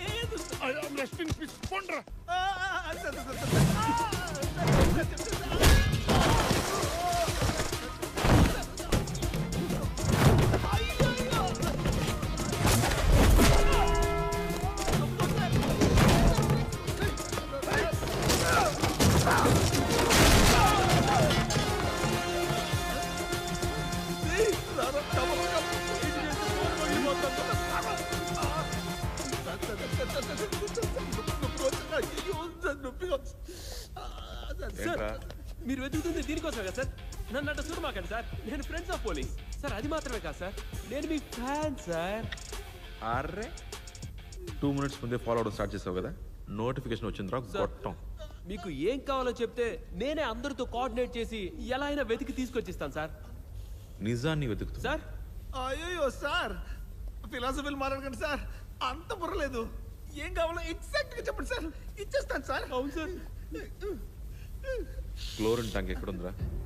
మీరు వెతుకుతుంది దీనికోసం కదా సార్? నన్ను అట్ట చూడమాకండి సార్, నేను ఫ్రెండ్స్ ఆఫ్ పోలీస్ సార్. అది మాత్రమే కాదు సార్, నేను మీ ఫ్యాన్ సార్. అర్రే టూ మినిట్స్ ముందే ఫాలో అవడం స్టార్ట్ చేసావు కదా, నోటిఫికేషన్ వచ్చిందిరా గొట్టం. మీకు ఏం కావాలో చెప్తే నేనే అందరితో కోఆర్డినేట్ చేసి ఎలా అయినా వెతికి తీసుకొచ్చిస్తాను సార్. నిజాన్ని వెతుకుతా సార్. అయ్యో సార్, ఫిలాసఫీలు మాట్లాడకండి సార్, అంత బుర్రలేదు. ఏం కావాలో ఎగ్జాక్ట్ గా చెప్పండి సార్, ఇచ్చేస్తాను సార్. అవును సార్. Chlorine tank ఎక్కడుందిరా?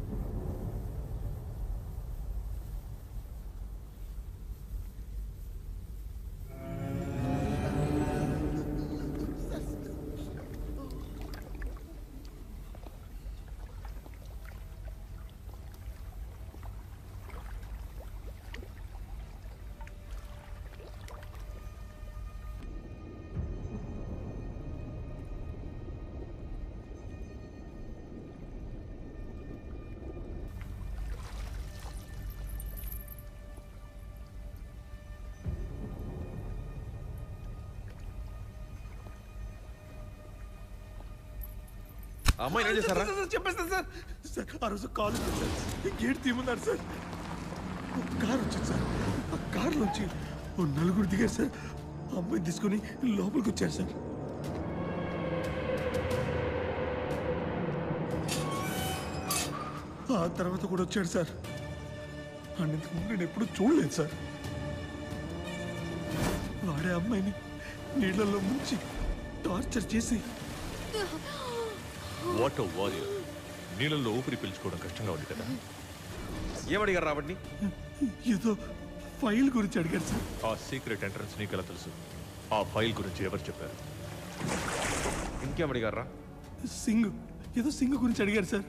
అమ్మాయి ఏం చేశారా? చెప్పేస్తాను సార్. సార్ ఆ రోజు కాలు గేట్ తీయమన్నారు సార్, కారు వచ్చింది సార్. ఆ కారు నుంచి ఓ నలుగురు దిగారు సార్. అమ్మాయిని తీసుకుని లోపలికి వచ్చారు సార్. ఆ తర్వాత కూడా వచ్చాడు సార్. అన్నింతకు నేను ఎప్పుడు చూడలేదు సార్. వాడే అమ్మాయిని నీళ్ళల్లో ముంచి టార్చర్ చేసి. What warrior. నీళ్ళల్లో ఊపిరి పీల్చుకోవడం కష్టంగా ఉంది కదా. ఏమడిగారు రాబట్టి? ఏదో ఫైల్ గురించి అడిగారు సార్. ఆ సీక్రెట్ ఎంట్రన్స్ నీకు ఎలా తెలుసు? ఆ ఫైల్ గురించి ఎవరు చెప్పారు? ఇంకేమడిగారా? సింగ్, ఏదో సింగ్ గురించి అడిగారు సార్.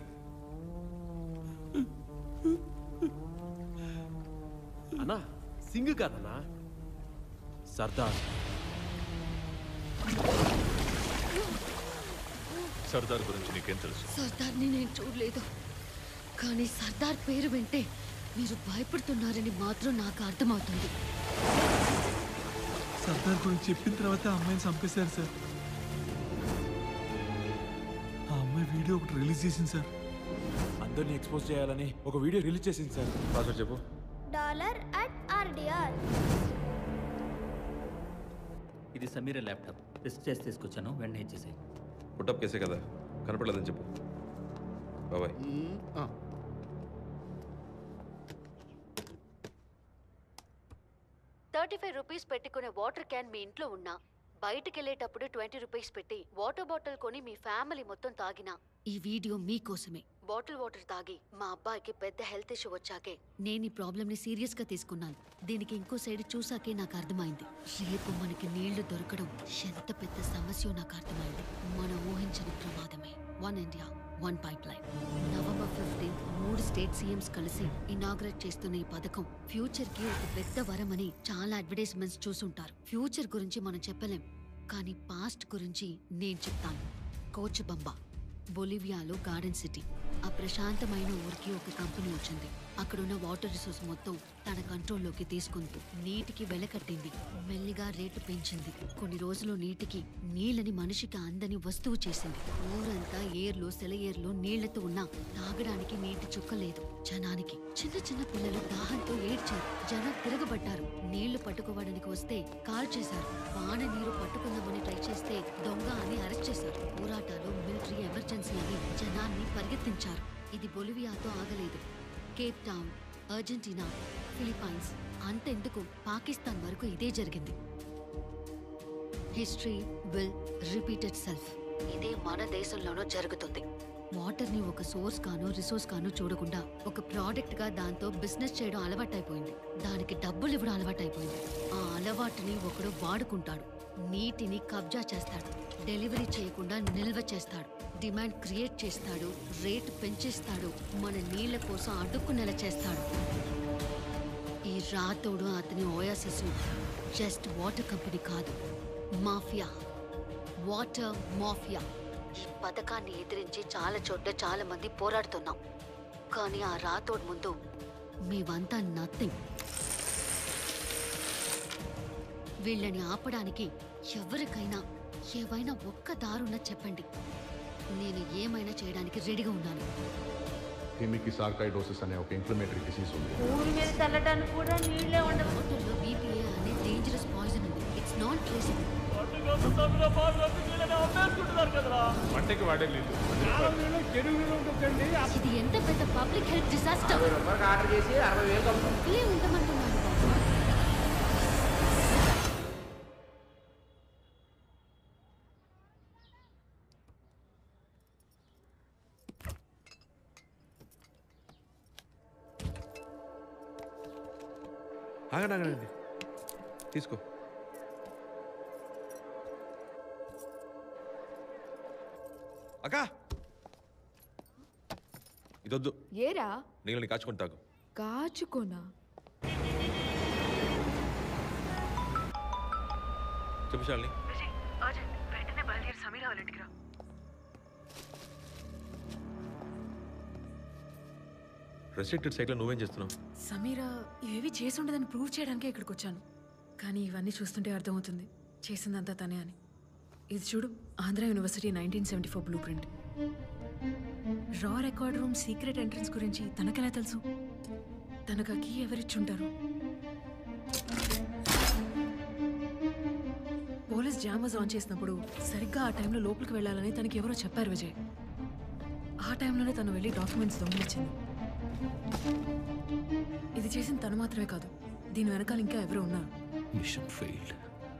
అన్నా సింగ్ కాదన్నా, సర్దార్. సర్దార్ గురించి నీకేం తెలుసు? సర్దార్ని నేను చూడలేదు, కానీ సర్దార్ పేరు వింటే మీరు భయపడుతున్నారని మాత్రం నాకు అర్థమవుతుంది. సర్దార్ గురించి చెప్పిన తర్వాత అమ్మాయిని చంపేశారు సార్. ఆ అమ్మాయి వీడియో ఒకటి రిలీజ్ చేసింది సార్. అందరిని ఎక్స్పోజ్ చేయాలని ఒక వీడియో రిలీజ్ చేసింది సార్. పాస్వర్డ్ చెప్పు. Dollar at RDR. ఇది సమీర ల్యాప్టాప్, టెస్ట్ చేసి తీసుకొచ్చాను, వెంటనే ఇచ్చేసాయి. పుట్టప్ కేసే కదా, కనపడలేదని చెప్పు. బాబాయ్. థర్టీ ఫైవ్ రూపీస్ పెట్టుకునే వాటర్ క్యాన్ మీ ఇంట్లో ఉన్నా, బయటికి వెళ్ళేటప్పుడు ట్వంటీ రూపీస్ పెట్టి వాటర్ బాటిల్ కొని మీ ఫ్యామిలీ మొత్తం తాగినా ఈ వీడియో మీకోసమే. బాటిల్ వాటర్ తాగి మా అబ్బాయికి పెద్ద హెల్త్ ఇష్యూ వచ్చాకే నేను ఈ ప్రాబ్లమ్ ని సీరియస్ గా తీసుకున్నాను. దీనికి ఇంకో సైడ్ చూసాకే నాకు అర్థమైంది, రేపు మనకి నీళ్లు దొరకడం ఎంత పెద్ద సమస్య నాకు అర్థమైంది. మనం ఊహించని ప్రమాదమే. One India one pipe line. November fifteenth మూడు స్టేట్ సీఎంస్ కలిసి ఇనాగ్రేట్ చేస్తున్న ఈ పథకం ఫ్యూచర్ కి ఒక పెద్ద వరం అని చాలా అడ్వర్టైజ్మెంట్స్ చూసుంటారు. ఫ్యూచర్ గురించి మనం చెప్పలేం, కానీ పాస్ట్ గురించి నేను చెప్తాను. కోచబంబా, బొలివియాలో గార్డెన్ సిటీ. ఆ ప్రశాంతమైన ఊరికి ఒక కంపెనీ వచ్చింది. అక్కడున్న వాటర్ రిసోర్స్ మొత్తం తన కంట్రోల్లోకి తీసుకుంది. నీటికి వెలకట్టింది, మెల్లిగా రేటు పెంచింది. కొన్ని రోజులు నీటికి నీళ్ళని మనిషికి అందని వస్తువు చేసింది. ఊరంతా ఏర్లు సెలయేర్లు నీళ్లతో ఉన్నా తాగడానికి నీటి చుక్క లేదు. జనానికి చిన్న చిన్న పిల్లలు దాహంతో ఏడ్చారు. జనం తిరగబడ్డారు. నీళ్లు పట్టుకోవడానికి వస్తే కాల్ చేశారు. వాన నీరు పట్టుకుందామని ట్రై చేస్తే దొంగ అని అరెస్ట్ చేశారు. పోరాటాలు, మిలిటరీ ఎమర్జెన్సీ అని జనాన్ని పరిగెత్తించారు. ఇది బొలివియాతో ఆగలేదు. కేప్ టౌన్, అర్జెంటీనా, ఫిలిప్పైన్స్, అంతెందుకు పాకిస్తాన్ వరకు ఇదే జరిగింది. History will repeat itself. ఇదే మన దేశంలోనూ జరుగుతుంది. వాటర్ ని ఒక సోర్స్ గాను రిసోర్స్ గాను చూడకుండా ఒక ప్రోడక్ట్ గా దాంతో బిజినెస్ చేయడం అలవాటైపోయింది. దానికి డబ్బులు ఇవ్వడం అలవాటైపోయింది. ఆ అలవాటుని ఒకడు వాడుకుంటాడు. నీటిని కబ్జా చేస్తాడు. డెలివరీ చేయకుండా నిల్వ చేస్తాడు. డిమాండ్ క్రియేట్ చేస్తాడు. రేటు పెంచేస్తాడు. మన నీళ్ల కోసం అడ్డుకునేలా చేస్తాడు. ఈ రాతోడు అతని ఓయాసిస్ జస్ట్ వాటర్ కంపెనీ కాదు, మాఫియా, వాటర్ మాఫియా. ఈ పథకాన్ని ఎదిరించి చాలా చోట్ల చాలా మంది పోరాడుతున్నాం. కానీ ఆ రాతోడు ముందు మేమంతా నథింగ్. వీళ్ళని ఆపడానికి ఎవరికైనా ఏవైనా ఒక్క దారున్నా చెప్పండి. నేను ఏమైనా చేయడానికి రెడీగా ఉన్నాను. హిమికి సార్కాయిడోసిస్ అనే ఒక ఇన్ఫ్లమేటరీ డిసీజ్ ఉంది. ఊరి మీద చల్లడానికి కూడా నీళ్ళే ఉండవు. వాటర్లో బీపీఏ అనే డేంజరస్ పాయిజన్ ఉంది. It's not traceable. వంటకి వాడే లేదు. ఇది ఎంత పెద్ద పబ్లిక్ హెల్త్ డిసాస్టర్. ఆర్డర్ చేసి అరవై వేలు ఇక్కడే ఉండమంటున్నాను బాబు. ఆగండి ఆగండి తీసుకో. అక్క ఇదొద్దు. ఏరా నీళ్ళని కాచుకొని తాగు. కాచుకోనా? చెప్పు శాలిని. రెస్ట్రిక్టెడ్ సైట్లో నువ్వేం చేస్తున్నావు? సమీరా ఇవేవి చేసి ఉండదని ప్రూవ్ చేయడానికే ఇక్కడికి వచ్చాను. కానీ ఇవన్నీ చూస్తుంటే అర్థమవుతుంది చేసిందంతా తనే అని. ఇది చూడు, Andhra university nineteen seventy four blueprint. రా రికార్డ్ రూమ్ సీక్రెట్ ఎంట్రన్స్ గురించి తనకెలా తెలుసు? తనకు ఆ కీ ఎవరిచ్చుంటారు? పోలీస్ జామర్స్ ఆన్ చేసినప్పుడు సరిగ్గా ఆ టైంలో లోపలికి వెళ్ళాలని తనకి ఎవరో చెప్పారు విజయ్. ఆ టైంలోనే తను వెళ్ళి డాక్యుమెంట్స్ దొంగిలించింది. ఇది చేసిన తను మాత్రమే కాదు, దీని వెనకాల ఇంకా ఎవరో ఉన్నారు. Machine failed.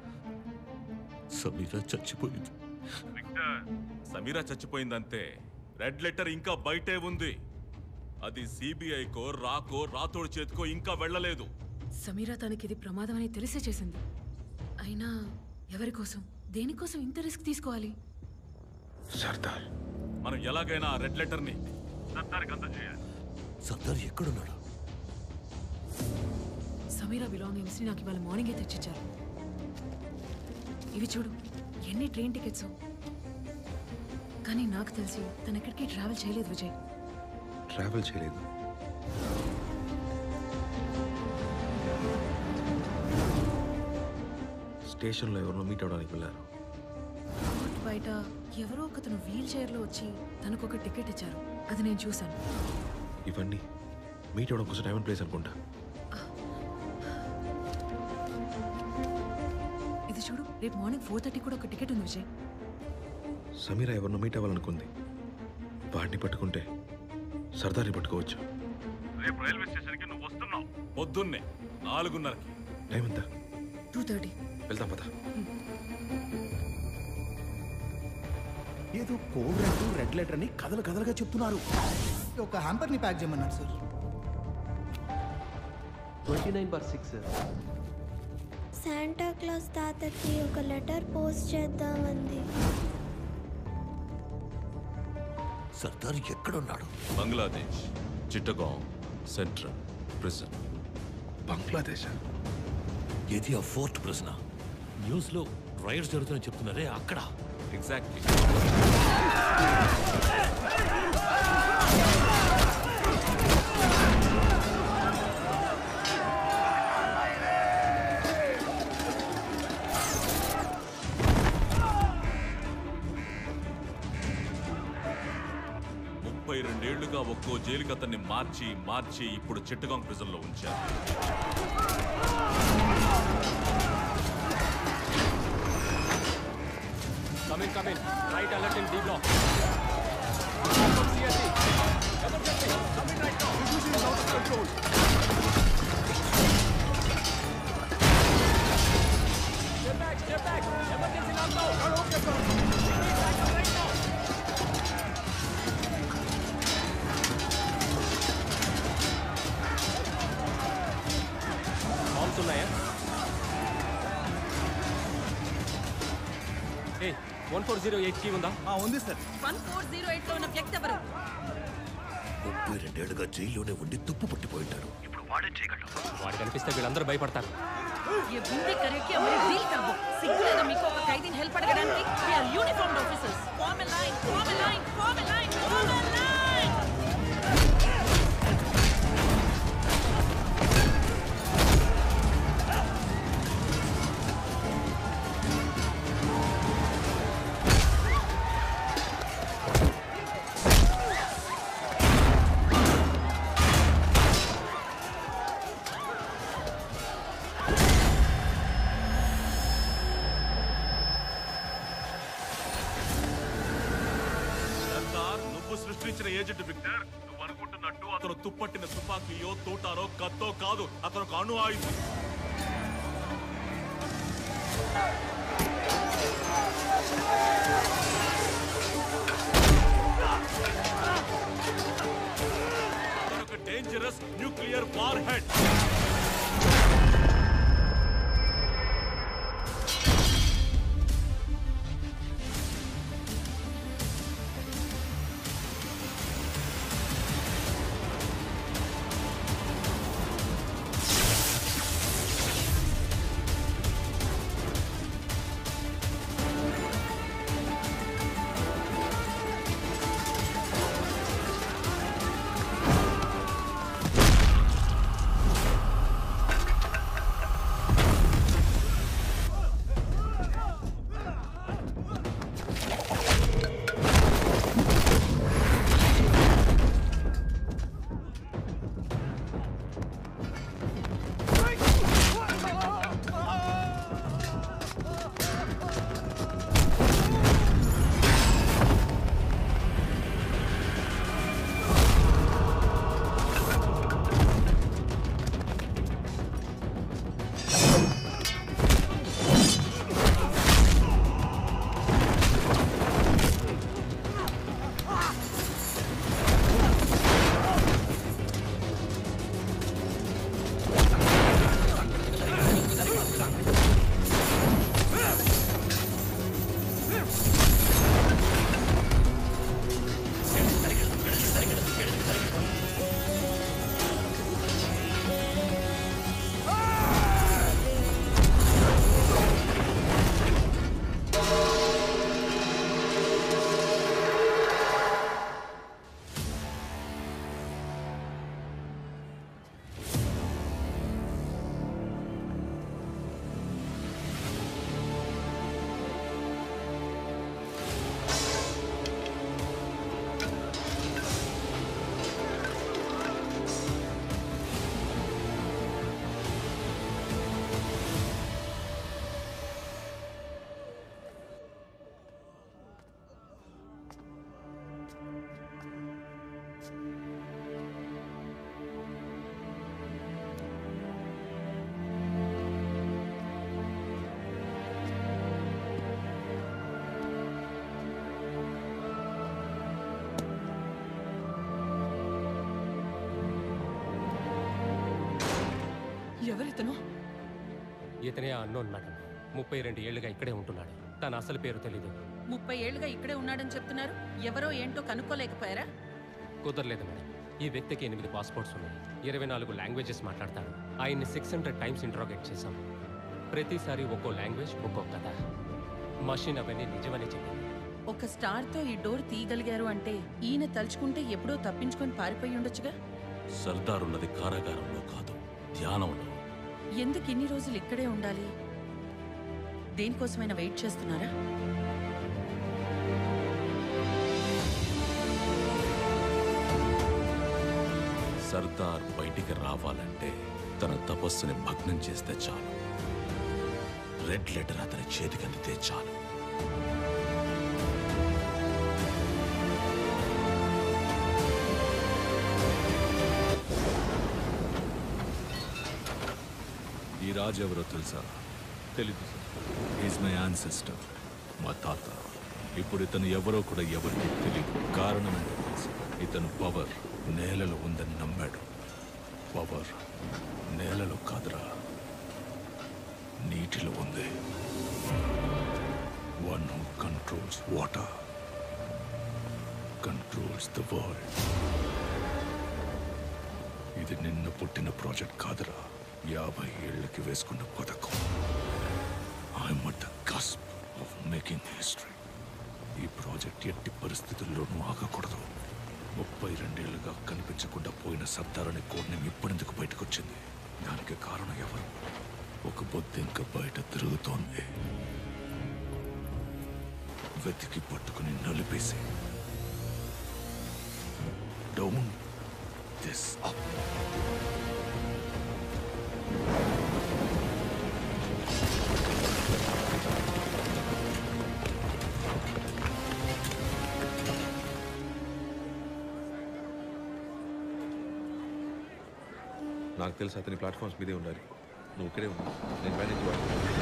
సమీరా చచ్చిపోయింది. సమీరా చచ్చిపోయిందంతే. రెడ్ లెటర్ ఇంకా బయటే ఉంది. అది సిబిఐకో రాకో రాతోడు చేతికో ఇంకా వెళ్ళలేదు. సమీరా తనకి ఇది ప్రమాదం అని తెలిసే చేసింది. అయినా ఎవరి కోసం, దేనికోసం ఇంత రిస్క్ తీసుకోవాలి? సర్దార్, మనం ఎలాగైనా ఆ రెడ్ లెటర్ ని సర్దార్కి అందజేయాలి. సర్దార్ ఎక్కడున్నాడు? సమీరా బిలాంగింగ్స్ ని నాకు ఇవాళ మార్నింగే తెచ్చిచ్చారు. ఇవి చూడు, ఎన్ని ట్రైన్ టికెట్స్. కానీ నాకు తెలిసి తను ఎక్కడికి ట్రావెల్ చేయలేదు విజయ్. ట్రావెల్ చేయలేదు. స్టేషన్లో ఎవరినో మీట్ అవడానికి వెళ్ళారు. కోర్ట్ బయట ఎవరో ఒకతను వీల్ చైర్లో వచ్చి తనకు ఒక టికెట్ ఇచ్చారు. అది నేను చూశాను. ఇవన్నీ మీట్ అవడం కోసం టైం అండ్ ప్లేస్ అనుకుంటా. ఇది చూడు, రేపు మార్నింగ్ ఫోర్ థర్టీ కూడా ఒక టికెట్ ఉంది విజయ్. సమీరా ఎవరినో మీట్ అవ్వాలనుకుంది. వాడిని పట్టుకుంటే సర్దార్ని పట్టుకోవచ్చు. రేపు రైల్వే స్టేషన్కి నువ్వు వస్తున్నావు పొద్దున్నే నాలుగున్నరకి. టైం ఎంత? Two thirty. వెళ్దాం పద. ఏదో కోడ్ రెడ్ రెడ్ లెటర్ అని కథలు కథలుగా చెప్తున్నారు. ఒక హ్యాంపర్ ని ప్యాక్ చేయమన్నారు sir. Twenty nine bar six sir. Santa Claus తాతకి ఒక లెటర్ పోస్ట్ చేద్దామంది. సర్దార్ ఎక్కడున్నాడు? Bangladesh Chittagong central prison. బంగ్లాదేశ్? ఏది ఆ ఫోర్త్ ప్రిజన్? న్యూస్ లో రైడ్స్ జరుగుతున్నాయని చెప్తున్నారే అక్కడ. ఎగ్జాక్ట్లీ. ముప్పై రెండేళ్లుగా ఒక్కో జైలుకి అతన్ని మార్చి మార్చి ఇప్పుడు చిట్టగాంగ్ ప్రిజన్ లో ఉంచారు. Come in, come in. Right alert in D block. C S C. Emergency. Come in right now. Situation is out of control. Step back, step back. Emergency lockdown. Not okay, sir. We need backup right now. Bombs ఉన్నాయా? Hey. One four zero eight కి ఉందా? ఉంది sir. One four zero eight లో ఉన్న వ్యక్తి ఎవరు? ముప్పై రెండేళ్లుగా జైల్లోనే ఉండి తుప్పు పట్టిపోయింటాడు. ఇప్పుడు వాడే చేయగలడు. వాడు కనిపిస్తే వీళ్ళందరూ భయపడతారు. ये बूंदे करे कि हमारी डील कर वो सिग्नल है मिको का कैदी हेल्प अडगడానికి we are uniformed officers form a line form a line form a line form a line సృష్టించిన ఏజెంట్ విక్టర్, నువ్వు అనుకుంటున్నట్టు అతను తుప్పట్టిన తుపాకీయో తోటారో కత్తో కాదు, అతను ఒక అణు ఆయుధం. అతను ఒక డేంజరస్ న్యూక్లియర్ వార్ హెడ్. ఎవరితను? ఇతనే అన్నోన్ మేడం. ముప్పై రెండు ఏళ్లుగా ఇక్కడే ఉంటున్నాడు. తన అసలు పేరు తెలీదు. ముప్పై ఏళ్లుగా ఇక్కడే ఉన్నాడని చెప్తున్నారు. ఎవరో ఏంటో కనుక్కోలేకపోయారా? కుదరలేదు మేడం. ఈ వ్యక్తికి ఎనిమిది పాస్పోర్ట్స్ ఉన్నాయి. ఇరవై నాలుగు లాంగ్వేజెస్ మాట్లాడతాడు. ఆయన్ని సిక్స్ హండ్రెడ్ టైమ్స్ ఇంట్రాగేట్ చేశాం. ప్రతిసారి ఒక్కో లాంగ్వేజ్ ఒక్కో కథ. మషిన్ అవన్నీ నిజమని చెప్పింది. ఒక స్టార్తో ఈ డోర్ తీయగలిగారు అంటే ఈయన తలుచుకుంటే ఎప్పుడో తప్పించుకొని పారిపోయి ఉండొచ్చుగా. సర్దార్ ఉన్నది కారాగారంలో కాదు, ధ్యానంలో. ఎందుకు ఇన్ని రోజులు ఇక్కడే ఉండాలి? దేనికోసమైనా వెయిట్ చేస్తున్నారా? సర్దార్ బయటికి రావాలంటే తన తపస్సుని భగ్నం చేస్తే చాలు. రెడ్ లెటర్ అతని చేతికి అందితే చాలు. ఈ రాజు ఎవరో తెలుసా? తెలీదు సార్. ఈజ్ మై యాన్సెస్టర్, మా తాత. ఇప్పుడు ఇతను ఎవరో కూడా ఎవరికి తెలియదు. కారణం ఏంటో తెలుసా? ఇతను పవర్ నేలలో ఉందని నమ్మాడు. పవర్ నేలలో కాదురా, నీటిలో ఉంది. One who controls water controls the world. ఇది నిన్న పుట్టిన ప్రాజెక్ట్ కాదురా, యాభై ఏళ్ళకి వేసుకున్న పథకం. I'm at the cusp of making history. ఈ ప్రాజెక్ట్ ఎట్టి పరిస్థితుల్లోనూ ఆగకూడదు. ముప్పై రెండేళ్లుగా కనిపించకుండా పోయిన సర్దార్ అనే కోడ్ని ఇప్పుడెందుకు బయటకు వచ్చింది? దానికి కారణం ఎవరు? ఒక బొద్దు ఇంకా బయట తిరుగుతోంది. వెతికి పట్టుకుని నలిపేసి డౌన్ దిస్ అప్. నాకు తెలుసు అతని ప్లాట్ఫామ్స్ మీదే ఉండాలి. నువ్వు ఇక్కడే ఉన్నావు, నేను మేనేజ్ చేయాలి.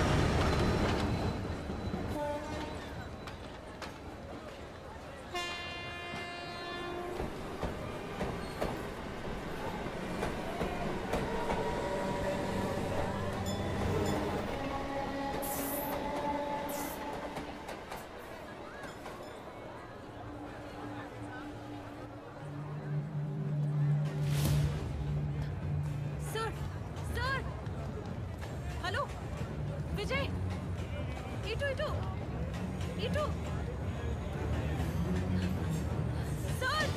సార్ సార్ హలో విజయ్, ఇటు ఇటు ఇటు సార్.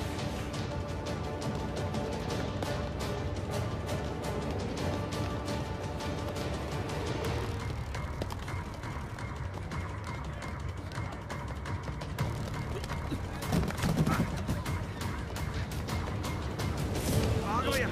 ఆగవయ్యా.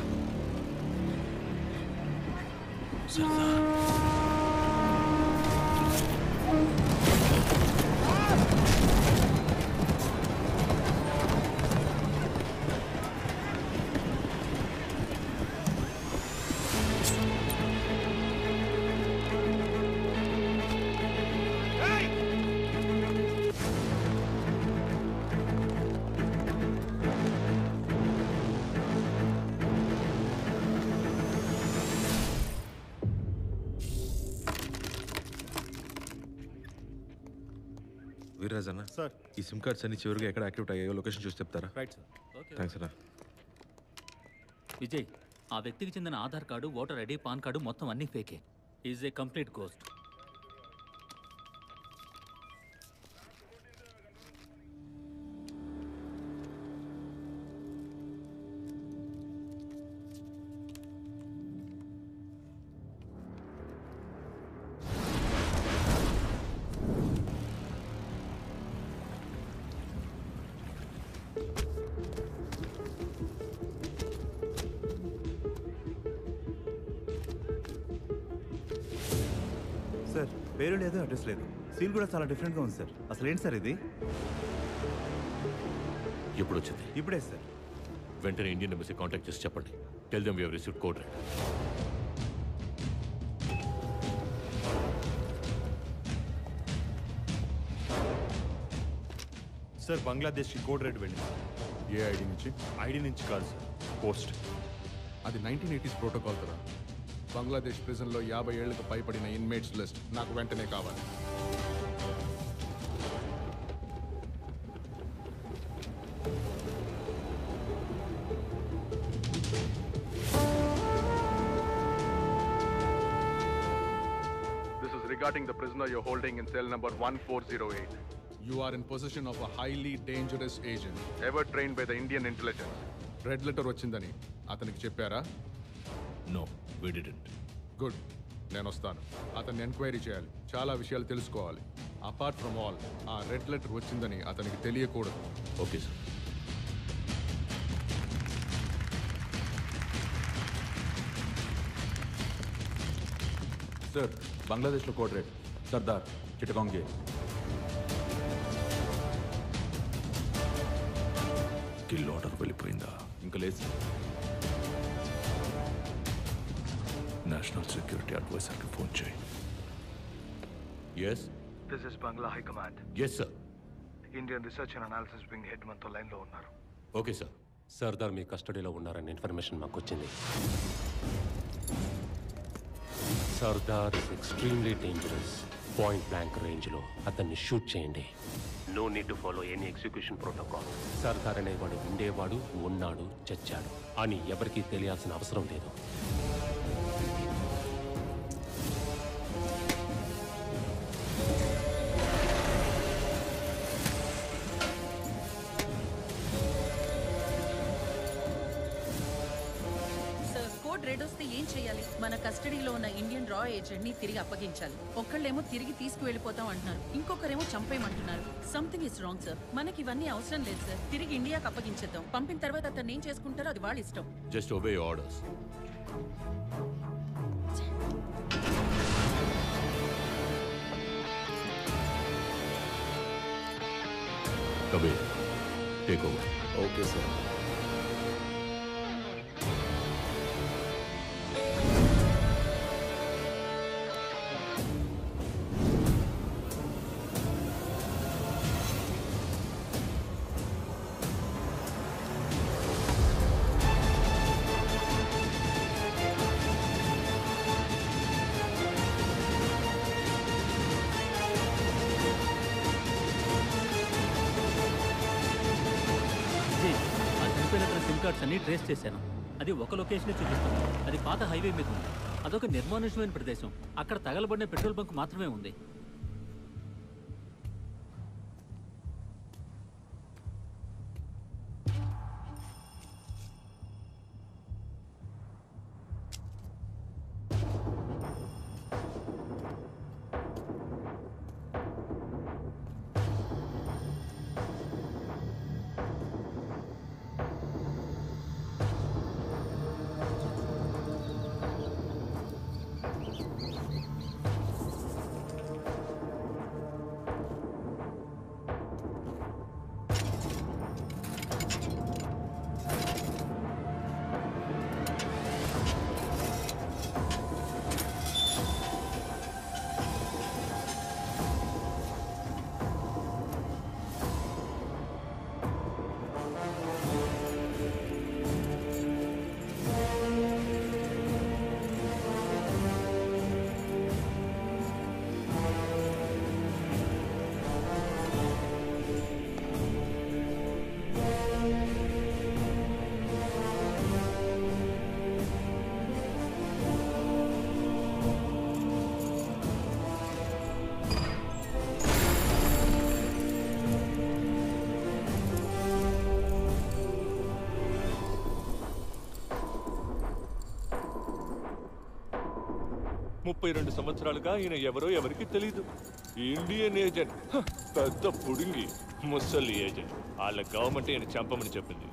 వీర్రాజ్ అన్న సార్, ఈ సిమ్ కార్డ్స్ అన్ని చివరిగా ఎక్కడ యాక్టివేట్ అయ్యాయో లొకేషన్ చూసి చెప్తారా? Right sir. థ్యాంక్స్ అన్న. విజయ్, ఆ వ్యక్తికి చెందిన Aadhaar card, voter ID, PAN card మొత్తం అన్ని ఫేకే. Is a complete ghost. Sir, పేరు లేదు, అడ్రస్ లేదు. సీల్ కూడా చాలా డిఫరెంట్గా ఉంది సార్. అసలు ఏంటి సార్ ఇది? ఎప్పుడు వచ్చింది? ఇప్పుడే సార్. వెంటనే ఇండియన్ ఎంబసీ కాంటాక్ట్ చేసి చెప్పండి. Tell them we have received code red. Sir, బంగ్లాదేశ్కి కోడ్ రెడ్ వెళ్ళింది. ఏ ఐడి నుంచి? ఐడి నుంచి కాదు సార్, పోస్ట్. అది నైన్టీన్ ఎయిటీస్ ప్రోటోకాల్ కదా. బంగ్లాదేశ్ ప్రిజన్లో యాభై ఏళ్లకు పైబడిన ఇన్మేట్స్ లిస్ట్ నాకు వెంటనే కావాలి. This is regarding the prisoner you're holding in cell number one four zero eight. You are in possession of a highly dangerous agent, ever trained by the Indian intelligence. Red letter వచ్చిందని అతనికి చెప్పారా? No, we didn't. Good, నేను వస్తాను. అతన్ని enquiry చేయాలి, చాలా విషయాలు తెలుసుకోవాలి. అపార్ట్ ఫ్రమ్ ఆల్, ఆ రెడ్ లెటర్ వచ్చిందని అతనికి తెలియకూడదు. Okay sir. సార్ బంగ్లాదేశ్లో code red Sardar Chittagong jail. Kill order వెళ్ళిపోయిందా? ఇంకా లేదు సార్. నేషనల్ సెక్యూరిటీ అడ్వైజర్కి ఫోన్ చేయి. Yes this is Bangla high command. Yes sir. Indian research and analysis wing head మనతో లైన్లో ఉన్నారు. Okay sir. సర్దార్ మీ కస్టడీలో ఉన్నారని ఇన్ఫర్మేషన్ మాకు వచ్చింది. సర్దార్ ఇస్ ఎక్స్ట్రీమ్లీ డేంజరస్. పాయింట్ బ్లాంక్ రేంజ్లో అతన్ని షూట్ చేయండి. No need to follow any execution protocol. Sardar అనేవాడు ఉండేవాడు, ఉన్నాడు, చచ్చాడు అని ఎవరికీ తెలియాల్సిన అవసరం లేదు. రెడ్ వస్తే ఏం చేయాలి? మన కస్టడీలో ఉన్న ఇండియన్ రా ఏజెంట్ ని తిరిగి అప్పగించాలి. ఒకళ్ళేమో తిరిగి తీసుకువెళ్ళిపోతాం అంటున్నారు, ఇంకొకరేమో చంపేయమంటున్నారు. Something is wrong sir. మనకి ఇవన్నీ అవసరం లేదు సార్. తిరిగి ఇండియాకి అప్పగించేద్దాం. పంపిన తర్వాత అతను ఏం చేసుకుంటారో అది వాళ్ళ ఇష్టం. Just obey orders. Kabir take over. Okay sir. అన్ని ట్రేస్ చేశాను. అది ఒక లొకేషన్ చూపిస్తుంది. అది పాత హైవే మీద ఉంది. అదొక నిర్మానుష్యమైన ప్రదేశం. అక్కడ తగలబడిన పెట్రోల్ బంక్ మాత్రమే ఉంది. ముప్పై రెండు సంవత్సరాలుగా ఈయన ఎవరో ఎవరికి తెలియదు. ఇండియన్ ఏజెంట్, పెద్ద పుడింగి ముసలి ఏజెంట్. వాళ్ళ గవర్నమెంట్ ఈయన చంపమని చెప్పింది.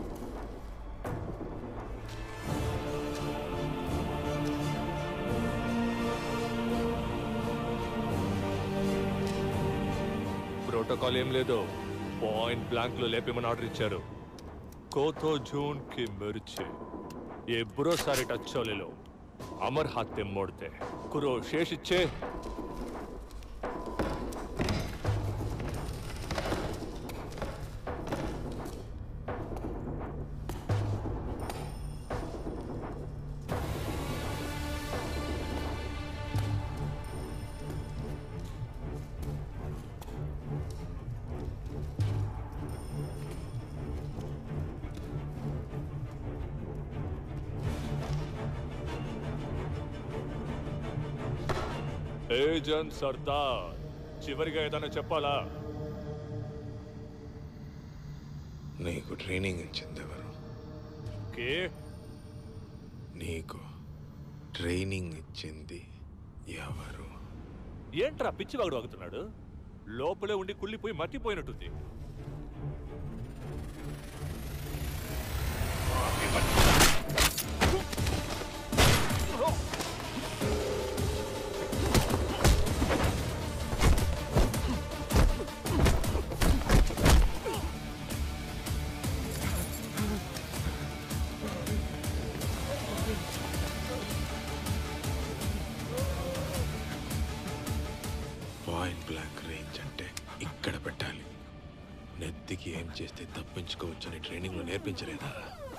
ప్రోటోకాల్ ఏం లేదు. పాయింట్ బ్లాంక్ లో లేపేమని ఆర్డర్ ఇచ్చారు. కోతో జూన్ కి మిర్చి ఏ బురో సారి టచ్ లో अमर हाथे मोड़ते कुरो शेष इच्छे. ఏజెంట్ సర్దార్, చివరిగా ఏదైనా చెప్పాలా? నీకు ట్రైనింగ్ ఇచ్చింది ఎవరు? కే నీకు ట్రైనింగ్ ఇచ్చింది ఎవరు? ఏంట్రా పిచ్చివాగుడు వాగుతున్నాడు? లోపలే ఉండి కుళ్ళిపోయి మట్టిపోయినట్టుంది. చేస్తే తప్పించుకోవచ్చని ట్రైనింగ్లో నేర్పించలేదా?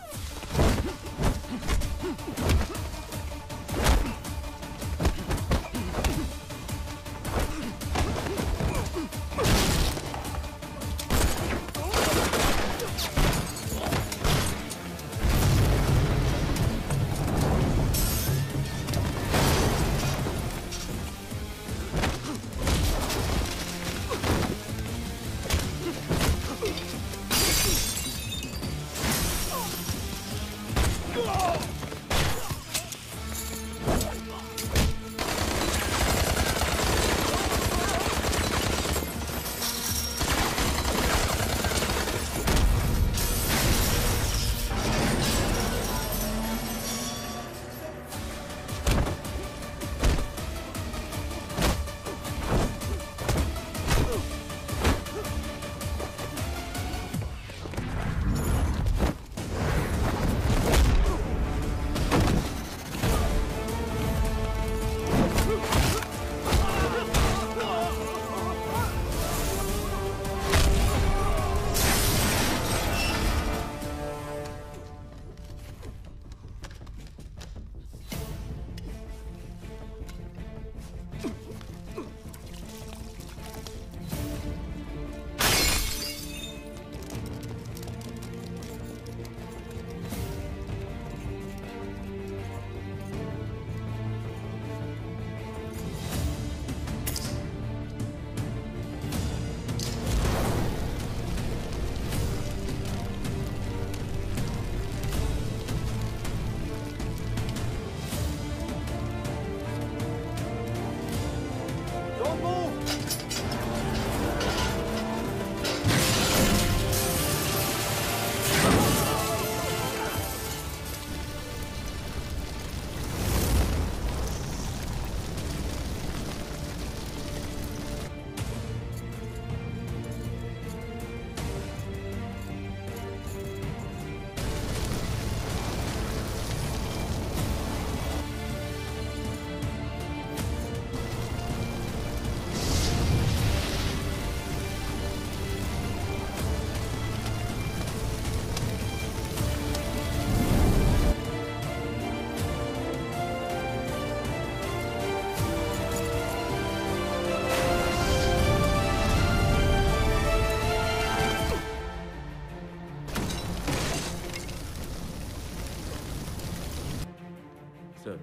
సార్,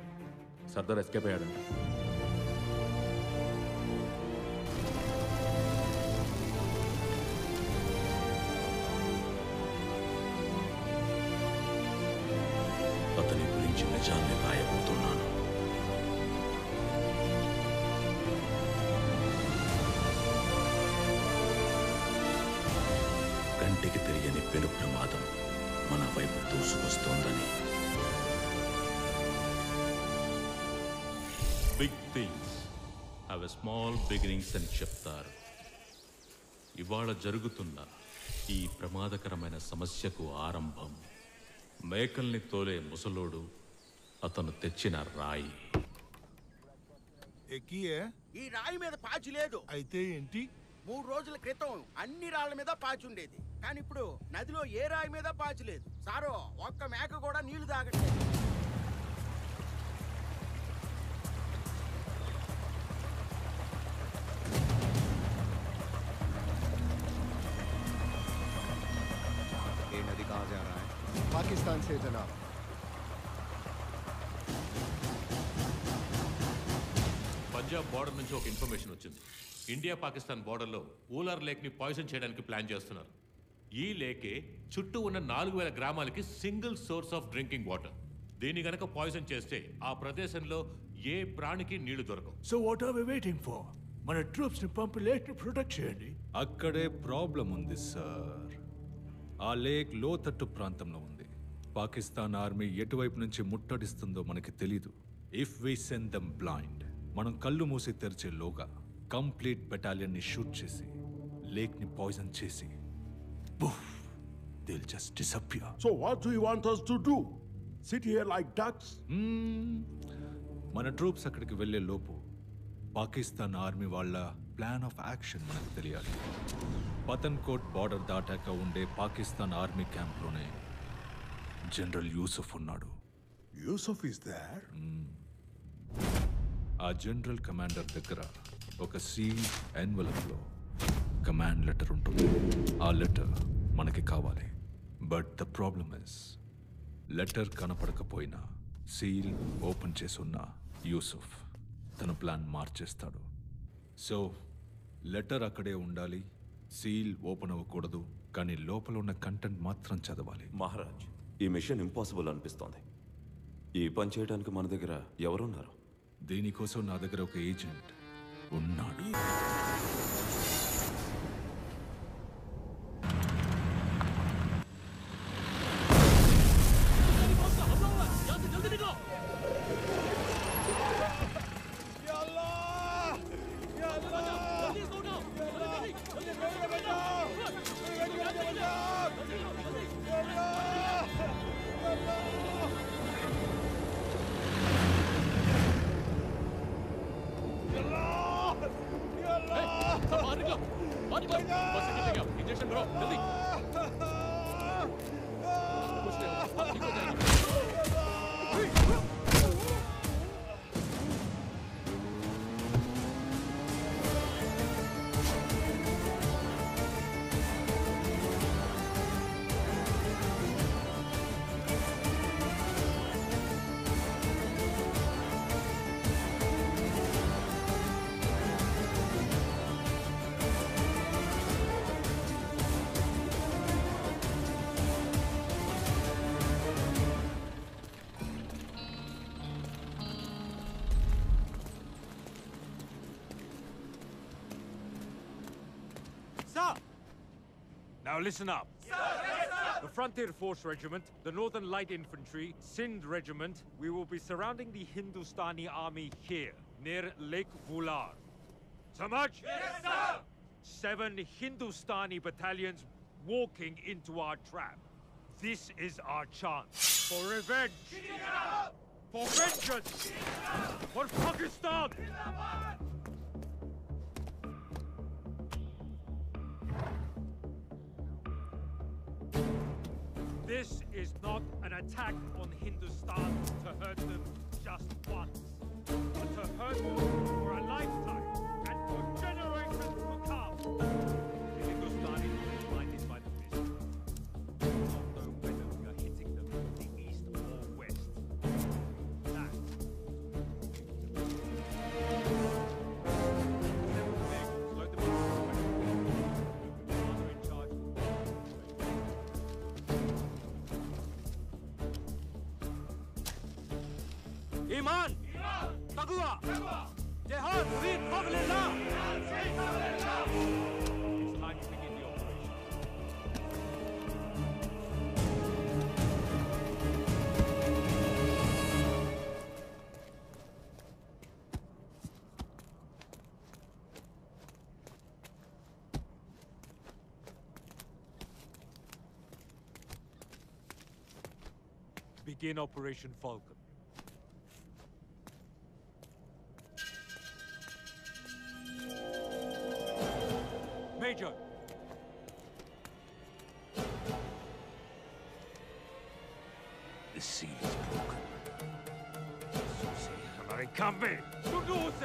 సర్దార్ ఎస్కేప్ అయ్యాడంట. అతని గురించి నిజాన్ని రాయబోతున్నాను. కంటికి తెలియని పెను ప్రమాదం మన వైపు దూసుకొస్తోందని. Big things have a small beginnings అని చెప్తారు. ఇవాళ జరుగుతున్న ఈ ప్రమాదకరమైన సమస్యకు ఆరంభం మేకల్ని తోలే ముసలోడు అతను తెచ్చిన రాయి. ఎక్కియే ఈ రాయి మీద పాచి లేదు. అయితే ఏంటి? మూడు రోజుల క్రితం అన్ని రాళ్ల మీద పాచి ఉండేది, కానీ ఇప్పుడు నదిలో ఏ రాయి మీద పాచి లేదు. సారో, ఒక్క మేక కూడా నీళ్లు తాగట్లేదు. ये नदी कहाँ से आ रहा है? पाकिस्तान से जनाब। పంజాబ్ బార్డర్ నుంచి ఒక ఇన్ఫర్మేషన్ వచ్చింది. ఇండియా పాకిస్తాన్ బార్డర్లో ఊలర్ లేక్ ని పాయిజన్ చేయడానికి ప్లాన్ చేస్తున్నారు. ఈ లేకే చుట్టూ ఉన్న నాలుగు వేల గ్రామాలకి single source of drinking water. దీన్ని గనక పాయిజన్ చేస్తే ఆ ప్రదేశంలో ఏ ప్రాణికి నీళ్లు దొరకవు. So what are we waiting for? మన ట్రూప్స్ ని పంపి లేక్ ని ప్రొటెక్ట్ చేయండి. అక్కడే ప్రాబ్లం ఉంది సార్. ఆ లేక్ లోతట్టు ప్రాంతంలో ఉంది. పాకిస్తాన్ ఆర్మీ ఎటువైపు నుంచి ముట్టడిస్తుందో మనకి తెలీదు. If we send them blind, మనం కళ్ళు మూసి తెరిచే లోగా కంప్లీట్ బెటాలియన్ ని షూట్ చేసి లేక్ ని పాయిజన్ చేసి they'll just disappear. So what do you want us to do? Sit here like ducks? మన ట్రూప్స్ అక్కడికి వెళ్లే లోపు పాకిస్తాన్ ఆర్మీ వాళ్ళ ప్లాన్ ఆఫ్ యాక్షన్ మనకు తెలియాలి. పతన్కోట్ బార్డర్ దాటాక ఉండే పాకిస్తాన్ ఆర్మీ క్యాంప్లోనే జనరల్ యూసుఫ్ ఉన్నాడు. Yusuf is there? ఆ జనరల్ కమాండర్ దగ్గర ఒక సీల్ ఎన్వలప్లో కమాండ్ లెటర్ ఉంటుంది. ఆ లెటర్ మనకి కావాలి. But the problem is letter కనపడకపోయినా సీల్ ఓపెన్ చేసున్న యూసుఫ్ తన ప్లాన్ మార్చేస్తాడు. సో లెటర్ అక్కడే ఉండాలి, సీల్ ఓపెన్ అవ్వకూడదు, కానీ లోపల ఉన్న కంటెంట్ మాత్రం చదవాలి. మహారాజ్, ఈ మిషన్ ఇంపాసిబుల్ అనిపిస్తోంది. ఈ పని చేయడానికి మన దగ్గర ఎవరున్నారు? దీనికోసం నా దగ్గర ఒక ఏజెంట్ ఉన్నాడు. Now listen up. The Frontier Force Regiment, the Northern Light Infantry, Sindh Regiment, we will be surrounding the Hindustani army here, near Lake Vular. Samaj? Yes, sir! Seven Hindustani battalions walking into our trap. This is our chance for revenge, for vengeance, for Pakistan! This is not an attack on Hindustan to hurt them just once, but to hurt them for a lifetime and for generations to come. The Hindustani will be blinded by the vision. They do not know whether we are hitting them from the east or west. That. Slow them down. In charge. Iman! Taqwa! Jihad! Fi sabilillah! It's time to begin the operation. Begin Operation Falcon. Major! The seal is broken. हमारे काम में सुनो उसे!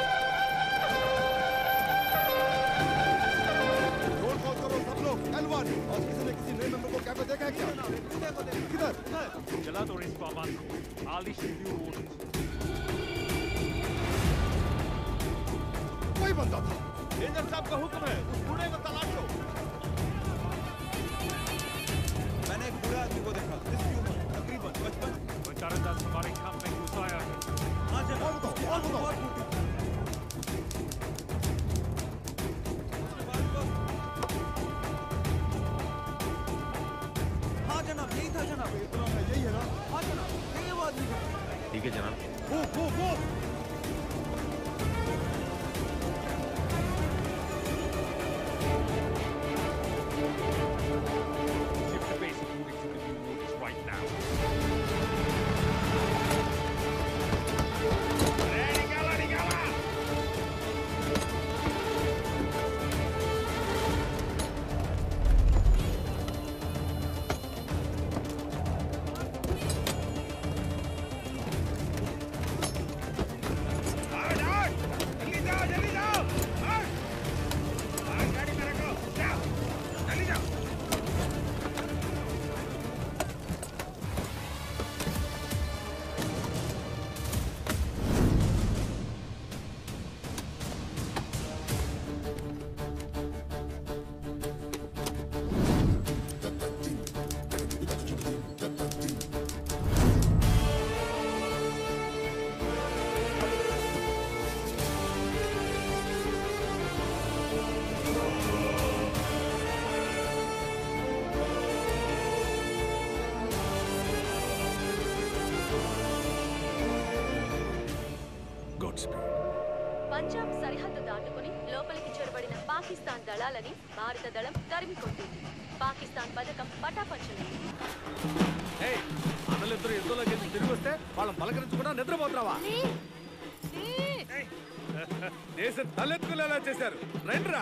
Roll call करो सब लोग, L one. और किसी ने किसी नए मेंबर को कैफे देखा है क्या? किधर? चला दो इस सामान को। I'll issue new orders. कोई बंदा था। रेंजर साहब का हुक्म है, उस बूढ़े को तलाशो। मैंने एक बूढ़े आदमी को देखा, जिसकी उम्र तकरीबन पचपन। वो चारदास हमारे काम में घुसाया है। हाँ जनाब, और बताओ, और बताओ। हाँ जनाब, यही था जनाब। यही है ना? हाँ जनाब, यही वो आदमी था। ठीक है जनाब। वो वो वो Shift the basic unit to the new orders right now. Punjab సరిహద్దు దాటుకుని లోపలికి చొరబడిన పాకిస్తాన్ దళాలని భారత దళం తరిమి కొట్టింది. పాకిస్తాన్ పథకం పటాపంచలేదు. అన్నలిద్దరు యుద్ధంలో గెలిచి తిరిగి వస్తే వాళ్ళని పలకరించకుండా నిద్రపోతున్నావా? దేశం తలెత్తుకునేలా చేశారు. రండిరా.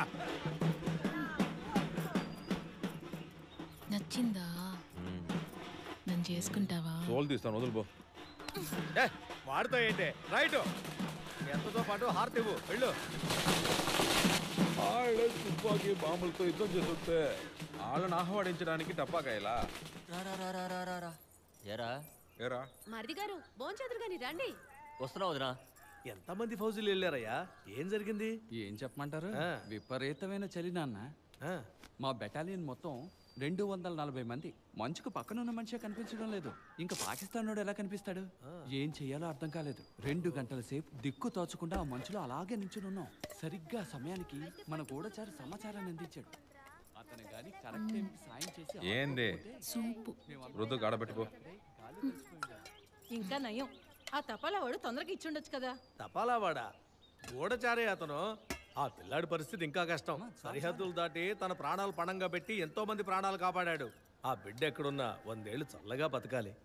నచ్చిందా? నన్ను చేసుకుంటావా? సోల్ తీస్తాను, వదులుబో. వాడుతా ఏంటి? రైట్ ఎంతతో పాటు హార్ట్ ఇవ్వు. వెళ్ళు. వాళ్ళే తుపాకీ బాంబులతో యుద్ధం చేస్తుంటే వాళ్ళని ఆహ్వానించడానికి టపాకాయలా? ఏరా ఏరా మరిది గారు భోంచెదురు గాని రండి. వస్తున్నావు వదినా? ఎంతమంది ఫౌజులు వెళ్ళారయ్యా? ఏం జరిగింది? ఏం చెప్పమంటారు? విపరీతమైన చలి నాన్న. మా బెటాలియన్ మొత్తం రెండు వందల నలభై మంది. మంచుకు పక్కనున్న మనిషే కనిపించడం లేదు. ఇంకా పాకిస్తాన్ వాడు ఎలా కనిపిస్తాడు? ఏం చెయ్యాలో అర్థం కాలేదు. రెండు గంటల సేపు దిక్కు తోచకుండా ఆ మంచులో అలాగే నించుని ఉన్నాం. సరిగ్గా సమయానికి మన గూఢచారి సమాచారాన్ని అందించాడు. అతను గాని కరెక్ట్ టైంకి సాయం చేసి ఏంది రుద్దు గాడబెట్టుకో. ఇంకా నయం, ఆ తపాలావాడు తొందరగా ఇచ్చుండొచ్చు కదా. తపాలావాడా? గూఢచారే అతను. ఆ పిల్లాడి పరిస్థితి ఇంకా కష్టం. సరిహద్దులు దాటి తన ప్రాణాలు పణంగా పెట్టి ఎంతో మంది ప్రాణాలు కాపాడాడు. ఆ బిడ్డ ఎక్కడున్నా వందేళ్లు చల్లగా బతకాలి.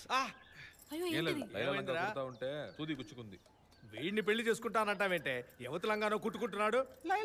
ఉంటే సూది గుచ్చుకుంది. వీడిని పెళ్లి చేసుకుంటానంటావేంటే? యువతులంగానో కుట్టుకుంటున్నాడు.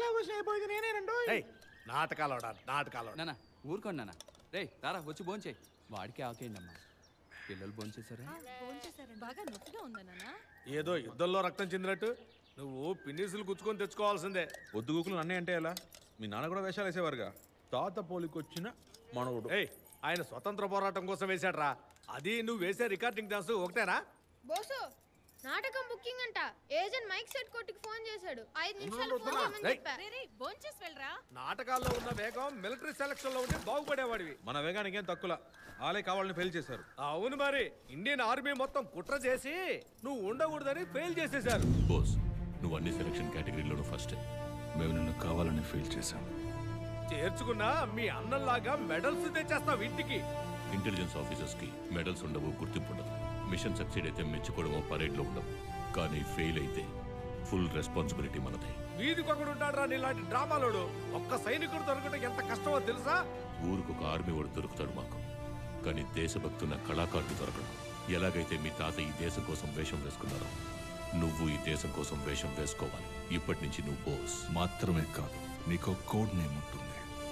నాటకాలోడా నాటకాలో. నాన్న ఊరుకోండి నాన్న. రే తారా వచ్చి భోంచేయి. వాడికి ఆకేయండి అమ్మా. పిల్లలు భోంచేశారా? బాగా నొప్పిగా ఉందా నాన్న? ఏదో యుద్ధంలో రక్తం చెందినట్టు నువ్వు పిన్నిసులు గుచ్చుకొని తెచ్చుకోవాల్సిందే. పొద్దుగుకులు నన్నే అంటే ఎలా? మీ నాన్న కూడా వేషాలు వేసేవారుగా. తాత పోలికొచ్చిన మనవుడు. ఆయన స్వతంత్ర పోరాటం కోసం వేశాడ్రా. అది నువ్వు వేసే రికార్డింగ్ డాన్స్ ఒకటేనా? బోసు నాటకం బుకింగ్ అంట. ఏజెంట్ మైక్ సెట్ కొట్టుకు ఫోన్ చేశాడు. ఐదు నిమిషాలు ఫోన్ చేయమని చెప్పా. భోంచేసి వెళ్ళరా. నాటకాల్లో ఉన్న వేగం మిలిటరీ సెలక్షన్ లో ఉంటే బాగుపడేవాడివి. మన వేగానికి ఏం తక్కువ. ఆలే కావాలని ఫెయిల్ చేశారు. అవును మరి. ఇండియన్ ఆర్మీ మొత్తం కుట్ర చేసి నువ్వు ఉండకూడదని ఫెయిల్ చేసేశారు. బోస్ నువ్వు అన్ని సెలక్షన్ కేటగిరీలోనూ ఫస్ట్. మేము నిన్ను కావాలని ఫెయిల్ చేశాం. చేర్చుకున్నా మీ అన్నల్లాగా మెడల్స్ తెచ్చేస్తావు ఇంటికి. ఇంటెలిజెన్స్ ఆఫీసర్స్ కి మెడల్స్ ఉండవు, గుర్తింపు ఉండదు. మిషన్ సక్సీడ్ అయితే మెచ్చుకోవడమో పరేడ్లో ఉండవు. కానీ ఫెయిల్ అయితే ఫుల్ రెస్పాన్సిబిలిటీ మనదే. వీధికొకడు ఉంటాడు నీలాంటి డ్రామాలోడు. ఒక్క సైనికుడు దొరకడం ఎంత కష్టమో తెలుసా? ఊరికి ఒక ఆర్మీ వాడు దొరుకుతాడు మాకు, కానీ దేశభక్తున్న కళాకారుడు దొరకడు. ఎలాగైతే మీ తాత ఈ దేశం కోసం వేషం వేసుకున్నారో నువ్వు ఈ దేశం కోసం వేషం వేసుకోవాలి. ఇప్పటి నుంచి నువ్వు బోస్ మాత్రమే కాదు, నీకు కోడ్ నేమ్ ఉంటుంది.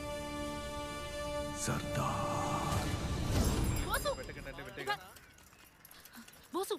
సర్దార్. బోసు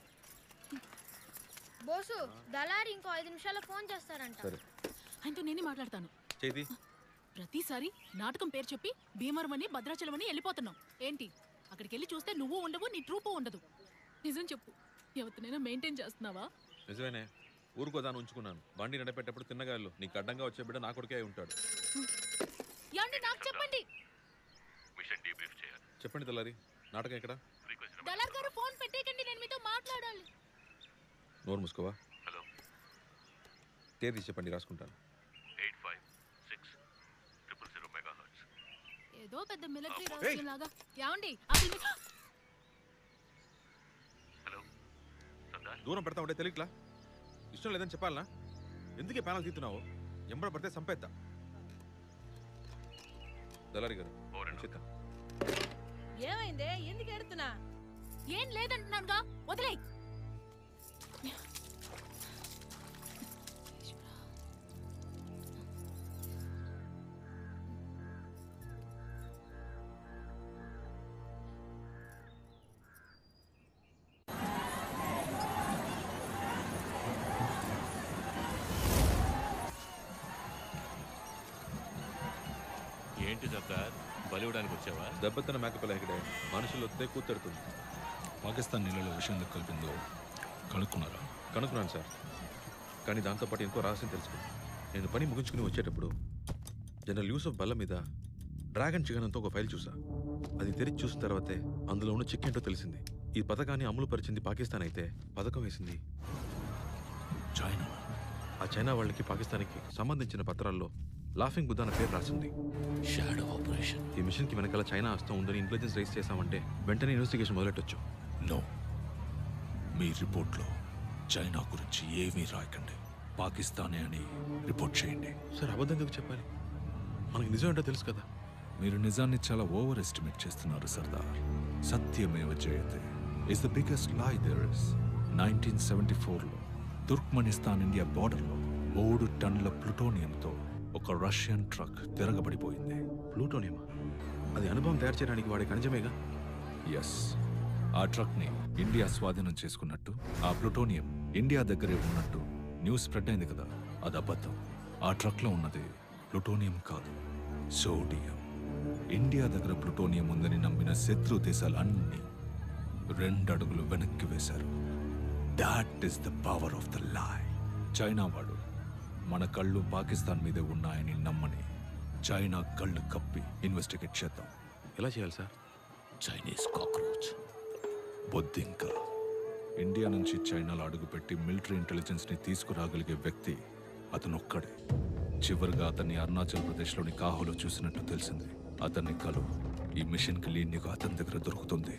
బోసు దళారి ఇంకో ఐదు నిమిషాల్లో ఫోన్ చేస్తారంట. ఆయనతో నేనే మాట్లాడతాను. చేది ప్రతిసారి నాటకం పేరు చెప్పి భీమవరం అని భద్రాచలం అని వెళ్ళిపోతున్నాం. ఏంటి అక్కడికి వెళ్ళి చూస్తే నువ్వు ఉండవు, నీ ట్రూపు ఉండదు. నిజం చెప్పు, ఎవరినైనా మెయింటైన్ చేస్తున్నావా? నిజమేనే. ఊరుకోదాన్ని ఉంచుకున్నాను. బండి నడిపేటప్పుడు తిన్నగాళ్ళు నీకు అడ్డంగా వచ్చే బిడ్డ నా కొడుకే ఉంటాడు. యాండి నాకు చెప్పండి. మిషన్ డీబ్రీఫ్ చేయాలి. చెప్పండి తెల్లారి. నాటకం ఎక్కడ? దళార్ గారు ఫోన్ పెట్టేకండి, నేను మీతో మాట్లాడాలి. నోరు మూసుకోవా. హలో. తేదీ చెప్పండి, రాసుకుంటాను. Eight five six triple zero megahertz. ఏదో పెద్ద మిలిటరీ రహస్యం లాగా. యాండి అసలు హలో సర్దార్. దూరం పెడతా ఉంటే తెలియట్లా? ఇష్టం లేదని చెప్పాలనా? ఎందుకే ప్యానల్ తీస్తున్నావు? ఎంబడ పడితే సంపేద్దా. దళారి గారు చెప్తా. ఏమైందే? ఎందుకు ఎడుతున్నా? ఏం లేదంటున్నానుగా, వదిలే. ఏంటి సర్దార్, బలివడానికి వచ్చావా? దెబ్బతిన్న మేకపిల్ల ఇక్కడే మనుషులు వస్తే కూతెడుతుంది. పాకిస్తాన్ నీళ్ళలో విషయం ఎందుకు కలిపిందో కనుక్కున్నారా? కనుక్కున్నాను సార్, కానీ దాంతోపాటు ఇంకో రహస్యం తెలుసుకున్నాను. నేను పని ముగించుకుని వచ్చేటప్పుడు జనరల్ యూసఫ్ బల్ల మీద డ్రాగన్ చికెన్ అంతా ఒక ఫైల్ చూసా. అది తెరిచి చూసిన తర్వాతే అందులో ఉన్న చిక్ ఏంటో తెలిసింది. ఈ పథకాన్ని అమలు పరిచింది పాకిస్తాన్ అయితే పథకం వేసింది చైనా. ఆ చైనా వాళ్ళకి పాకిస్తాన్కి సంబంధించిన పత్రాల్లో లాఫింగ్ బుద్ధ అన్న పేరు రాసింది. Shadow operation. ఈ మిషన్కి వెనకాల చైనా హస్తం ఉందని ఇంటెలిజెన్స్ రైజ్ చేశామంటే వెంటనే ఇన్వెస్టిగేషన్ మొదలెట్టొచ్చు. నో, మీ రిపోర్ట్లో చైనా గురించి ఏమీ రాయకండి. పాకిస్తానే అని రిపోర్ట్ చేయండి. సార్ అబద్ధం ఎందుకు చెప్పాలి? మనకి నిజం ఏంటో తెలుసు కదా. మీరు నిజాన్ని చాలా ఓవర్ ఎస్టిమేట్ చేస్తున్నారు సర్దార్. సత్యమేవ జయతే is the biggest lie there is. Nineteen seventy ఫోర్లో తుర్క్మనిస్తాన్ ఇండియా బార్డర్లో మూడు టన్నుల ప్లూటోనియంతో ఒక రష్యన్ ట్రక్ తిరగబడిపోయింది. ప్లూటోనియమా? అది అనుభవం తయారు చేయడానికి వాడే ఖనిజమేగా. ఎస్, ఆ ట్రక్ని ఇండియా స్వాధీనం చేసుకున్నట్టు, ఆ ప్లూటోనియం ఇండియా దగ్గరే ఉన్నట్టు న్యూస్ స్ప్రెడ్ అయింది కదా. అది అబద్ధం. ఆ ట్రక్లో ఉన్నది ప్లూటోనియం కాదు, సోడియం. ఇండియా దగ్గర ప్లూటోనియం ఉందని నమ్మిన శత్రు దేశాలు అన్నీ రెండు అడుగులు వెనక్కి వేశారు. That is the power of the lie. China వాడు మన కళ్ళు పాకిస్తాన్ మీదే ఉన్నాయని నమ్మని చైనా కళ్ళు కప్పి ఇన్వెస్టిగేట్ చేద్దాం. ఎలా చేయాలి సార్? చైనీస్ కాక్రోచ్ బొద్దింక. ఇండియా నుంచి చైనాలో అడుగుపెట్టి మిలిటరీ ఇంటెలిజెన్స్ని తీసుకురాగలిగే వ్యక్తి అతనొక్కడే. చివరిగా అతన్ని అరుణాచల్ ప్రదేశ్లోని కాహోలో చూసినట్టు తెలిసింది. అతన్ని కలు. ఈ మిషన్కి లీడ్ నీకు అతని దగ్గర దొరుకుతుంది.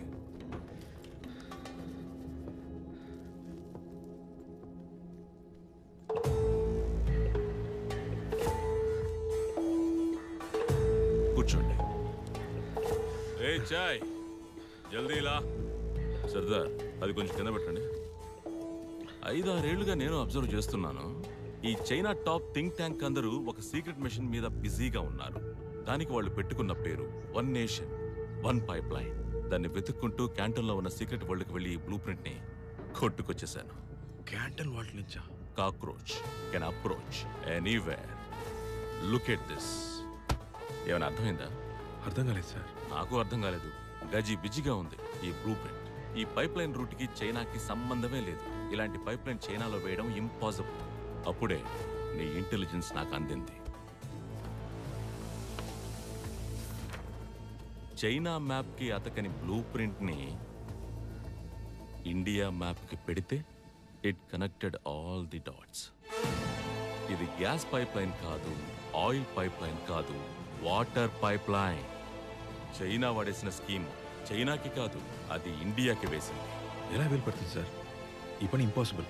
కూర్చోండి. ఏ చాయ్ జల్దీలా. సర్దార్, అది కొంచెం కింద పెట్టండి. ఐదారేళ్లుగా నేను అబ్జర్వ్ చేస్తున్నాను, ఈ చైనా టాప్ థింక్ ట్యాంక్ అందరూ ఒక సీక్రెట్ మిషన్ మీద బిజీగా ఉన్నారు. దానికి వాళ్ళు పెట్టుకున్న పేరు one nation one pipe line. దాన్ని వెతుక్కుంటూ క్యాంటన్లో ఉన్న సీక్రెట్ వరల్డ్కి వెళ్ళి ఈ బ్లూ ప్రింట్ ని కొట్టుకొచ్చేసాను. క్యాంటన్ వరల్డ్ నుంచా? Cockroach can approach anywhere. Look at this. ఏమైనా అర్థమైందా? అర్థం కాలేదు సార్. నాకు అర్థం కాలేదు. గజీ బిజిగా ఉంది ఈ బ్లూ ప్రింట్. ఈ పైప్ లైన్ రూట్ కి చైనాకి సంబంధమే లేదు. ఇలాంటి పైప్ లైన్ చైనాలో వేయడం ఇంపాసిబుల్. అప్పుడే నీ ఇంటెలిజెన్స్ నాకు అందింది. చైనా మ్యాప్ కి అతకని బ్లూ ప్రింట్ ని ఇండియా మ్యాప్ కి పెడితే it connected all the dots. ఇది గ్యాస్ పైప్ లైన్ కాదు, ఆయిల్ పైప్ లైన్ కాదు, వాటర్ పైప్ లైన్. చైనా వాడేసిన స్కీమ్ చైనాకి కాదు, అది ఇండియాకి వేసింది. ఎలా వీలు పడుతుంది సార్? ఈ పని ఇంపాసిబుల్.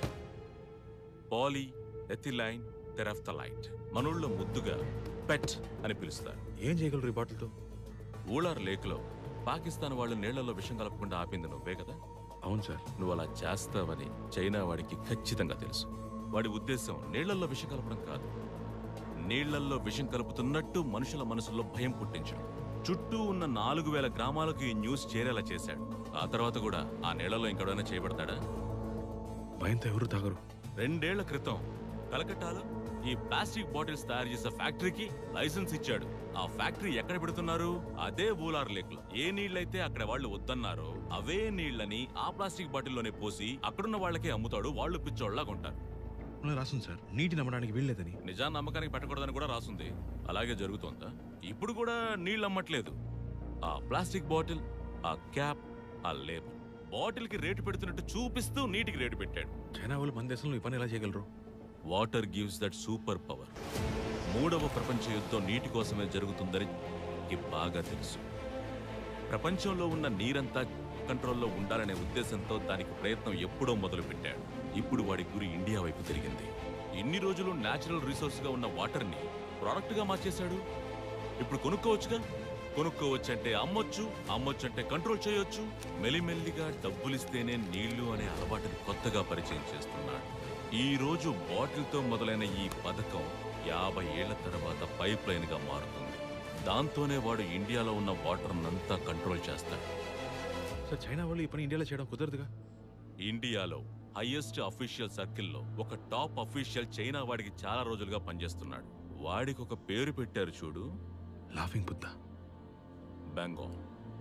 పాలీ ఎథిలైన్ తెరఫ్థలైట్, మనోళ్ళ ముద్దుగా పెట్ అని పిలుస్తారు. ఏం చేయగలరు ఈ బాటిల్తో? ఊళార్ లేక్లో పాకిస్తాన్ వాళ్ళు నీళ్లలో విషం కలపకుండా ఆపింది నువ్వే కదా? అవును సార్. నువ్వు అలా చేస్తావని చైనా వాడికి ఖచ్చితంగా తెలుసు. వాడి ఉద్దేశం నీళ్లలో విషం కలపడం కాదు, నీళ్లల్లో విషం కలుపుతున్నట్టు మనుషుల మనసుల్లో భయం పుట్టించడం. చుట్టూ ఉన్న నాలుగు వేల గ్రామాలకు ఈ న్యూస్ చేరేలా చేశాడు. ఆ తర్వాత కూడా ఆ నీళ్లలో ఇంకెవడైనా చేయబడతాడా? భయంతో ఎవరు తాగరు. రెండేళ్ల క్రితం కలకట్టాలో ఈ ప్లాస్టిక్ బాటిల్స్ తయారు చేసే ఫ్యాక్టరీకి లైసెన్స్ ఇచ్చాడు. ఆ ఫ్యాక్టరీ ఎక్కడ పెడుతున్నారు? అదే ఊలార్ లేక్ లో. ఏ నీళ్లైతే అక్కడ వాళ్ళు వద్దన్నారో అవే నీళ్లని ఆ ప్లాస్టిక్ బాటిల్లోనే పోసి అక్కడున్న వాళ్ళకే అమ్ముతాడు. వాళ్ళు పిచ్చోళ్ళగా ఉంటారు. రాస్తుంది సార్, నీటి నమ్మడానికి వీల్లేదని. నిజాన్ని నమ్మకానికి పెట్టకూడదని కూడా రాస్తుంది. అలాగే జరుగుతోందా? ఇప్పుడు కూడా నీళ్ళు అమ్మట్లేదు. ఆ ప్లాస్టిక్ బాటిల్, ఆ క్యాప్, ఆ లేబుల్. బాటిల్ కి రేటు పెడుతున్నట్టు చూపిస్తూ నీటికి రేటు పెట్టాడు. చైనా వాళ్ళు మన దేశంలో ఈ పని ఎలా చేయగలరు? Water gives that superpower. మూడవ ప్రపంచ యుద్ధం నీటి కోసమే జరుగుతుందని బాగా తెలుసు. ప్రపంచంలో ఉన్న నీరంతా కంట్రోల్లో ఉండాలనే ఉద్దేశంతో దానికి ప్రయత్నం ఎప్పుడో మొదలు పెట్టాడు. ఇప్పుడు వాడి గురి ఇండియా వైపు తిరిగింది. ఇన్ని రోజులు న్యాచురల్ రిసోర్స్ గా ఉన్న వాటర్ ని ప్రోడక్ట్ గా మార్చేశాడు. ఇప్పుడు కొనుక్కోవచ్చుగా. కొనుక్కోవచ్చంటే అమ్మొచ్చు, అమ్మొచ్చంటే కంట్రోల్ చేయొచ్చు. మెల్లిమెల్లిగా డబ్బులిస్తేనే నీళ్లు అనే అలవాటుని కొత్తగా పరిచయం చేస్తున్నాడు. ఈ రోజు బాటిల్తో మొదలైన ఈ పథకం యాభై ఏళ్ల తర్వాత పైప్ లైన్ గా మారుతుంది. దాంతోనే వాడు ఇండియాలో ఉన్న వాటర్ అంతా కంట్రోల్ చేస్తాడు. సార్, చైనా వాళ్ళు ఈ పని ఇండియాలో చేయడం కుదరదుగా. ఇండియాలో హైయెస్ట్ అఫీషియల్ సర్కిల్లో ఒక టాప్ అఫీషియల్ చైనా వాడికి చాలా రోజులుగా పనిచేస్తున్నాడు. వాడికి ఒక పేరు పెట్టారు చూడు, లాఫింగ్ బుద్ధ. బెంగాల్.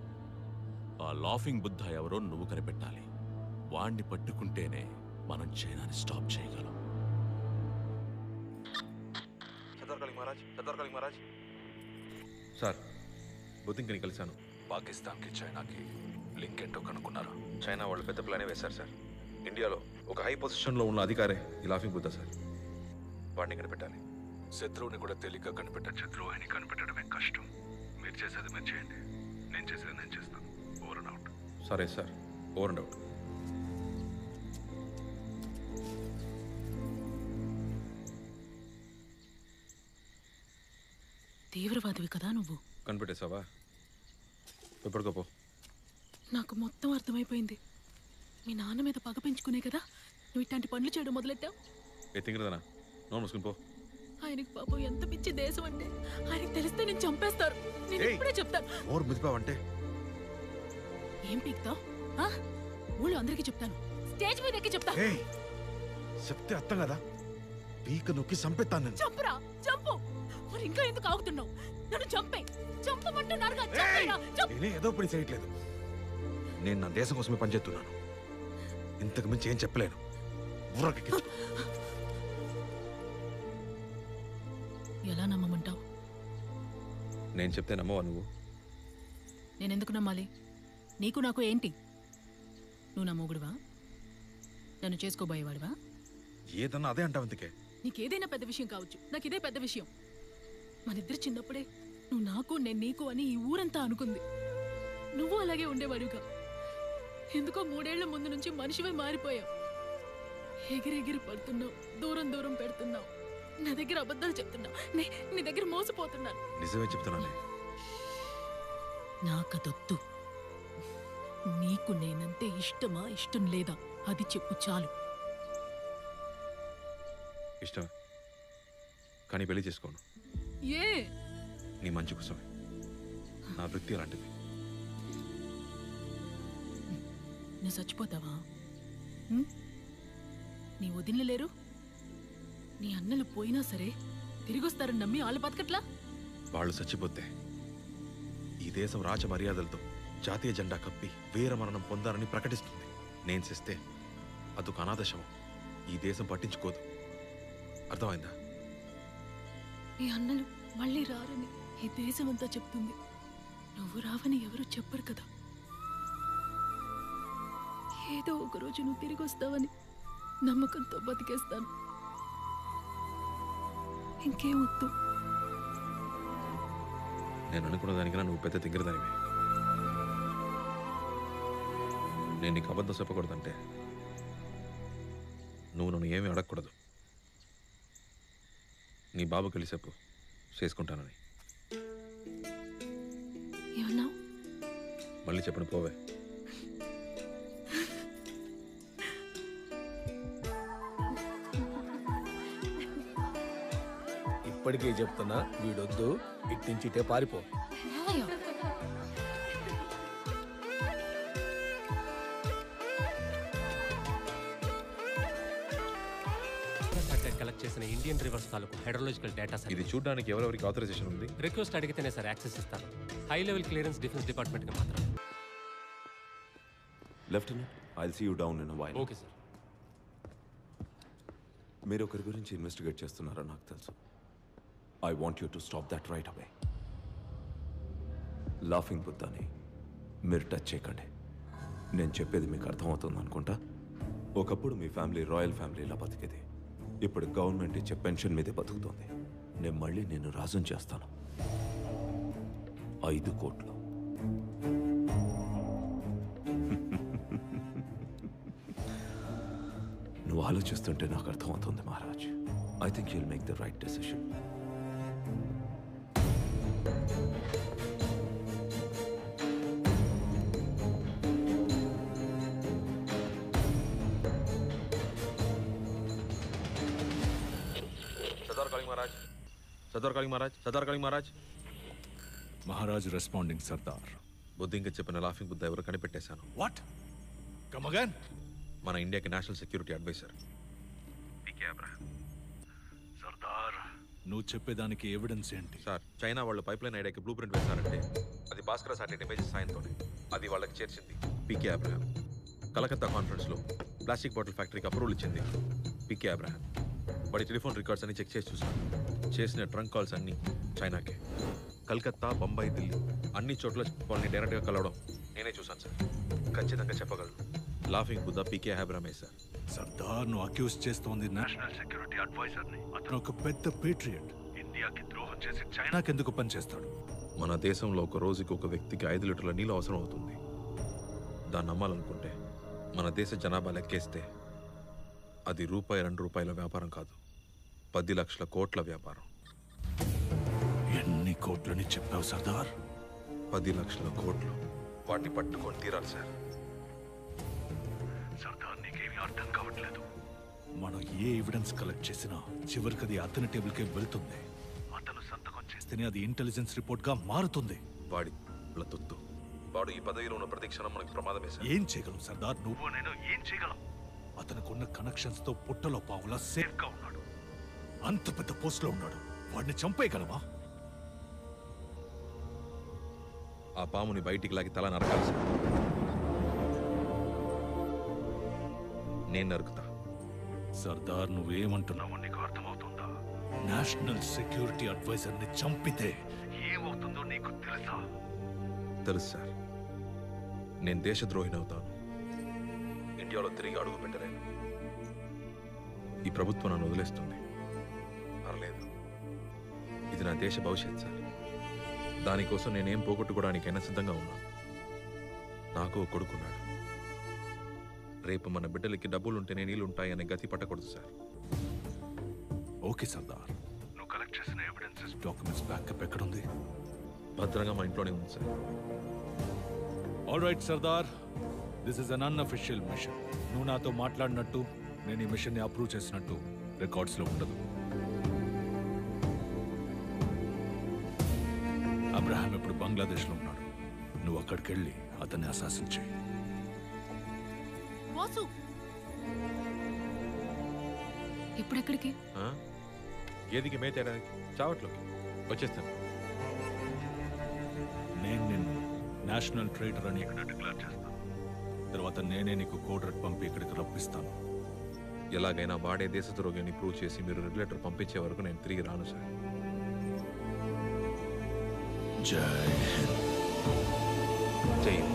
ఆ లాఫింగ్ బుద్ధ ఎవరో నువ్వు కనిపెట్టాలి. వాణ్ణి పట్టుకుంటేనే మనం చైనాని స్టాప్ చేయగలం. సార్, బుద్ధింకని కలిశాను. పాకిస్తాన్కి చైనాకి లింక్ ఏంటో కనుక్కున్నారా? చైనా వాళ్ళు పెద్ద ప్లానే వేశారు సార్. ఇండియాలో ఒక హై పొజిషన్లో ఉన్న అధికారే ఈ లాఫింగ్ బుద్ధ సార్. వాడిని కనిపెట్టాలి. శత్రువుని కూడా తేలిగ్గా కనిపెట్టాలి. శత్రువు అని కనిపెట్టడమే కష్టం. మీరు చేసేది మీరు చేయండి, నేను చేసేది నేను చేస్తాను. Over and out. సరే సార్, ఓవర్ అండ్ అవుట్. తీవ్రవాదివి కదా నువ్వు. కనిపెట్టేశావా? ఎప్పటికోపో. నాకు మొత్తం అర్థమైపోయింది. మీ నాన్న మీద పగ పెంచుకునే కదా నువ్వు ఇట్లాంటి పనులు చేయడం మొదలెట్టావు. ఏ తింగరదనా, నోరు మూసుకుని పో. ఆయనకి పాపం ఎంత పిచ్చి దేశం అంటే ఆయనకి తెలిస్తే నేను చంపేస్తారు. నేను ఇప్పుడే చెప్తాను. ఓరు ముదిపావంటే ఏం పీక్తావు? ఊళ్ళో అందరికీ చెప్తాను. స్టేజ్ మీద ఎక్కి చెప్తా. చెప్తే అర్థం కదా, పీక నొక్కి చంపేస్తాను నేను. చంపరా, చంపు. మరి ఇంకా ఎందుకు ఆగుతున్నావు? నన్ను చంపే, చంపమంటున్నారుగా. చంపేరా, చంపు. నేనే ఏదో పని చేయట్లేదు. నేను నా దేశం కోసమే పనిచేస్తున్నాను. ఇంతకు మించి ఏం చెప్పలేను. ఊరకెక్కించు. ఎలా నమ్మమంటావు? నేను చెప్తే నమ్మవా నువ్వు? నేనెందుకు నమ్మాలి? నీకు నాకు ఏంటి? నువ్వు నా మొగుడువా? నన్ను చేసుకోబోయేవాడివా? ఏదన్నా అదే అంటావు. అందుకే నీకేదైనా పెద్ద విషయం కావచ్చు, నాకు ఇదే పెద్ద విషయం. మనిద్దరు చిన్నప్పుడే నువ్వు నాకు నేను నీకు అని ఈ ఊరంతా అనుకుంది. నువ్వు అలాగే ఉండేవాడుగా. ఎందుకో మూడేళ్ల ముందు నుంచి మనిషివే మారిపోయావు. ఎగిరెగిరి పడుతున్నావు, దూరం దూరం పెడుతున్నావు. నా దగ్గర అబద్ధాలు చెప్తున్నావు. నీ దగ్గర మోసపోతున్నాను. నిజమే చెప్తున్నానే. నాకదొద్దు. నీకు నేనంటే ఇష్టమా, ఇష్టం లేదా అది చెప్పు చాలు. ఇష్టం, కానీ పెళ్లి చేసుకోను. ఏ? నీ మంచి కోసమే. నా వృత్తి అలాంటిది. నువ్వు చచ్చిపోతావా? నీ వదినలు లేరు? నీ అన్నలు పోయినా సరే తిరిగొస్తారని నమ్మి వాళ్ళు బతకట్లా? వాళ్ళు చచ్చిపోతే ఈ దేశం రాజ మర్యాదలతో జాతీయ జెండా కప్పి వీరమరణం పొందారని ప్రకటిస్తుంది. నేను చేస్తే అదొక అనాథ శవం. ఈ దేశం పట్టించుకోదు. అర్థమైందా? నీ అన్నలు మళ్ళీ రారని ఈ దేశం అంతా చెప్తుంది. నువ్వు రావని ఎవరు చెప్పరు కదా. ఏదో ఒక రోజు నువ్వు తిరిగి వస్తావని నమ్మకంతో బతికేస్తాను. ఇంకేం వద్దు. నేను అనుకున్న దానికన్నా నువ్వు పెద్ద తింగరదానివి. నేను నీకు అబద్ధం చెప్పకూడదంటే నువ్వు నన్ను ఏమీ అడగకూడదు. నీ బాబుకి వెళ్ళి చెప్పు చేసుకుంటానని. ఏమన్నావు? మళ్ళీ చెప్పను పోవే. ఇప్పటికే చెప్తున్నా, వీడొద్దు, ఇట్టించిటే పారిపో. కలెక్ట్ చేసిన ఇండియన్ రివర్స్ తాలూకు హైడ్రాలజికల్ డేటా. ఇది చూడడానికి ఎవరెవరికి ఆథరైజేషన్ ఉంది? రిక్వెస్ట్ అడిగితేనే సార్ యాక్సెస్ ఇస్తాను. హై లెవెల్ క్లియరెన్స్ డిఫెన్స్ డిపార్ట్మెంట్కి మాత్రం. Lieutenant, I'll see you down in a while. Okay sir. మీరు ఒకరి గురించి ఇన్వెస్టిగేట్ చేస్తున్నారో నాకు తెలుసు. I want you to stop that right away. Laughing బుద్ధాని మీరు టచ్ చేయకండి. నేను చెప్పేది మీకు అర్థమవుతుంది అనుకుంటా. ఒకప్పుడు మీ ఫ్యామిలీ రాయల్ ఫ్యామిలీలా బతికేది. ఇప్పుడు గవర్నమెంట్ ఇచ్చే పెన్షన్ మీదే బతుకుతోంది. నేను మళ్ళీ నేను రాజుని చేస్తాను. ఐదు కోట్లు. నువ్వు ఆలోచిస్తుంటే నాకు అర్థమవుతుంది Maharaj. I think you'll make the right decision. Sardar calling Maharaj. Sardar calling Maharaj. Sardar calling Maharaj. Maharaj responding Sardar. బుద్ధింగా చెప్పిన లాఫింగ్ బుద్ధ ఎవరు కనిపెట్టేశాను. వాట్? Come again. మన ఇండియాకి national security advisor PK Abraham. Sardar, నువ్వు చెప్పేదానికి ఎవిడెన్స్ ఏంటి? సార్, చైనా వాళ్ళు పైప్ లైన్ ఐడియాకి బ్లూ ప్రింట్ వేశారంటే అది భాస్కర సాటిలైట్ ఇమేజెస్ సాయంతోనే. అది వాళ్ళకి చేర్చింది పీకే అబ్రహాం. కలకత్తా కాన్ఫరెన్స్లో ప్లాస్టిక్ బాటిల్ ఫ్యాక్టరీకి అప్రూవల్ ఇచ్చింది పీకే అబ్రహాం. వాడి టెలిఫోన్ రికార్డ్స్ అన్ని చెక్ చేసి చూసాను. చేసిన ట్రంక్ కాల్స్ అన్నీ చైనాకే. కలకత్తా, బొంబాయి, ఢిల్లీ అన్ని చోట్ల వాళ్ళని డైరెక్ట్గా కలవడం నేనే చూశాను సార్. ఖచ్చితంగా చెప్పగలను లాఫింగ్ బుద్ధ పీకే అబ్రహామే సార్. సర్దార్, నువ్వు అక్యూజ్ చేస్తోంది నేషనల్ సెక్యూరిటీ అడ్వైజర్ని. అతను ఒక పెద్ద పేట్రియట్. ఇండియాకి ద్రోహం చేసి చైనాకి ఎందుకు పనిచేస్తాడు? మన దేశంలో ఒక రోజుకి ఒక వ్యక్తికి ఐదు లీటర్ల నీళ్ళు అవసరం అవుతుంది. దాన్ని నమ్మాలనుకుంటే మన దేశ జనాభా లెక్కేస్తే అది రూపాయి రెండు రూపాయల వ్యాపారం కాదు, పది లక్షల కోట్ల వ్యాపారం. ఎన్ని కోట్లని చెప్పావు సర్దార్? పది లక్షల కోట్లు. వాటిని పట్టుకొని తీరాలి సార్. సర్దార్, నీకేమీ అర్థం కావట్లేదు. మనం ఏ ఎవిడెన్స్ కలెక్ట్ చేసినా చివరికి అది అతని టేబుల్కే వెళ్తుంది. అతను సంతకం చేస్తేనే అది ఇంటెలిజెన్స్ రిపోర్ట్ గా మారుతుంది. వాడి తొత్తు వాడు ఈ పదవిలో ఉన్న ప్రతి క్షణం మనకి ప్రమాదమే సార్. ఏం చేయగలం సర్దార్? నువ్వు నేను ఏం చేయగలం? అతనుకున్న కనెక్షన్స్ తో పుట్టలో పావులా సేఫ్ గా ఉన్నాడు. అంత పెద్ద పోస్ట్ లో ఉన్నాడు. వాడిని చంపేయగలవా? ఆ పాముని బయటికి లాగి తల నరకాలి సార్. నేను నరుకుతా. సర్దార్, నువ్వేమంటున్నావు నీకు అర్థమవుతుందా? నేషనల్ సెక్యూరిటీ అడ్వైజర్ ని చంపితే ఏమవుతుందో నీకు తెలుసా? తెలుసు సార్. నేను దేశద్రోహిని అవుతాను. ఇండియాలో తిరిగి అడుగు పెట్టలేను. ఈ ప్రభుత్వం నన్ను వదిలేస్తుంది. పర్లేదు, ఇది నా దేశ భవిష్యత్ సార్. దానికోసం నేనేం పోగొట్టుకోవడానికైనా సిద్ధంగా ఉన్నాను. నాకు ఒక కొడుకున్నాడు. రేపు మన బిడ్డలకి డబ్బులుంటేనే నీళ్ళుంటాయనే గతి పట్టకూడదు సార్. ఓకే సర్దార్, నువ్వు కలెక్ట్ చేసిన ఎవిడెన్సెస్, డాక్యుమెంట్స్ బ్యాకప్ ఎక్కడుంది? భద్రంగా మా ఇంట్లోనే ఉంది sir. All right Sardar, this is an unofficial mission. నువ్వు నాతో మాట్లాడినట్టు, నేను ఈ మిషన్ ని అప్రూవ్ చేసినట్టు రికార్డ్స్ లో ఉండదు. అబ్రహాం ఇప్పుడు బంగ్లాదేశ్ లో ఉన్నాడు. నువ్వు అక్కడికి వెళ్ళి అతన్ని అసాసిన్ చేయి. వాసు, ఇప్పుడెక్కడికి? ఏదికి మేతేయడానికి చావట్లోకి వచ్చేస్తాను. నేను నిన్ను నేషనల్ ట్రేడర్ అని ఇక్కడ డిక్లేర్ చేస్తాను. తర్వాత నేనే నీకు కోడ్ రెడ్ పంపి ఇక్కడికి రప్పిస్తాను. ఎలాగైనా వాడే దేశద్రోగిని ప్రూవ్ చేసి మీరు రెగ్యులేటర్ పంపించే వరకు నేను తిరిగి రాను సార్. జై హింద్. జై Hind.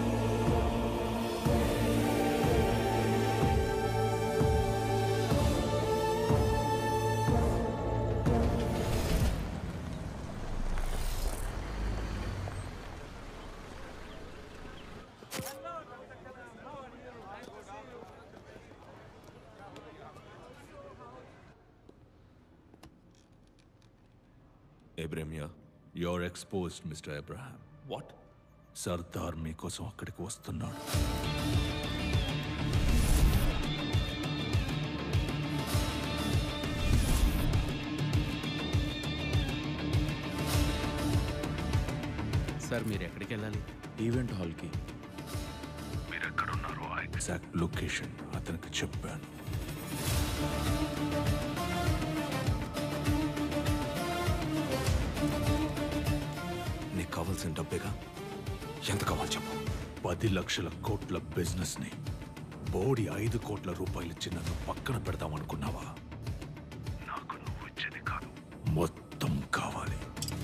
Abraham, you're exposed, Mister Abraham. What? Sardar మీకోసం అక్కడికి వస్తున్నాడు. సార్, మీరు ఎక్కడికి వెళ్ళాలి? ఈవెంట్ హాల్కి. మీరు ఎక్కడున్నారో ఆ ఎగ్జాక్ట్ లొకేషన్ అతనికి చెప్పాను. నీకు కావాల్సిన డబ్బేగా? ఎంత కావాలి చెప్పు. పది లక్షల కోట్ల బిజినెస్ ని బోడి ఐదు కోట్ల రూపాయలు ఇచ్చి నన్ను పక్కన పెడతామనుకున్నావా? నాకు నువ్వు ఇచ్చేది కాదు, మొత్తం కావాలి.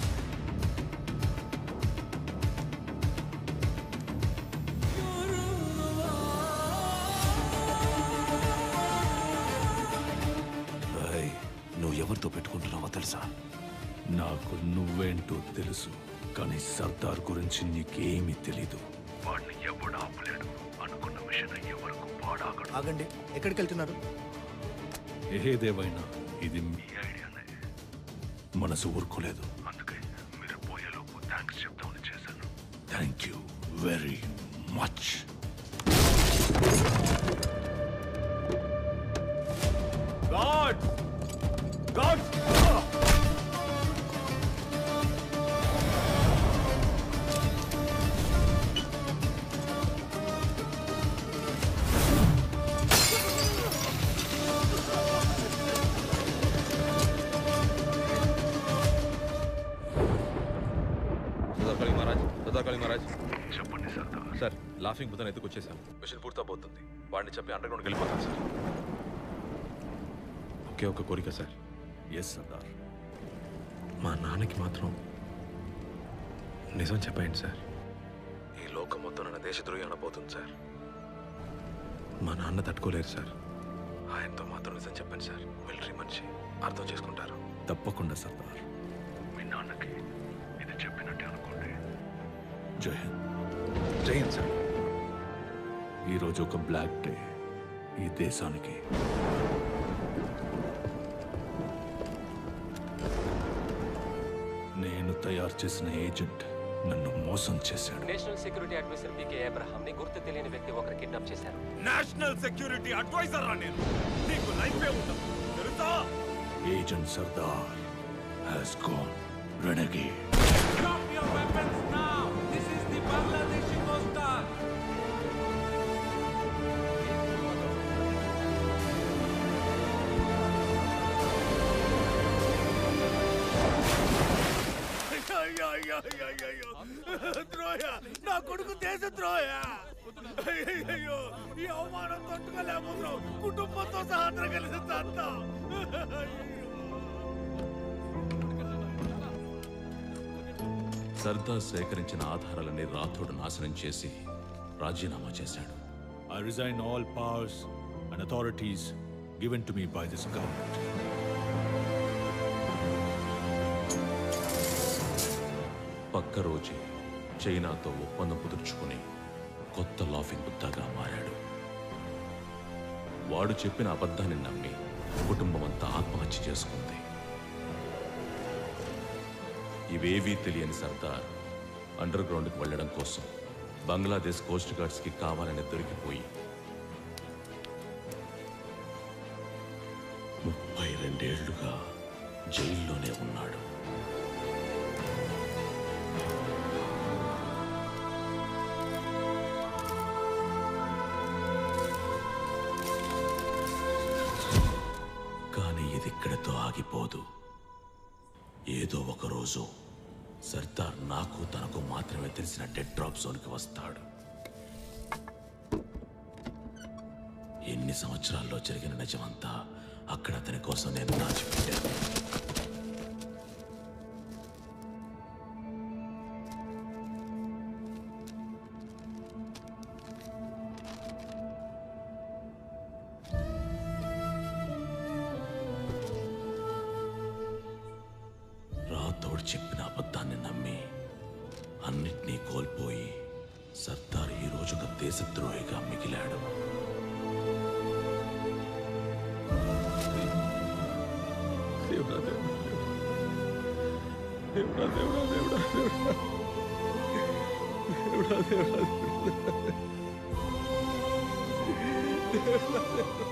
నువ్వు ఎవరితో పెట్టుకుంటున్నావో తెలుసా? నాకు నువ్వేంటో తెలుసు, కానీ సర్దార్ గురించి నీకేమీ తెలీదు. వాడిని ఎవడు ఆపలేడు. అనుకున్న మిషన్ అయ్యే వరకు వాడాగడు. ఆగండి, ఎక్కడికి వెళ్తున్నారు? ఏదేవైనా ఇది మీ ఐడియానే. మనసు ఊరుకోలేదు, అందుకే మీరు పోయేలోపు థ్యాంక్స్ చెప్తామని చేశాను. Thank you very much. God god Sadakali Maharaj, Sadakali Maharaj. చెప్పండి సర్దార్. సార్, లాఫింగ్ బుద్ధని ఎత్తుకొచ్చేసాను. మిషన్ పూర్తయిపోతుంది. వాడిని చెప్పి అండర్ గ్రౌండ్కి వెళ్ళిపోతాను సార్. ఒకే ఒక కోరిక సార్. ఎస్ సర్దార్. మా నాన్నకి మాత్రం నిజం చెప్పండి సార్. ఈ లోకం మొత్తం నన్ను దేశద్రోహి అనబోతుంది సార్. మా నాన్న తట్టుకోలేరు సార్. ఆయనతో మాత్రం నిజం చెప్పండి సార్. మిలిటరీ మనిషి, అర్థం చేసుకుంటారు. తప్పకుండా సర్దార్. మీ నాన్నకి ఇది చెప్పినట్టే అనుకోండి. జై హింద్. జై హింద్ సార్. ఈరోజు ఒక బ్లాక్ డే ఈ దేశానికి. నేను తయారు చేసిన ఏజెంట్ నన్ను మోసం చేశాడు. National security advisor PK Abraham ని గుర్తు తెలియని వ్యక్తి ఒకరు కిడ్నాప్ చేశారు. నేషనల్ సెక్యూరిటీ అడ్వైజర్ రా నేను. నీకు లైఫే ఉండదు తెలుసా? Agent Sardar has gone renegade. Drop your weapons now. This is the Bangladeshi Coast Guard. ద్రోహ నా కొడుకు దేశ ద్రోహ. అయ్యో ఈ అవమానం తట్టుకోలేకపోతున్నావు. కుటుంబంతో సహా కలిసి చంతా. సర్దార్ సేకరించిన ఆధారాలని రాథోడ్ నాశనం చేసి రాజీనామా చేశాడు. I resign all powers and authorities given to me by this government. పక్క రోజే చైనాతో ఒప్పందం కుదుర్చుకుని కొత్త లాఫింగ్ బుద్ధగా మారాడు. వాడు చెప్పిన అబద్ధాన్ని నమ్మి కుటుంబం అంతా ఆత్మహత్య చేసుకుంది. ఇవేవీ తెలియని సర్దార్ అండర్ గ్రౌండ్కి వెళ్ళడం కోసం బంగ్లాదేశ్ కోస్ట్ గార్డ్స్కి కావాలని దొరికిపోయి ముప్పై రెండేళ్లుగా జైల్లోనే ఉన్నాడు. కానీ ఇది ఇక్కడితో ఆగిపోదు. ఏదో ఒక రోజు సర్దార్ నాకు తనకు మాత్రమే తెలిసిన డెడ్ డ్రాప్ జోన్కి వస్తాడు. ఎన్ని సంవత్సరాల్లో జరిగిన నిజమంతా అక్కడ అతని కోసం నేను దాచిపెట్టాను. రాథోడ్ చెప్పిన అబద్ధాన్ని నమ్మి అన్నిటినీ కోల్పోయి సర్దార్ ఈ రోజు ఒక దేశద్రోహిగా మిగిలాడు. దేవుడా దేవుడా దేవుడా దేవుడా దేవుడా దేవుడా దేవుడా దేవుడా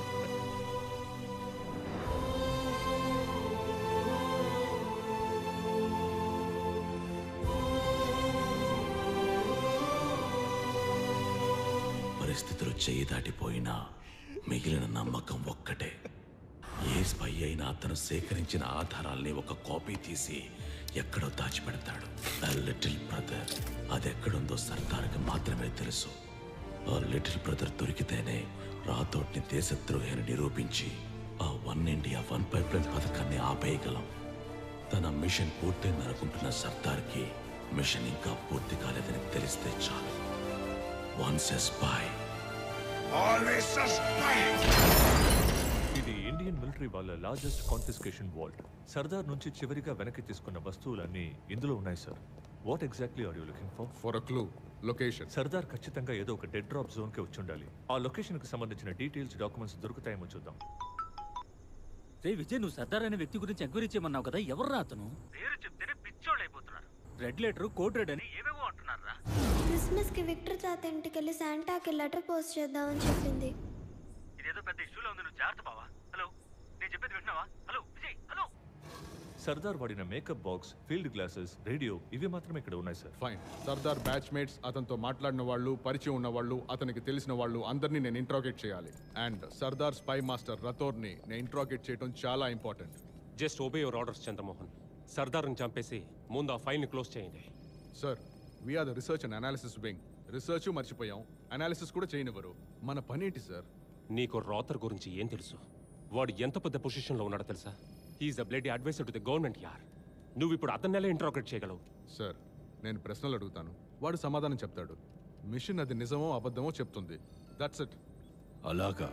పరిస్థితులు చేయి దాటిపోయినా మిగిలిన నమ్మకం ఒక్కటే. ఏ స్పై అయినా అతను సేకరించిన ఆధారాల్ని ఒక కాపీ తీసి ఎక్కడో దాచిపెడతాడు. ఆ లిటిల్ బ్రదర్ అదెక్కడుందో సర్కారుకి మాత్రమే తెలుసు. ఆ లిటిల్ బ్రదర్ దొరికితేనే రాథోడ్ని దేశద్రోహి అని నిరూపించి ఆ one India one pipe line పథకాన్ని ఆపేయగలం. తన మిషన్ పూర్తయిందనుకుంటున్న సర్దార్కి మిషన్ ఇంకా పూర్తి కాలేదని తెలిస్తే చాలు. Once a spy Always a spy. ఇది ఇండియన్ మిలిటరీ వాళ్ళ లార్జెస్ట్ కాన్ఫిస్కేషన్ వాల్ట్. సర్దార్ నుంచి చివరిగా వెనక్కి తీసుకున్న వస్తువులన్నీ ఇందులో ఉన్నాయి sir. What exactly are you looking for? For a clue location. Sardar ఖచ్చితంగా ఏదో ఒక డెడ్ డ్రాప్ జోన్ కి వచ్చి ఉండాలి. ఆ లొకేషన్ కి సంబంధించిన డీటెయిల్స్ డాక్యుమెంట్స్ దొరుకుతాయేమో చూద్దాం. రే విజయ్, నువ్వు సర్దార్ అనే వ్యక్తి గురించి ఎంక్వైరీ చేయమన్నావు కదా, ఎవర్రా అతను? పేరు చెప్తేనే పిచ్చోళ్ళు అయిపోతున్నారు. రెడ్ లెటర్, కోడ్ రెడ్ అని ఏవేవో అంటున్నారా? క్రిస్మస్ కి విక్టర్ తాత ఇంటికి వెళ్ళి శాంటాకి లెటర్ పోస్ట్ చేద్దామని చెప్పింది. ఇదేదో పెద్ద ఇష్యూలో ఉంది, నువ్వు జాగ్రత్త బావా. హలో, నేను చెప్పేది వింటున్నావా? Hello Vijay, hello. సర్దార్ వాడిన makeup box, field glasses, radio ఇవి మాత్రమే ఇక్కడ ఉన్నాయి sir. Fine. Sardar batchmates, అతనితో మాట్లాడిన వాళ్ళు, పరిచయం ఉన్న వాళ్ళు, అతనికి తెలిసిన వాళ్ళు అందరినీ నేను ఇంట్రాగేట్ చేయాలి. అండ్ సర్దార్ స్పై మాస్టర్ రథోర్ని నేను ఇంట్రాగేట్ చేయడం చాలా important. Just obey your orders Chandramohan. సర్దార్ని చంపేసి ముందు ఆ ఫైల్ని క్లోజ్ చేయండి. Sir, we're the research and analysis wing. Research మర్చిపోయాం, అనాలిసిస్ కూడా చేయనివ్వరు. మన పని ఏంటి సార్? నీకు రాథర్ గురించి ఏం తెలుసు? వాడు ఎంత పెద్ద పొజిషన్లో ఉన్నాడో తెలుసా? He's the bloody advisor to the government యార్. నువ్వు ఇప్పుడు అతన్ని ఎలా ఇంట్రాగేట్ చేయగలవు? సార్, నేను ప్రశ్నలు అడుగుతాను, వాడు సమాధానం చెప్తాడు. మిషన్ అది నిజమో అబద్ధమో చెప్తుంది. That's it. అలాగా?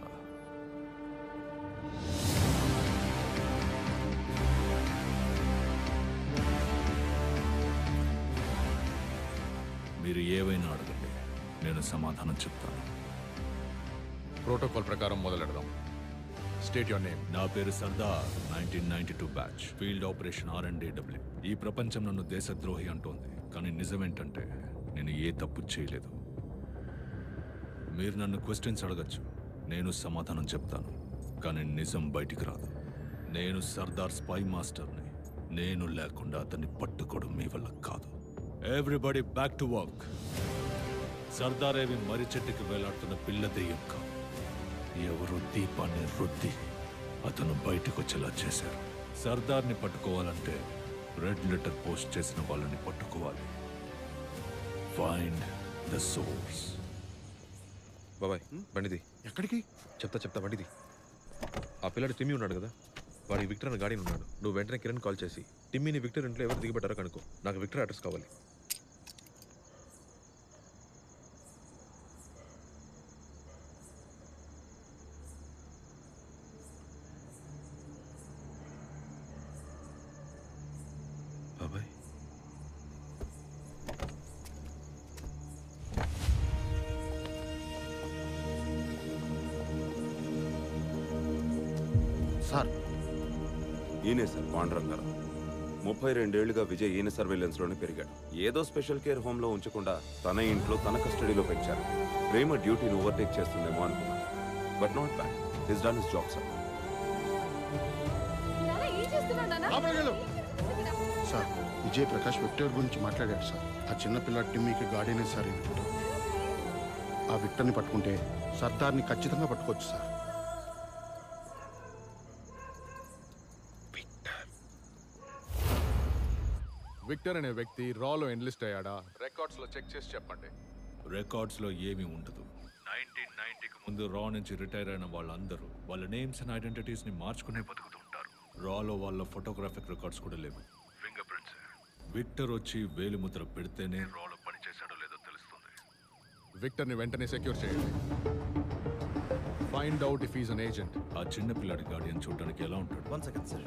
మీరు ఏవైనా అడగండి, నేను సమాధానం చెప్తాను. ప్రోటోకాల్ ప్రకారం మొదలెడదాం. State your name. నా పేరు Sardar, nineteen ninety two batch, field operation R and W. ఈ ప్రపంచం నన్ను దేశద్రోహి అంటోంది, కానీ నిజమేంటంటే నేను ఏ తప్పు చేయలేదు. మీరు నన్ను క్వశ్చన్స్ అడగచ్చు, నేను సమాధానం చెప్తాను, కానీ నిజం బయటికి రాదు. నేను సర్దార్ స్పై మాస్టర్ని. నేను లేకుండా అతన్ని పట్టుకోవడం మీ వల్ల కాదు. Everybody back to work. Sardar ఏవి మర్రి చెట్టుకి వేలాడుతున్న పిల్ల దెయ్యం కాదు. ఎవరు దీపాన్ని రుద్ది అతను బయటకు వచ్చేలా చేశారు. సర్దార్ని పట్టుకోవాలంటే రెడ్ లెటర్ పోస్ట్ చేసిన వాళ్ళని పట్టుకోవాలి. Find the source. బాబాయ్ బండిది. ఎక్కడికి? చెప్తా చెప్తా బండిది. ఆ పిల్లడు టిమ్మీ ఉన్నాడు కదా, వాడి విక్టర్ అనే గాడి ఉన్నాడు. నువ్వు వెంటనే కిరణ్ కాల్ చేసి టిమ్మీని విక్టర్ ఇంట్లో ఎవరు దిగబెట్టారో కనుకో. నాకు విక్టర్ అడ్రస్ కావాలి. బాబాయ్ సార్ ఈయనే సార్ పాండురంగారావు. ముప్పై రెండేళ్లుగా విజయ్ ఈయన సర్వేలెన్స్లోనే పెరిగాడు. ఏదో స్పెషల్ కేర్ హోమ్లో ఉంచకుండా తన ఇంట్లో తన కస్టడీలో పెంచారు. ప్రేమ డ్యూటీని ఓవర్టేక్ చేస్తుందేమో అనుకున్నాను, but not bad. His done his job sir. Sir Vijay Prakash Victor గురించి మాట్లాడాడు సార్. ఆ చిన్న పిల్ల టిమ్మీకి గాడీనే సార్ ఈ విక్టర్. ఆ విక్టర్ని పట్టుకుంటే సర్దార్ని ఖచ్చితంగా పట్టుకోవచ్చు సార్. విక్టర్ అనే వ్యక్తి రాలో ఎన్లిస్ట్ అయ్యాడా? రికార్డ్స్ లో చెక్ చేసి చెప్పండి. రికార్డ్స్ లో ఏమీ ఉండదు. నైన్టీన్ నైన్టీకి ముందు రా నుంచి రిటైర్ అయిన వాళ్ళందరూ వాళ్ళ నేమ్స్ అండ్ ఐడెంటిటీస్ ని మార్చుకునే బతుకుతుంటారు. రాలో వాళ్ళ ఫోటోగ్రాఫిక్ రికార్డ్స్ కూడా లేవు. Finger prints. విక్టర్ వచ్చి వేలిముద్ర పెడితేనే రాలో పని చేశాడో లేదో తెలుస్తుంది. విక్టర్ ని వెంటనే సెక్యూర్ చేయండి. Find out if is an agent. ఆ చిన్న పిల్లాడి గార్డియన్ చూడడానికి ఎలా ఉంటాడు? One second sir.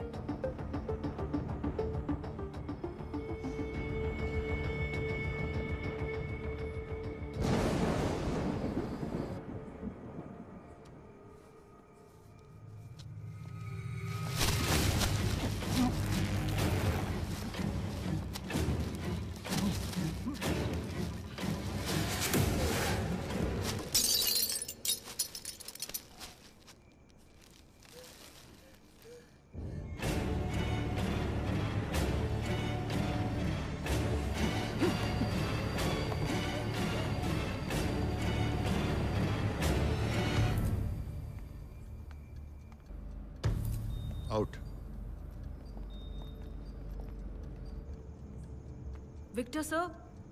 Out. Victor sir,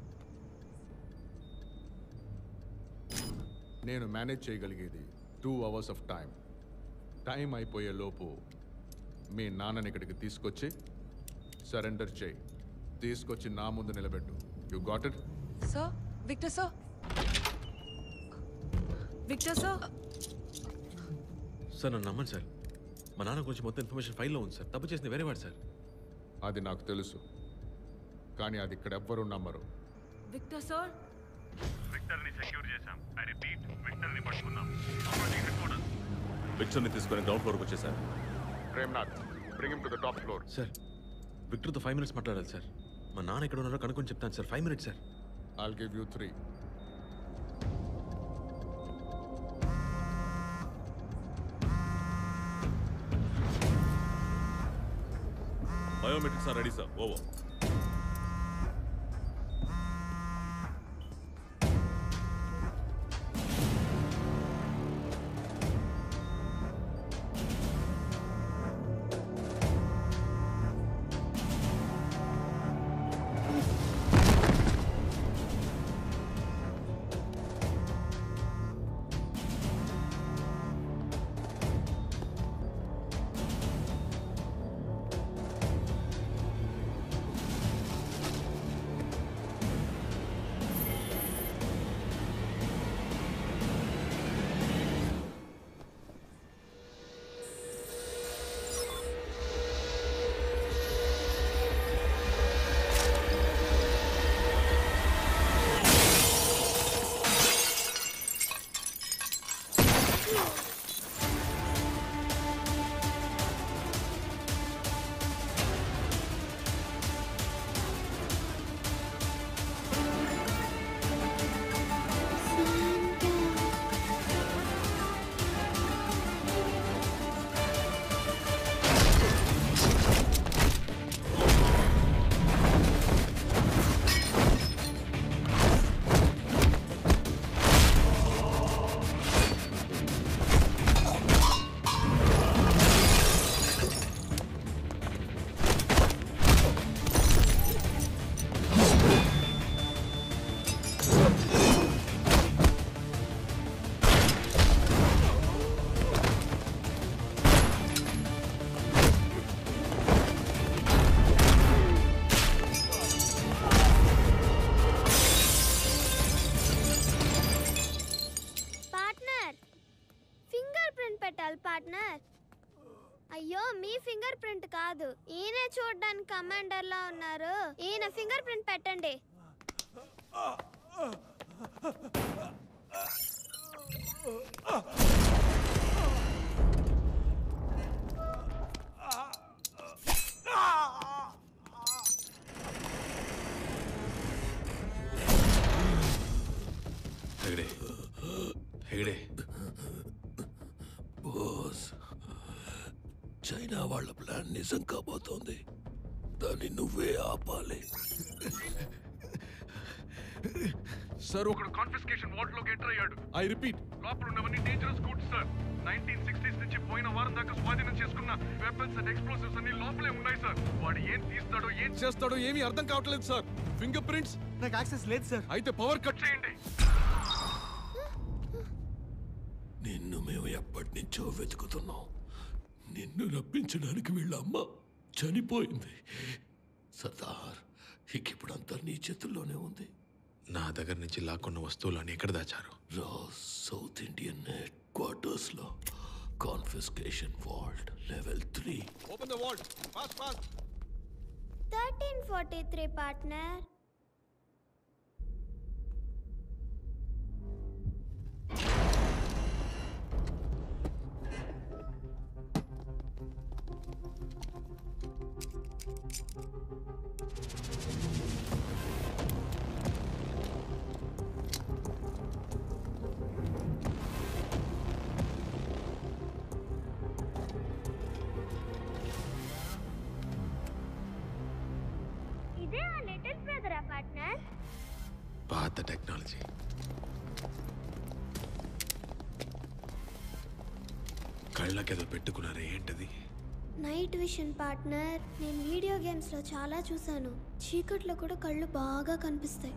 నేను మేనేజ్ చేయగలిగేది two hours of time. Time అయిపోయే లోపు మీ నాన్నని ఇక్కడికి తీసుకొచ్చి సరెండర్ చేయి. తీసుకొచ్చి నా ముందు నిలబెట్టు. You got it? Sir Victor sir, Victor sir. Sir నన్ను నమ్మండి సార్. మా నాన్న గురించి మొత్తం ఇన్ఫర్మేషన్ ఫైల్లో ఉంది సార్. తప్పు చేసిన వేరే వాడు సార్. అది నాకు తెలుసు, కానీ అది ఇక్కడ ఎవ్వరూ నమ్మరు. విక్టర్ సార్, విక్టర్ని సెక్యూర్ చేశాం. ఐ రిపీట్, విక్టర్ని పట్టుకున్నాం. విక్టర్ని తీసుకొని గ్రౌండ్ ఫ్లోర్కి వచ్చేసారు. Premnath, bring him to the top floor. Sir విక్టర్తో ఫైవ్ మినిట్స్ మాట్లాడాలి సార్. మా నాన్న ఎక్కడ ఉన్నారో కనుక్కొని చెప్తాను sir. Five minutes sir. I'll give you three. Biometrics are ready sir. Over. Print పెట్టాలి పార్ట్నర్. అయ్యో మీ ఫింగర్ ప్రింట్ కాదు, ఈయన చూడడానికి కమాండర్ లా ఉన్నారు. ఈయన ఫింగర్ ప్రింట్ పెట్టండి. హెగడే హెగడే బాస్, చైనా వాళ్ళ ప్లాన్ నిజం కాబోతోంది. దాన్ని నువ్వే ఆపాలి. సార్ ఒకడు కాన్ఫిస్కేషన్ వార్డ్ లోకి ఎంటర్ అయ్యాడు. ఐ రిపీట్, లోపల ఉన్నవన్నీ dangerous goods sir. Nineteen sixties నుంచి పోయిన వారం దాకా స్వాధీనం చేసుకున్న వెపన్స్ అండ్ ఎక్స్ప్లోసివ్స్ అన్ని లోపలే ఉన్నాయి సార్. వాడు ఏం తీస్తాడో ఏం చేస్తాడో ఏమీ అర్థం కావట్లేదు సార్. ఫింగర్ ప్రింట్స్ నాకు యాక్సెస్ లేదు సార్. అయితే పవర్ కట్ చేయండి. నిన్ను మేము ఎప్పటి నుంచో వెతుకుతున్నాం. నిన్ను రప్పించడానికి వీళ్ళ అమ్మ చనిపోయింది. సర్దార్, ఇక ఇప్పుడంతా నీ చేతుల్లోనే ఉంది. నా దగ్గర నుంచి లాక్కున్న వస్తువులని ఎక్కడ దాచారు? రా సౌత్ ఇండియన్ హెడ్ క్వార్టర్స్ లో confiscation vault level three. Open the vault fast fast. Thirteen forty three partner. ఇదే ఆ లిటిల్ బ్రదర్ పార్ట్నర్. పాత టెక్నాలజీ. కళ్ళకేదో పెట్టుకున్నారే, ఏంటది? Night vision partner. నేను వీడియో గేమ్స్ లో చాలా చూసాను. చీకట్లో కూడా కళ్ళు బాగా కనిపిస్తాయి.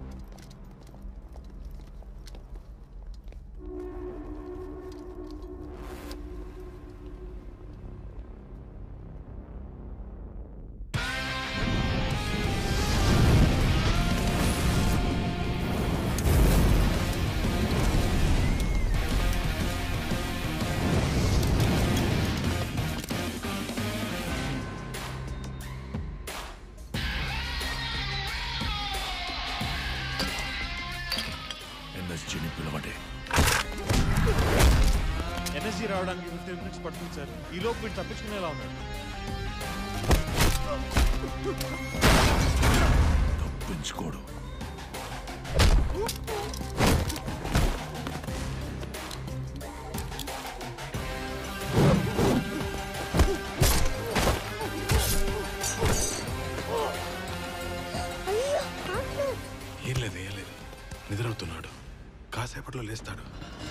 ఎన్ఎస్జీని పిలవండి. ఎన్ఎస్జీ రావడానికి ఫిఫ్టీన్ మినిట్స్ పడుతుంది సార్. ఈ లోపు వీడు తప్పించుకునేలా ఉన్నాడు. తప్పించుకోడు. ఏం లేదు ఏం లేదు, నిద్రవుతున్నాడు. కాసేపట్లో లేస్తాడు.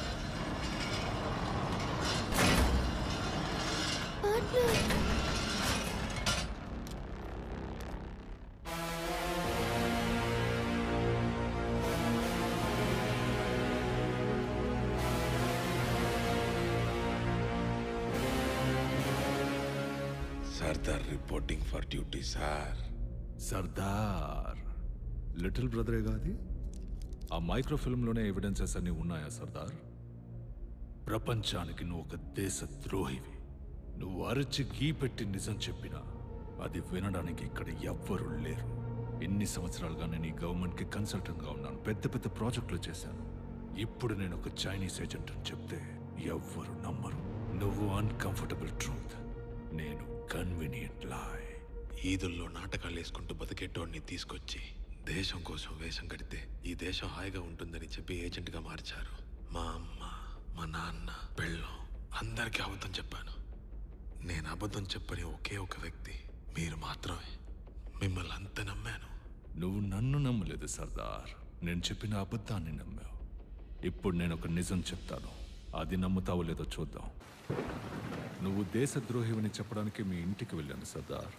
Sardar reporting for duty sir. Sardar little బ్రదరే కాదు. ఆ మైక్రోఫిల్మ్లోనే ఎవిడెన్సెస్ అన్నీ ఉన్నాయా సర్దార్? ప్రపంచానికి నువ్వు ఒక దేశ ద్రోహివి. నువ్వు అరచి గీ పెట్టి నిజం చెప్పినా అది వినడానికి ఇక్కడ ఎవ్వరూ లేరు. ఎన్ని సంవత్సరాలుగా నేను ఈ గవర్నమెంట్కి కన్సల్టెంట్గా ఉన్నాను. పెద్ద పెద్ద ప్రాజెక్టులు చేశాను. ఇప్పుడు నేను ఒక చైనీస్ ఏజెంట్ అని చెప్తే ఎవ్వరు నమ్మరు. నువ్వు అన్కంఫర్టబుల్ ట్రూత్, నేను కన్వీనియంట్ లాయ్. ఈదుల్లో నాటకాలు వేసుకుంటూ బతికేటోడిని తీసుకొచ్చి దేశం కోసం వేషం కడితే ఈ దేశం హాయిగా ఉంటుందని చెప్పి ఏజెంట్గా మార్చారు. మా అమ్మ, మా నాన్న, పెళ్ళం అందరికీ అబద్ధం చెప్పాను. నేను అబద్ధం చెప్పని ఒకే ఒక వ్యక్తి మీరు మాత్రమే. మిమ్మల్ని అంత నమ్మాను. నువ్వు నన్ను నమ్మలేదు సర్దార్, నేను చెప్పిన అబద్ధాన్ని నమ్మావు. ఇప్పుడు నేను ఒక నిజం చెప్తాను, అది నమ్ముతావో లేదో చూద్దాం. నువ్వు దేశద్రోహివని చెప్పడానికి మీ ఇంటికి వెళ్ళాను సర్దార్.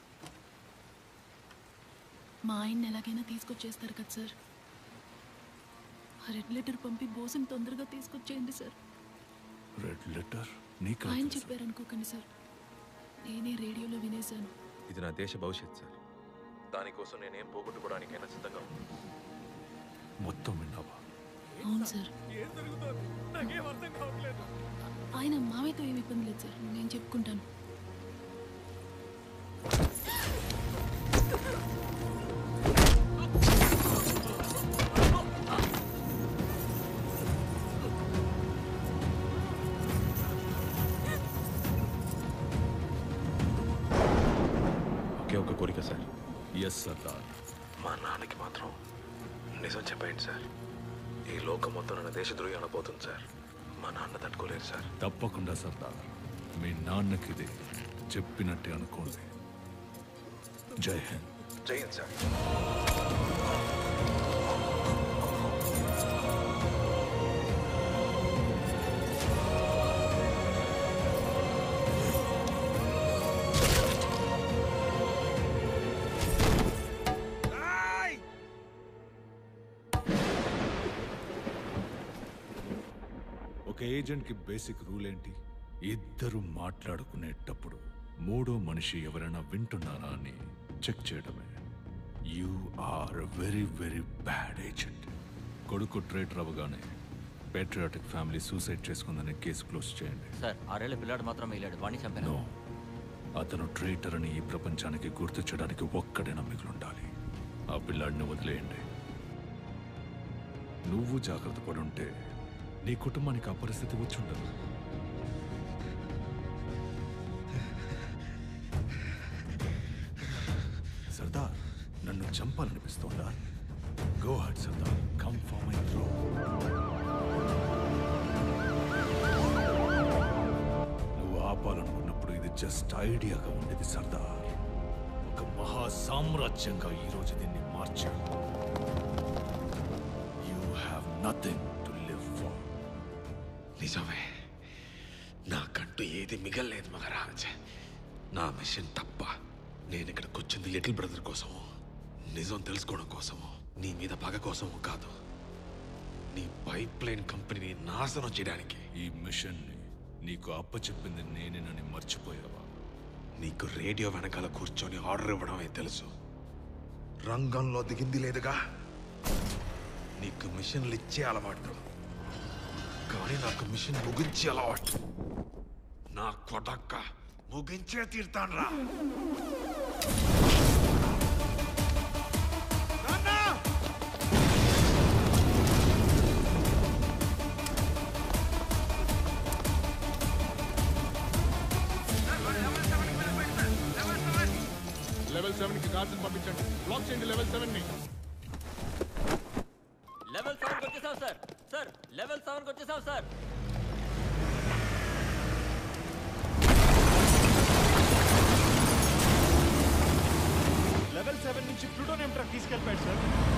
మా ఆయన్ని ఎలాగైనా తీసుకొచ్చేస్తారు కదా సార్. ఆ రెడ్ లెటర్ పంపి బోసుని తొందరగా తీసుకొచ్చేయండి సార్. రెడ్ లెటర్ నీకు ఆయన చెప్పారనుకోకండి సార్, నేనే రేడియోలో వినేశాను. ఇది నా దేశ భవిష్యత్ సార్. దానికోసం నేనేం పోగొట్టుకోవడానికైనా సిద్ధంగా ఉన్నాను. మొత్తం విన్నావా? అవును సార్. ఏం జరుగుతుంది? నాకేం అర్థం కావట్లేదు. ఆయన మామయ్యతో ఏమి ఇబ్బంది లేదు సార్, నేను చెప్పుకుంటాను. ఒకే ఒక కోరిక సార్. ఎస్ సర్దార్. మా నాన్నకి మాత్రం నిజం చెప్పండి సార్. ఈ లోకం మొత్తం నన్ను దేశద్రోహి అనబోతుంది సార్. మా నాన్న తట్టుకోలేరు సార్. తప్పకుండా సర్దార్, మీ నాన్నకి ఇది చెప్పినట్టే అనుకోండి. జై హింద్. జై హింద్ సార్. ఒక ఏజెంట్కి బేసిక్ రూల్ ఏంటి? ఇద్దరు మాట్లాడుకునేటప్పుడు మూడో మనిషి ఎవరైనా వింటున్నారా అని చెక్ చేయడమే. You are very very bad agent. కొడుకు ట్రేటర్ అవ్వగానే పేట్రియాటిక్ ఫ్యామిలీ సూసైడ్ చేసుకుందని కేసు క్లోజ్ చేయండి. సార్ ఆరేళ్ల పిల్లాడు మాత్రం వెళ్ళాడు, వాణ్ణి చంపాను. నో, అతను ట్రేటర్ అని ఈ ప్రపంచానికి గుర్తు చేయడానికి ఒక్కడైనా మిగులుండాలి. ఆ పిల్లాడిని వదిలేయండి. నువ్వు జాగ్రత్త పడుంటే నీ కుటుంబానికి ఆ పరిస్థితి వచ్చుండదు. సర్దార్, నన్ను చంపాలనిపిస్తోందా? Go head Sardar, come for my throw. నువ్వు ఆపాలనుకున్నప్పుడు ఇది జస్ట్ ఐడియాగా ఉండేది సర్దార్. ఒక మహా సామ్రాజ్యంగా ఈరోజు దీన్ని మార్చాను. You have nothing to live for. నిజమే, నాకంటూ ఏది మిగల్లేదు మహారాజ్. నా మిషన్ తప్ప. నేను ఇక్కడికి వచ్చింది లిటిల్ బ్రదర్ కోసము, నిజం తెలుసుకోవడం కోసము, నీ మీద పగ కోసము కాదు. నీ పైప్ లైన్ కంపెనీని నాశనం చేయడానికి. ఈ మిషన్ని నీకు అప్పచెప్పింది నేనేనని మర్చిపోయావా? నీకు రేడియో వెనకాల కూర్చొని ఆర్డర్ ఇవ్వడమే తెలుసు, రంగంలో దిగింది లేదుగా. నీకు మిషన్లు ఇచ్చే అలవాటు, కానీ నాకు మిషన్ ముగించే అలవాటు. నా కొడక్క ముగించే తీర్తాన్రా. లెవెల్ సెవెన్ కి గార్డ్స్ పంపించండి. బ్లాక్ చేయండి లెవెల్ సెవెన్ ని. లెవెల్ సెవెన్ కి వచ్చేసాం సార్. సార్ లెవెల్ సెవెన్ కి వచ్చేసాం సార్. లెవెల్ సెవెన్ నుంచి ప్లూటోనియం ట్రక్ తీసుకెళ్ళిపోయాడు సార్.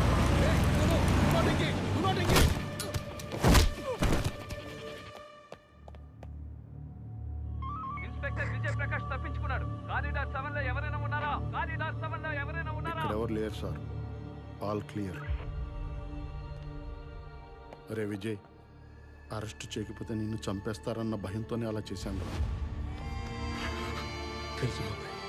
ఇన్స్పెక్టర్ విజయ్ ప్రకాష్ తప్పించుకున్నాడు. కారిడార్ సెవెన్ లో ఎవరైనా ఉన్నారా? కారిడార్ సెవెన్ లో ఎవరైనా ఉన్నారా? ఇక్కడ ఎవరు లేరు సార్, ఆల్ క్లియర్. అరే విజయ్, అరెస్ట్ చేయకపోతే నిన్ను చంపేస్తారన్న భయంతోనే అలా చేశాను రా. తెలుసు.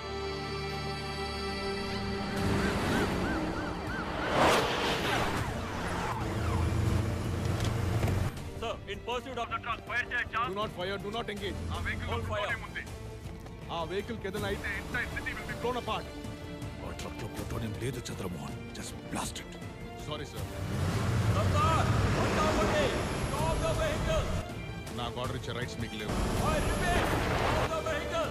Sir in pursuit of the truck fire చేయండి. Do not fire, do not engage. ఆ వెహికల్ లో ప్లూటోనియం ఉంది. ఆ వెహికల్ కి ఏదైనా అయితే entire city will be blown apart. ఆ ట్రక్ లో ప్లూటోనియం లేదు Chandramohan. Just blast it. Sorry sir. Sardar what అవ్వండి. Stop the vehicle. నాకు ఆర్డర్ ఇచ్చే రైట్స్ మీకు లేవు. I repeat, stop the vehicle.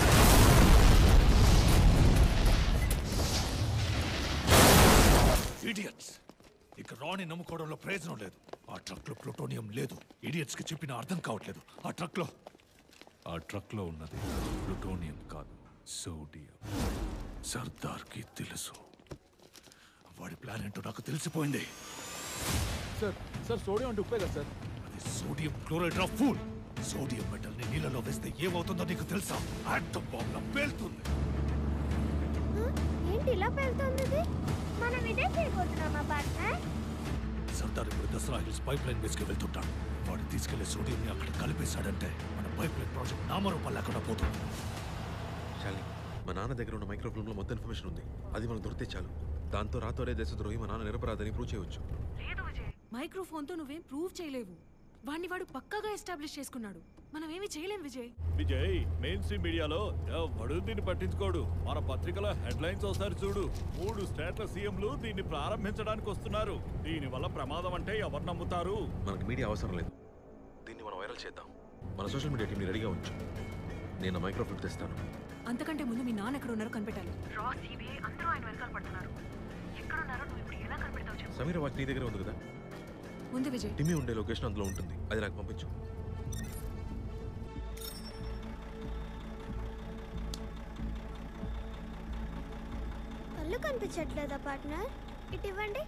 Idiots, ఇక రాణి నమ్ముకోవడంలో ప్రయోజనం లేదు. ఆ ట్రక్ లో ప్లూటోనియం లేదు. ఇడియట్స్ కి చెప్పిన అర్థం కావట్లేదు. ఆ ట్రక్ లో ఆ ట్రక్ లో ఉన్నది ప్లూటోనియం కాదు, సోడియం. సర్దార్ కి తెలుసు. వాడి ప్లాన్ ఏంటో నాకు తెలిసిపోయింది. సార్ సార్ సోడియం అంటే ఉప్పే కదా సార్? అది sodium chloride of full. Sodium metal ని నీళ్ళలో వేస్తే ఏమవుతుందో నీకు తెలుసా? ఆటం బాంబ్ లా పేలుతుంది. ఏంటి ఇలా వెళ్తుంది ఇది? మనం ఇదే చేయబోతున్నామా పార్ట్నర్? సర్దార్ ఇప్పుడు దసరా హిల్స్ పైప్ లైన్ బేస్కి వెళ్తుంటాడు. వాడు తీసుకెళ్లే సోడియం ని అక్కడ కలిపేశాడంటే మన పైప్ లైన్ ప్రాజెక్ట్ నామరూపం లేకుండా పోతుంది. శాలిని, మా నాన్న దగ్గర ఉన్న మైక్రోఫిల్మ్ లో మొత్తం ఇన్ఫర్మేషన్ ఉంది. అది మనకు దొరికితే చాలు. దాంతో రాతోరే దేశద్రోహి మా నాన్న నిరపరాధని ప్రూవ్ చేయవచ్చు. మైక్రోఫోన్ తో నువ్వేం ప్రూవ్ చేయలేవు. వాడిని వాడు పక్కాగా ఎస్టాబ్లిష్ చేసుకున్నాడు. మనం ఏమీ చేయలేం విజయ్. విజయ్, మెయిన్ స్ట్రీమ్ మీడియాలో ఎవడు దీన్ని పట్టించుకోడు. మన పత్రికలో హెడ్లైన్స్ ఒకసారి చూడు. మూడు స్టేట్ల సీఎంలు దీన్ని ప్రారంభించడానికి వస్తున్నారు. దీని వల్ల ప్రమాదం అంటే ఎవరు నమ్ముతారు? మనకి మీడియా అవసరం లేదు. దీన్ని మనం వైరల్ చేద్దాం. మన సోషల్ మీడియా టీంని రెడీగా ఉంచు. నేను మైక్రోఫిట్ తెస్తాను. అంతకంటే ముందు మీ నాన్న ఎక్కడ ఉన్నారో కనిపెట్టాలి. రా సిబిఐ అందరూ ఆయన వెనకాల పడుతున్నారు. ఎక్కడ ఉన్నారో నువ్వు ఇప్పుడు ఎలా కనిపెడతావు చెప్పు. సమీర వాచ్ నీ దగ్గర ఉంది కదా? ఉంది విజయ్. టిమ్మి ఉండే లొకేషన్ అందులో ఉంటుంది. అది నాకు పంపించు. కళ్ళు కనిపించట్లేదా పార్ట్నర్? ఇటు ఇవ్వండి.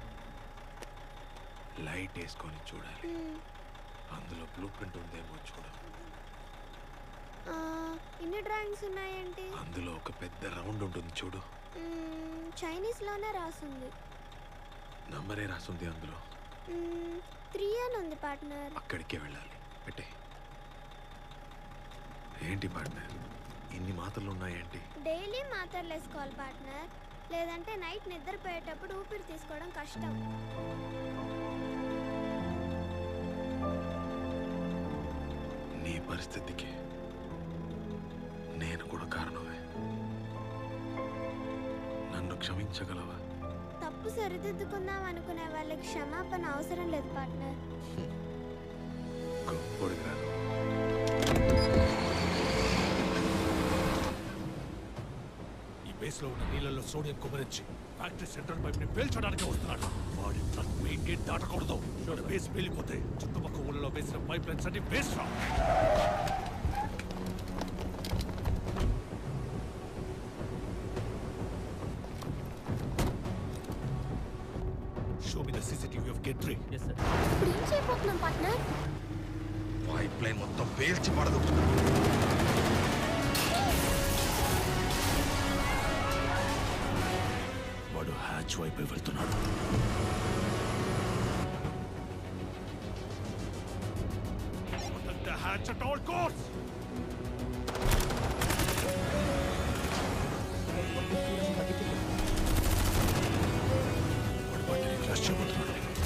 లైట్ వేసుకొని చూడాలి. అందులో బ్లూ ప్రింట్ ఉందేమో చూడు. ఆ, ఇన్ని డ్రాయింగ్స్ ఉన్నాయేంటి? అందులో ఒక పెద్ద రౌండ్ ఉంటుంది చూడు. చైనీస్ లోనే రాసుంది. నంబరే రాసుంది అందులో. త్రీ అని ఉంది పార్ట్నర్. అక్కడికే వెళ్ళాలి. పెట్టే. ఏంటి పార్ట్నర్, ఇన్ని మాత్రలు ఉన్నాయేంటి? డైలీ మాత్రలు వేసుకోవాలి పార్ట్నర్, లేదంటే నైట్ నిద్రపోయేటప్పుడు ఊపిరి తీసుకోవడం కష్టం. నీ పరిస్థితికి నేను కూడా కారణమే. నన్ను క్షమించగలవా? తప్పు సరిదిద్దుకుందాం అనుకునే వాళ్ళకి క్షమాపణ అవసరం లేదు పార్ట్నర్. గొప్పడు కాదు. ఈ బేస్ లో ఉన్న నీళ్ళలో సోడియం కుమరించి ఫ్యాక్టరీ సెంట్రల్ పైప్ ని పేల్చడానికి వస్తున్నాడు. వాడి ట్రక్ మెయిన్ గేట్ దాటకూడదు. బేస్ పేలిపోతే చుట్టుపక్కల ఊళ్ళలో వేసిన పైప్ లైన్స్ అన్ని వేస్ట్ రా. Show me the C C T V of gate three. Yes, sir. ఇప్పుడు ఏం చేయబోతున్నాం పార్ట్నర్? పైప్ లైన్ మొత్తం పేల్చి పడదు. వాడు హ్యాచ్ వైపు వెళ్తున్నాడు. Protect the hatch at all costs. Flash చేయబోతున్నాడు.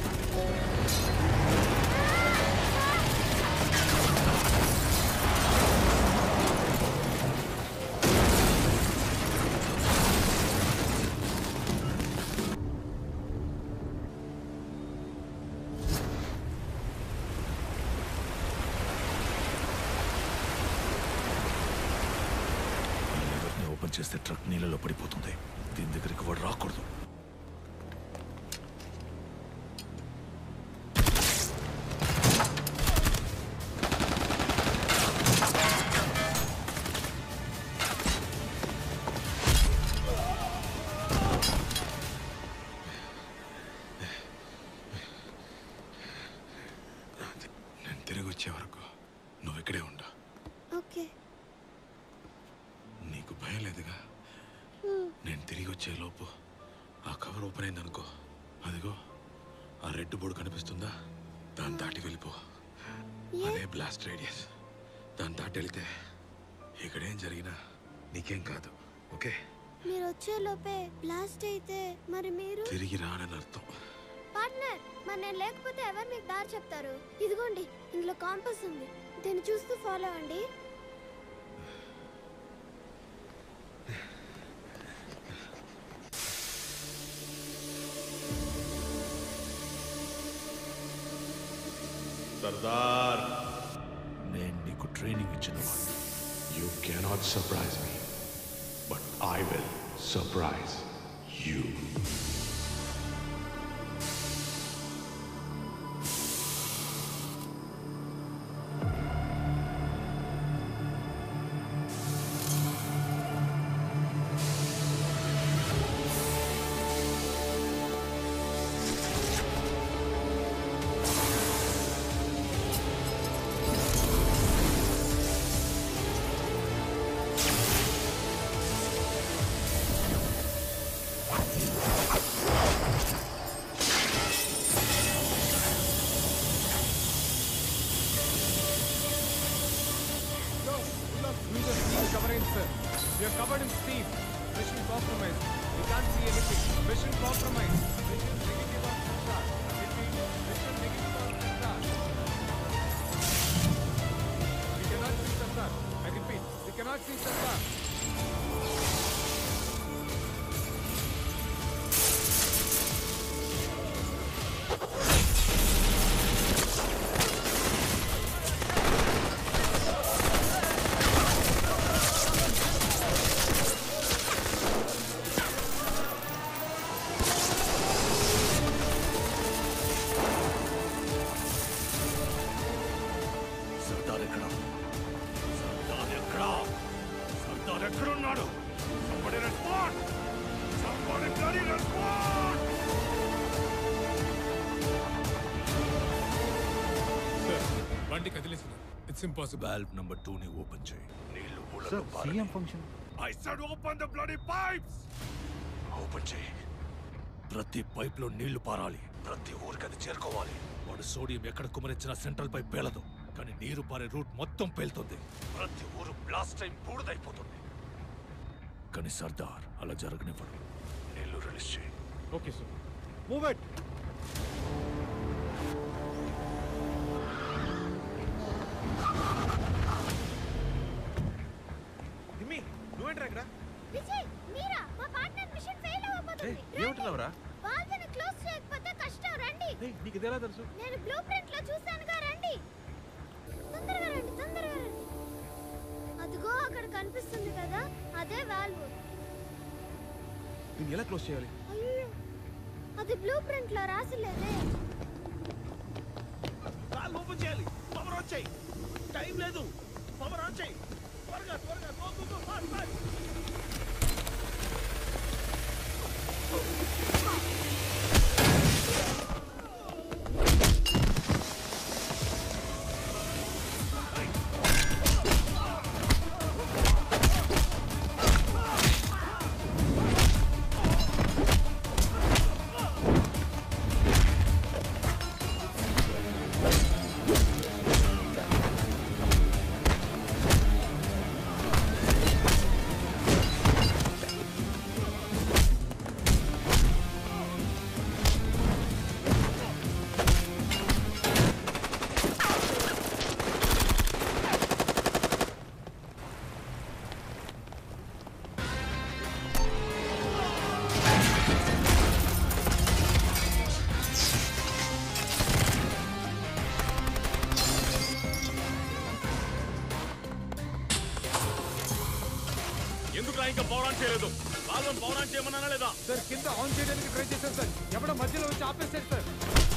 ఓపెన్ చేస్తే ట్రక్ నీళ్ళలో పడిపోతుంది. దీని దగ్గరికి వాడు రాకూడదు. నేను తిరిగి వచ్చే వరకు నువ్వు ఇక్కడే ఉండు. ఓకే. నీకు భయం లేదుగా? నేను తిరిగి వచ్చే లోపు ఆ కవర్ ఓపెన్ అయిందనుకో, అదిగో ఆ రెడ్ బోర్డు కనిపిస్తుందా? దాన్ని దాటి వెళ్ళిపో. అదే బ్లాస్ట్ రేడియస్. దాన్ని దాటి వెళితే ఇక్కడేం జరిగినా నీకేం కాదు. ఓకే? మీరు వచ్చే లోపే బ్లాస్ట్ అయితే మరి మీరు తిరిగి రానని అర్థం. పార్ట్నర్, మరి నేను లేకపోతే ఎవరు మీకు దారి చెప్తారు? ఇదిగోండి, ఇందులో కాంపస్ ఉంది. దీన్ని చూస్తూ ఫాలో అవ్వండి. సర్దార్, నేను నీకు ట్రైనింగ్ ఇచ్చిన వాడిని. You cannot surprise me, but I will surprise you. We are covered in steam. Mission compromised. We can't see anything. Mission compromised. Mission negative on sensor. Repeat. Mission negative on sensor. not see Sardar. Sardar ఎక్కడ సర్దార్ ఎక్కడ సర్దార్ ఎక్కడున్నాడు somebody respond somebody bloody respond sir బండి కదిలేసింది it's impossible valve number two ని open చేయి నీళ్లు ఊళ్ళలో CM function I said open the bloody pipes open చేయి ప్రతి పైప్ లో నీళ్లు పారాలి ప్రతి ఊరికి అది చేరుకోవాలి వాడు సోడియం ఎక్కడ కుమరించిన సెంట్రల్ పైప్ పేలదు కానీ నీరు పారే రూట్ మొత్తం పేలుతుంది ప్రతి ఊరు బ్లాస్ట్ టైం బూడిదైపోతుంది కానీ సర్దార్ అలా జరగనివ్వడు నీళ్లు రిలీజ్ చేయి okay sir move it Nimmi నువ్వేంట్రా ఇక్కడ విజయ్ మీరా మా పార్ట్నర్ మిషన్ ఫెయిల్ అవ్వబోతుంది ఏమంటున్నావురా వాల్వ్ని క్లోజ్ చేయకపోతే కష్టం రండి నీకు ఇది ఎలా తెలుసు నేను బ్లూ ప్రింట్ లో చూశానుగా రండి తొందరగా రండి తొందరగా రండి అదిగో అక్కడ కనిపిస్తుంది కదా అదే వాల్వ్ దీన్ని ఎలా క్లోజ్ చేయాలి అయ్యో అది బ్లూ ప్రింట్ లో రాసిలేదే వాల్వ్ ఓపెన్ చేయాలి పవర్ ఆన్ చేయి టైం లేదు పవర్ ఆన్ చేయి త్వరగా త్వరగా go go go fast fast ఎందుకు ఇంకా పవర్ ఆన్ చేయలేదు వాల్వ్ పవర్ ఆన్ చేయమన్నా లేదా సార్ కింద ఆన్ చేయడానికి ట్రై చేశాను సార్ ఎవడో మధ్యలో వచ్చి ఆపేశారు సార్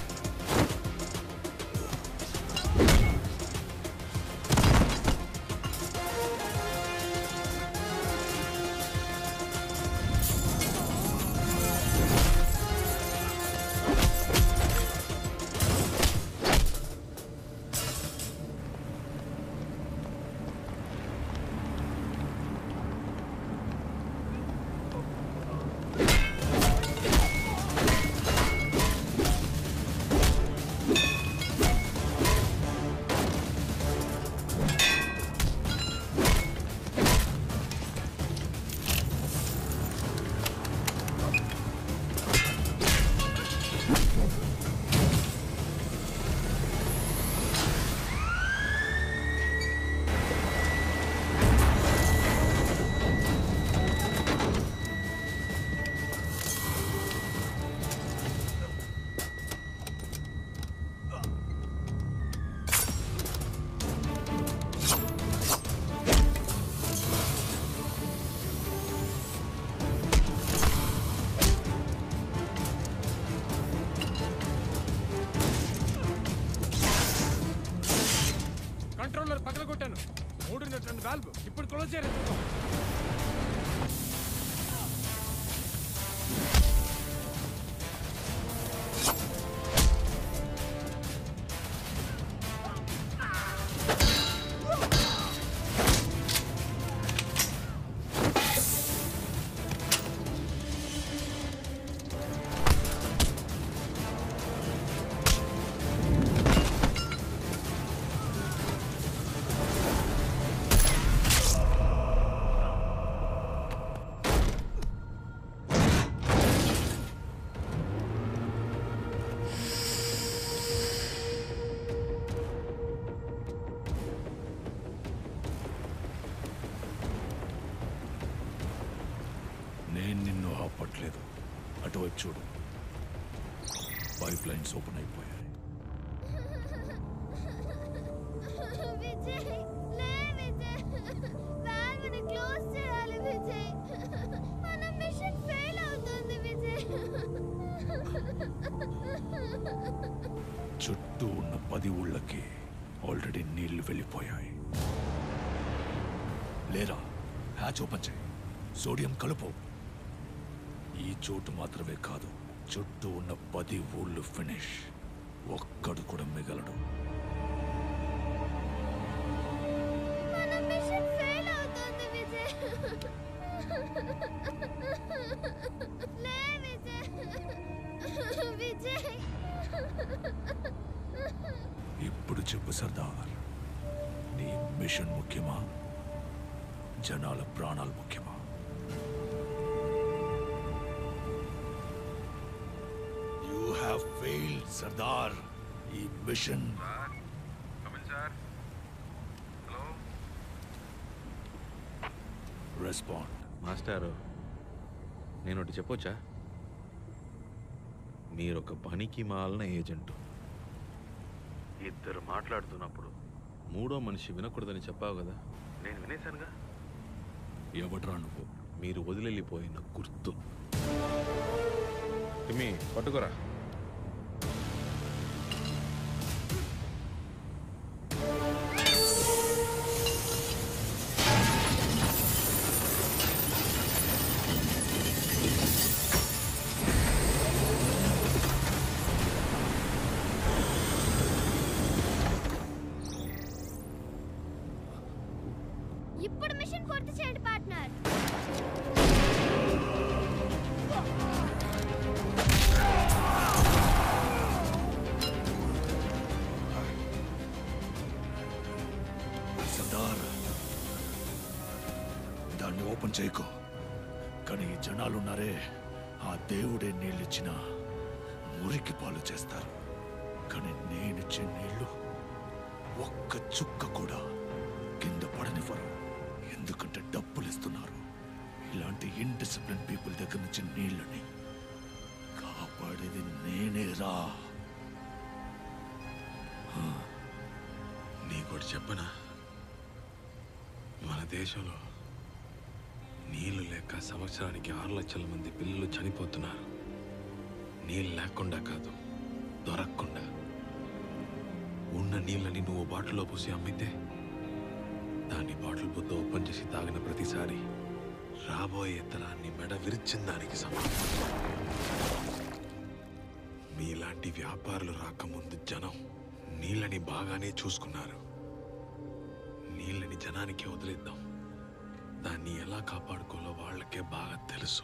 కంట్రోలర్ పగలగొట్టాను మూడున్నట్టు వాల్వ్ ఇప్పుడు క్లోజ్ చేయాలి లేదు అటువైపు చూడు పైప్ లైన్స్ ఓపెన్ అయిపోయాయి విజయ్ లే విజయ్ వాల్వ్ని క్లోజ్ చేయాలి విజయ్ మన మిషన్ ఫెయిల్ అవుతుంది విజయ్ చుట్టూ ఉన్న పది ఊళ్ళకి ఆల్రెడీ నీళ్లు వెళ్ళిపోయాయి లేరా హ్యాచ్ ఓపెన్ చేయి సోడియం కలుపు ఈ చోటు మాత్రమే కాదు చుట్టూ ఉన్న పది ఊళ్ళు ఫినిష్ ఒక్కడు కూడా మిగలడు మన మిషన్ ఫెయిల్ అవుతుంది విజయ్ లే విజయ్ విజయ్ ఇప్పుడు చెప్పు సర్దార్ నీ మిషన్ ముఖ్యమా జనాల ప్రాణాలు ముఖ్యమా యూ హ్యావ్ ఫెయిల్డ్ సర్దార్ ఈ మిషన్ రెస్పాండ్ మాస్టారు నేను ఒకటి చెప్పొచ్చా మీరొక పనికి మాలిన ఏజెంటు ఇద్దరు మాట్లాడుతున్నప్పుడు మూడో మనిషి వినకూడదని చెప్పావు కదా నేను వినేశానుగా ఎవడ్రా నువ్వు మీరు వదిలిపోయిన గుర్తు తిమ్మి పట్టుకోరా ఇప్పుడు మిషన్ పూర్తి చేయండి పార్ట్నర్ సర్దార్ దాన్ని ఓపెన్ చేయకు కానీ ఈ జనాలున్నారే ఆ దేవుడే నీళ్ళిచ్చిన మురికి పాలు చేస్తారు కానీ నేనిచ్చే నీళ్లు ఒక్క చుక్క కూడా కింద పడనివ్వరు ఎందుకంటే డబ్బులు ఇస్తున్నారు ఇలాంటి ఇన్డిసిప్లిన్ పీపుల్ దగ్గర నుంచి నీళ్ళని కాపాడేది నేనే రా నీకోటి చెప్పనా మన దేశంలో నీళ్లు లేక సంవత్సరానికి ఆరు లక్షల మంది పిల్లలు చనిపోతున్నారు నీళ్ళు లేకుండా కాదు దొరకకుండా ఉన్న నీళ్ళని నువ్వు బాటిల్లో పోసి అమ్మితే దాన్ని బాటిల్ బుద్ధ ఓపెన్ చేసి తాగిన ప్రతిసారి రాబోయే తరాన్ని మెడ విరిచిన దానికి సమానం మీలాంటి వ్యాపారులు రాకముందు జనం నీళ్ళని బాగానే చూసుకున్నారు నీళ్ళని జనానికి వదిలేద్దాం దాన్ని ఎలా కాపాడుకోవాలో వాళ్ళకే బాగా తెలుసు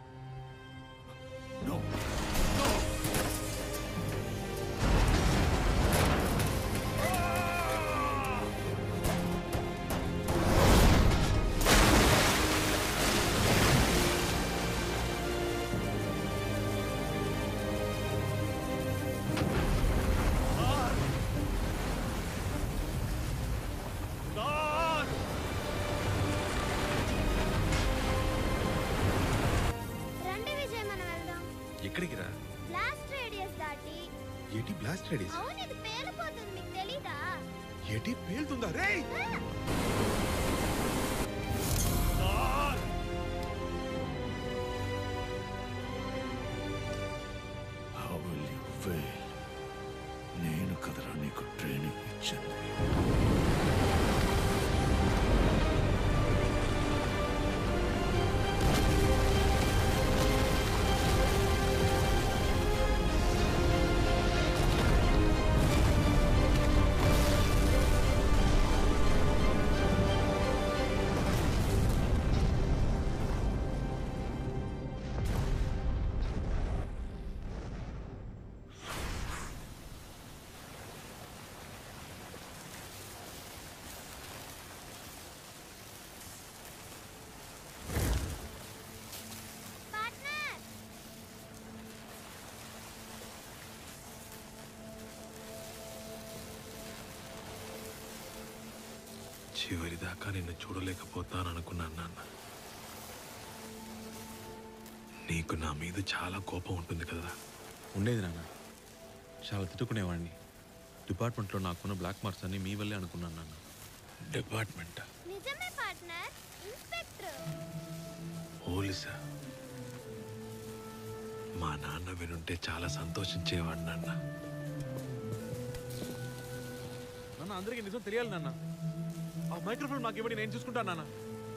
రండి విజయ్ మనం వెళ్దాం ఎక్కడికి రా బ్లాస్ట్ రేడియస్ దాటి ఏటి బ్లాస్ట్ రెడీస్ అవును ఇది పేలిపోతుంది మీకు తెలీదా ఏటి పేలుతుందా రే How will you fail? నేను కదరా నీకు ట్రైనింగ్ ఇచ్చింది చివరిదాకా నిన్ను చూడలేకపోతాననుకున్నాను నాన్న నీకు నా మీద చాలా కోపం ఉంటుంది కదా. ఉండేది నాన్న, చాలా తిట్టుకునేవాడిని. డిపార్ట్మెంట్లో నాకున్న బ్లాక్ మార్క్స్ అన్ని మీ వల్లే అనుకున్నాను నాన్న. డిపార్ట్మెంట్ నిజమే పార్ట్నర్, ఇన్స్పెక్టర్. పోలీసా? మా నాన్న వినుంటే చాలా సంతోషించేవాడు నాన్న. నాన్న అందరికీ నిజం తెలియాలి నాన్న. ఆ మైక్రోఫోన్ నాకు ఇవ్వండి, నేను చూసుకుంటాను నాన్న.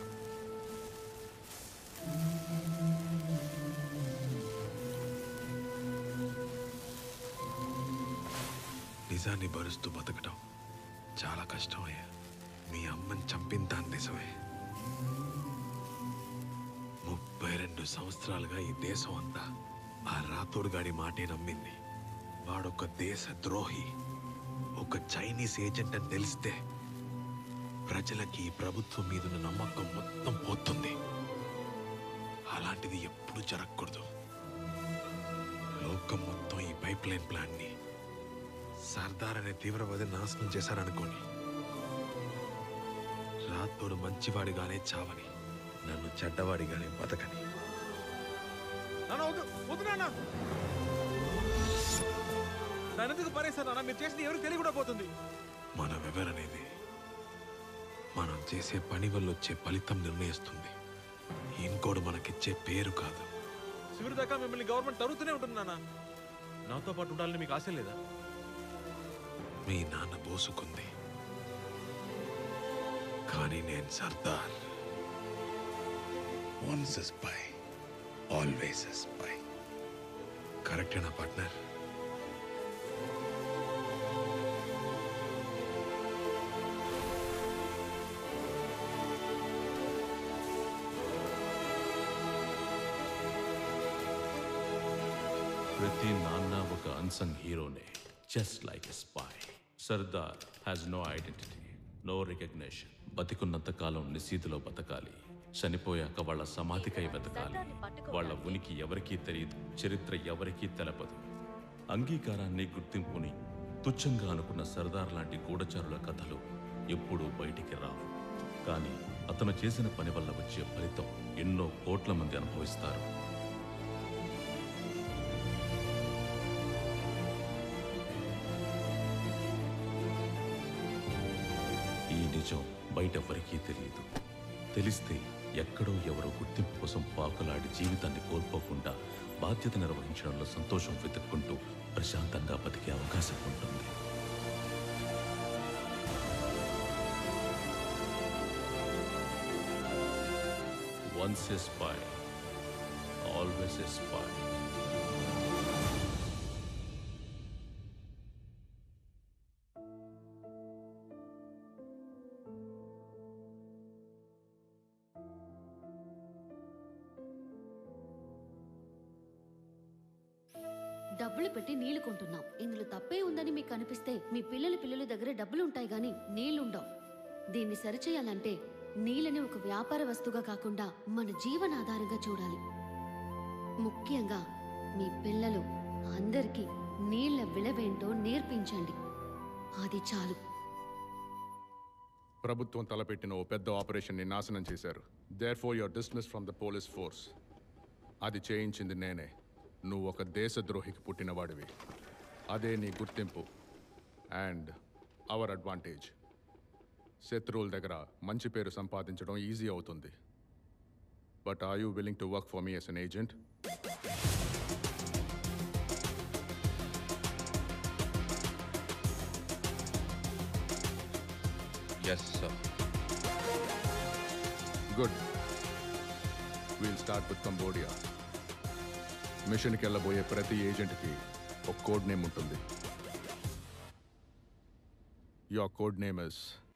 నిజాన్ని భరుస్తూ బతకటం చాలా కష్టమయ్యా. మీ అమ్మని చంపిన దాని నిజమే. ముప్పై రెండు సంవత్సరాలుగా ఈ దేశం అంతా ఆ రాతోడు గాడి మాటే నమ్మింది. వాడొక దేశ ద్రోహి, ఒక చైనీస్ ఏజెంట్ అని తెలిస్తే ప్రజలకి ఈ ప్రభుత్వం మీదున్న నమ్మకం మొత్తం పోతుంది. అలాంటిది ఎప్పుడు జరగకూడదు. లోకం మొత్తం ఈ పైప్ లైన్ ప్లాన్ని సర్దార్ అనే తీవ్రవాది నాశనం చేశారనుకోని, రాతోడు మంచివాడిగానే చావని, నన్ను చెడ్డవాడిగానే బతకని. నాన్న వద్దు వద్దు నాన్న, నన్ను ఎందుకు పరేశారు నాన్న? మీరు చేసింది ఎవరికి తెలియకుండా పోతుంది. మనం ఎవరనేది మనం చేసే పని వల్ల వచ్చే ఫలితం నిర్ణయిస్తుంది. ఇంకోడు మనకిచ్చే పేరు కాదు. చివరి దాకా మిమ్మల్ని గవర్నమెంట్ తరుగుతూనే ఉంటుంది నాన్న. నాతో పాటు ఉండాలని మీకు ఆశ లేదా? మీ నాన్న పోసుకుంది, కానీ నేను Sardar. Once a spy, always a spy. కరెక్టేనా పార్ట్నర్? ప్రతి నాన్న ఒక అన్సంగ్ హీరోనే, just like a spy. Sardar has no identity, no recognition. బతికున్నంత కాలం నిశీతిలో బతకాలి, చనిపోయాక వాళ్ళ సమాధికై బతకాలి. వాళ్ళ ఉనికి ఎవరికీ తెలియదు, చరిత్ర ఎవరికీ తెలపదు. అంగీకారాన్ని, గుర్తింపుని తుచ్చంగా అనుకున్న సర్దార్ లాంటి గూఢచారుల కథలు ఎప్పుడూ బయటికి రావు. కానీ అతను చేసిన పని వల్ల వచ్చే ఫలితం ఎన్నో కోట్ల మంది అనుభవిస్తారు. ఈ నిజం బయట ఎవరికీ తెలియదు. తెలిస్తే ఎక్కడో ఎవరో గుర్తింపు కోసం పాకులాడి జీవితాన్ని కోల్పోకుండా బాధ్యత నిర్వహించడంలో సంతోషం వెతుక్కుంటూ ప్రశాంతంగా బతికే అవకాశం ఉంటుంది. Once a spy, always a spy. డబ్బులు పెట్టి నీళ్లు కొంటున్నాం. ఇందులో తప్పే ఉందని మీకు అనిపిస్తే మీ పిల్లల పిల్లల దగ్గర డబ్బులు ఉంటాయి గాని నీళ్లుండవు. దీన్ని సరిచేయాలంటే నీళ్ళని ఒక వ్యాపార వస్తువుగా కాకుండా మన జీవనాధారంగా చూడాలి. ముఖ్యంగా మీ పిల్లలు అందరికీ నీళ్ల విలువేంటో నేర్పించండి. అది చాలు. ప్రభుత్వం తలపెట్టిన ఓ పెద్ద ఆపరేషన్ని నాశనం చేశారు. Therefore you're dismiss from the police force. అది చేయించింది నేనే. నువ్వు ఒక దేశద్రోహికి పుట్టినవాడివి. అదే నీ గుర్తింపు అండ్ అవర్ అడ్వాంటేజ్. శత్రువుల దగ్గర మంచి పేరు సంపాదించడం ఈజీ అవుతుంది. But are you willing to work for me S N agent? Yes, sir. Good. We'll start with Cambodia. మిషన్కి వెళ్ళబోయే ప్రతి ఏజెంట్కి ఒక కోడ్ నేమ్ ఉంటుంది. Your code name is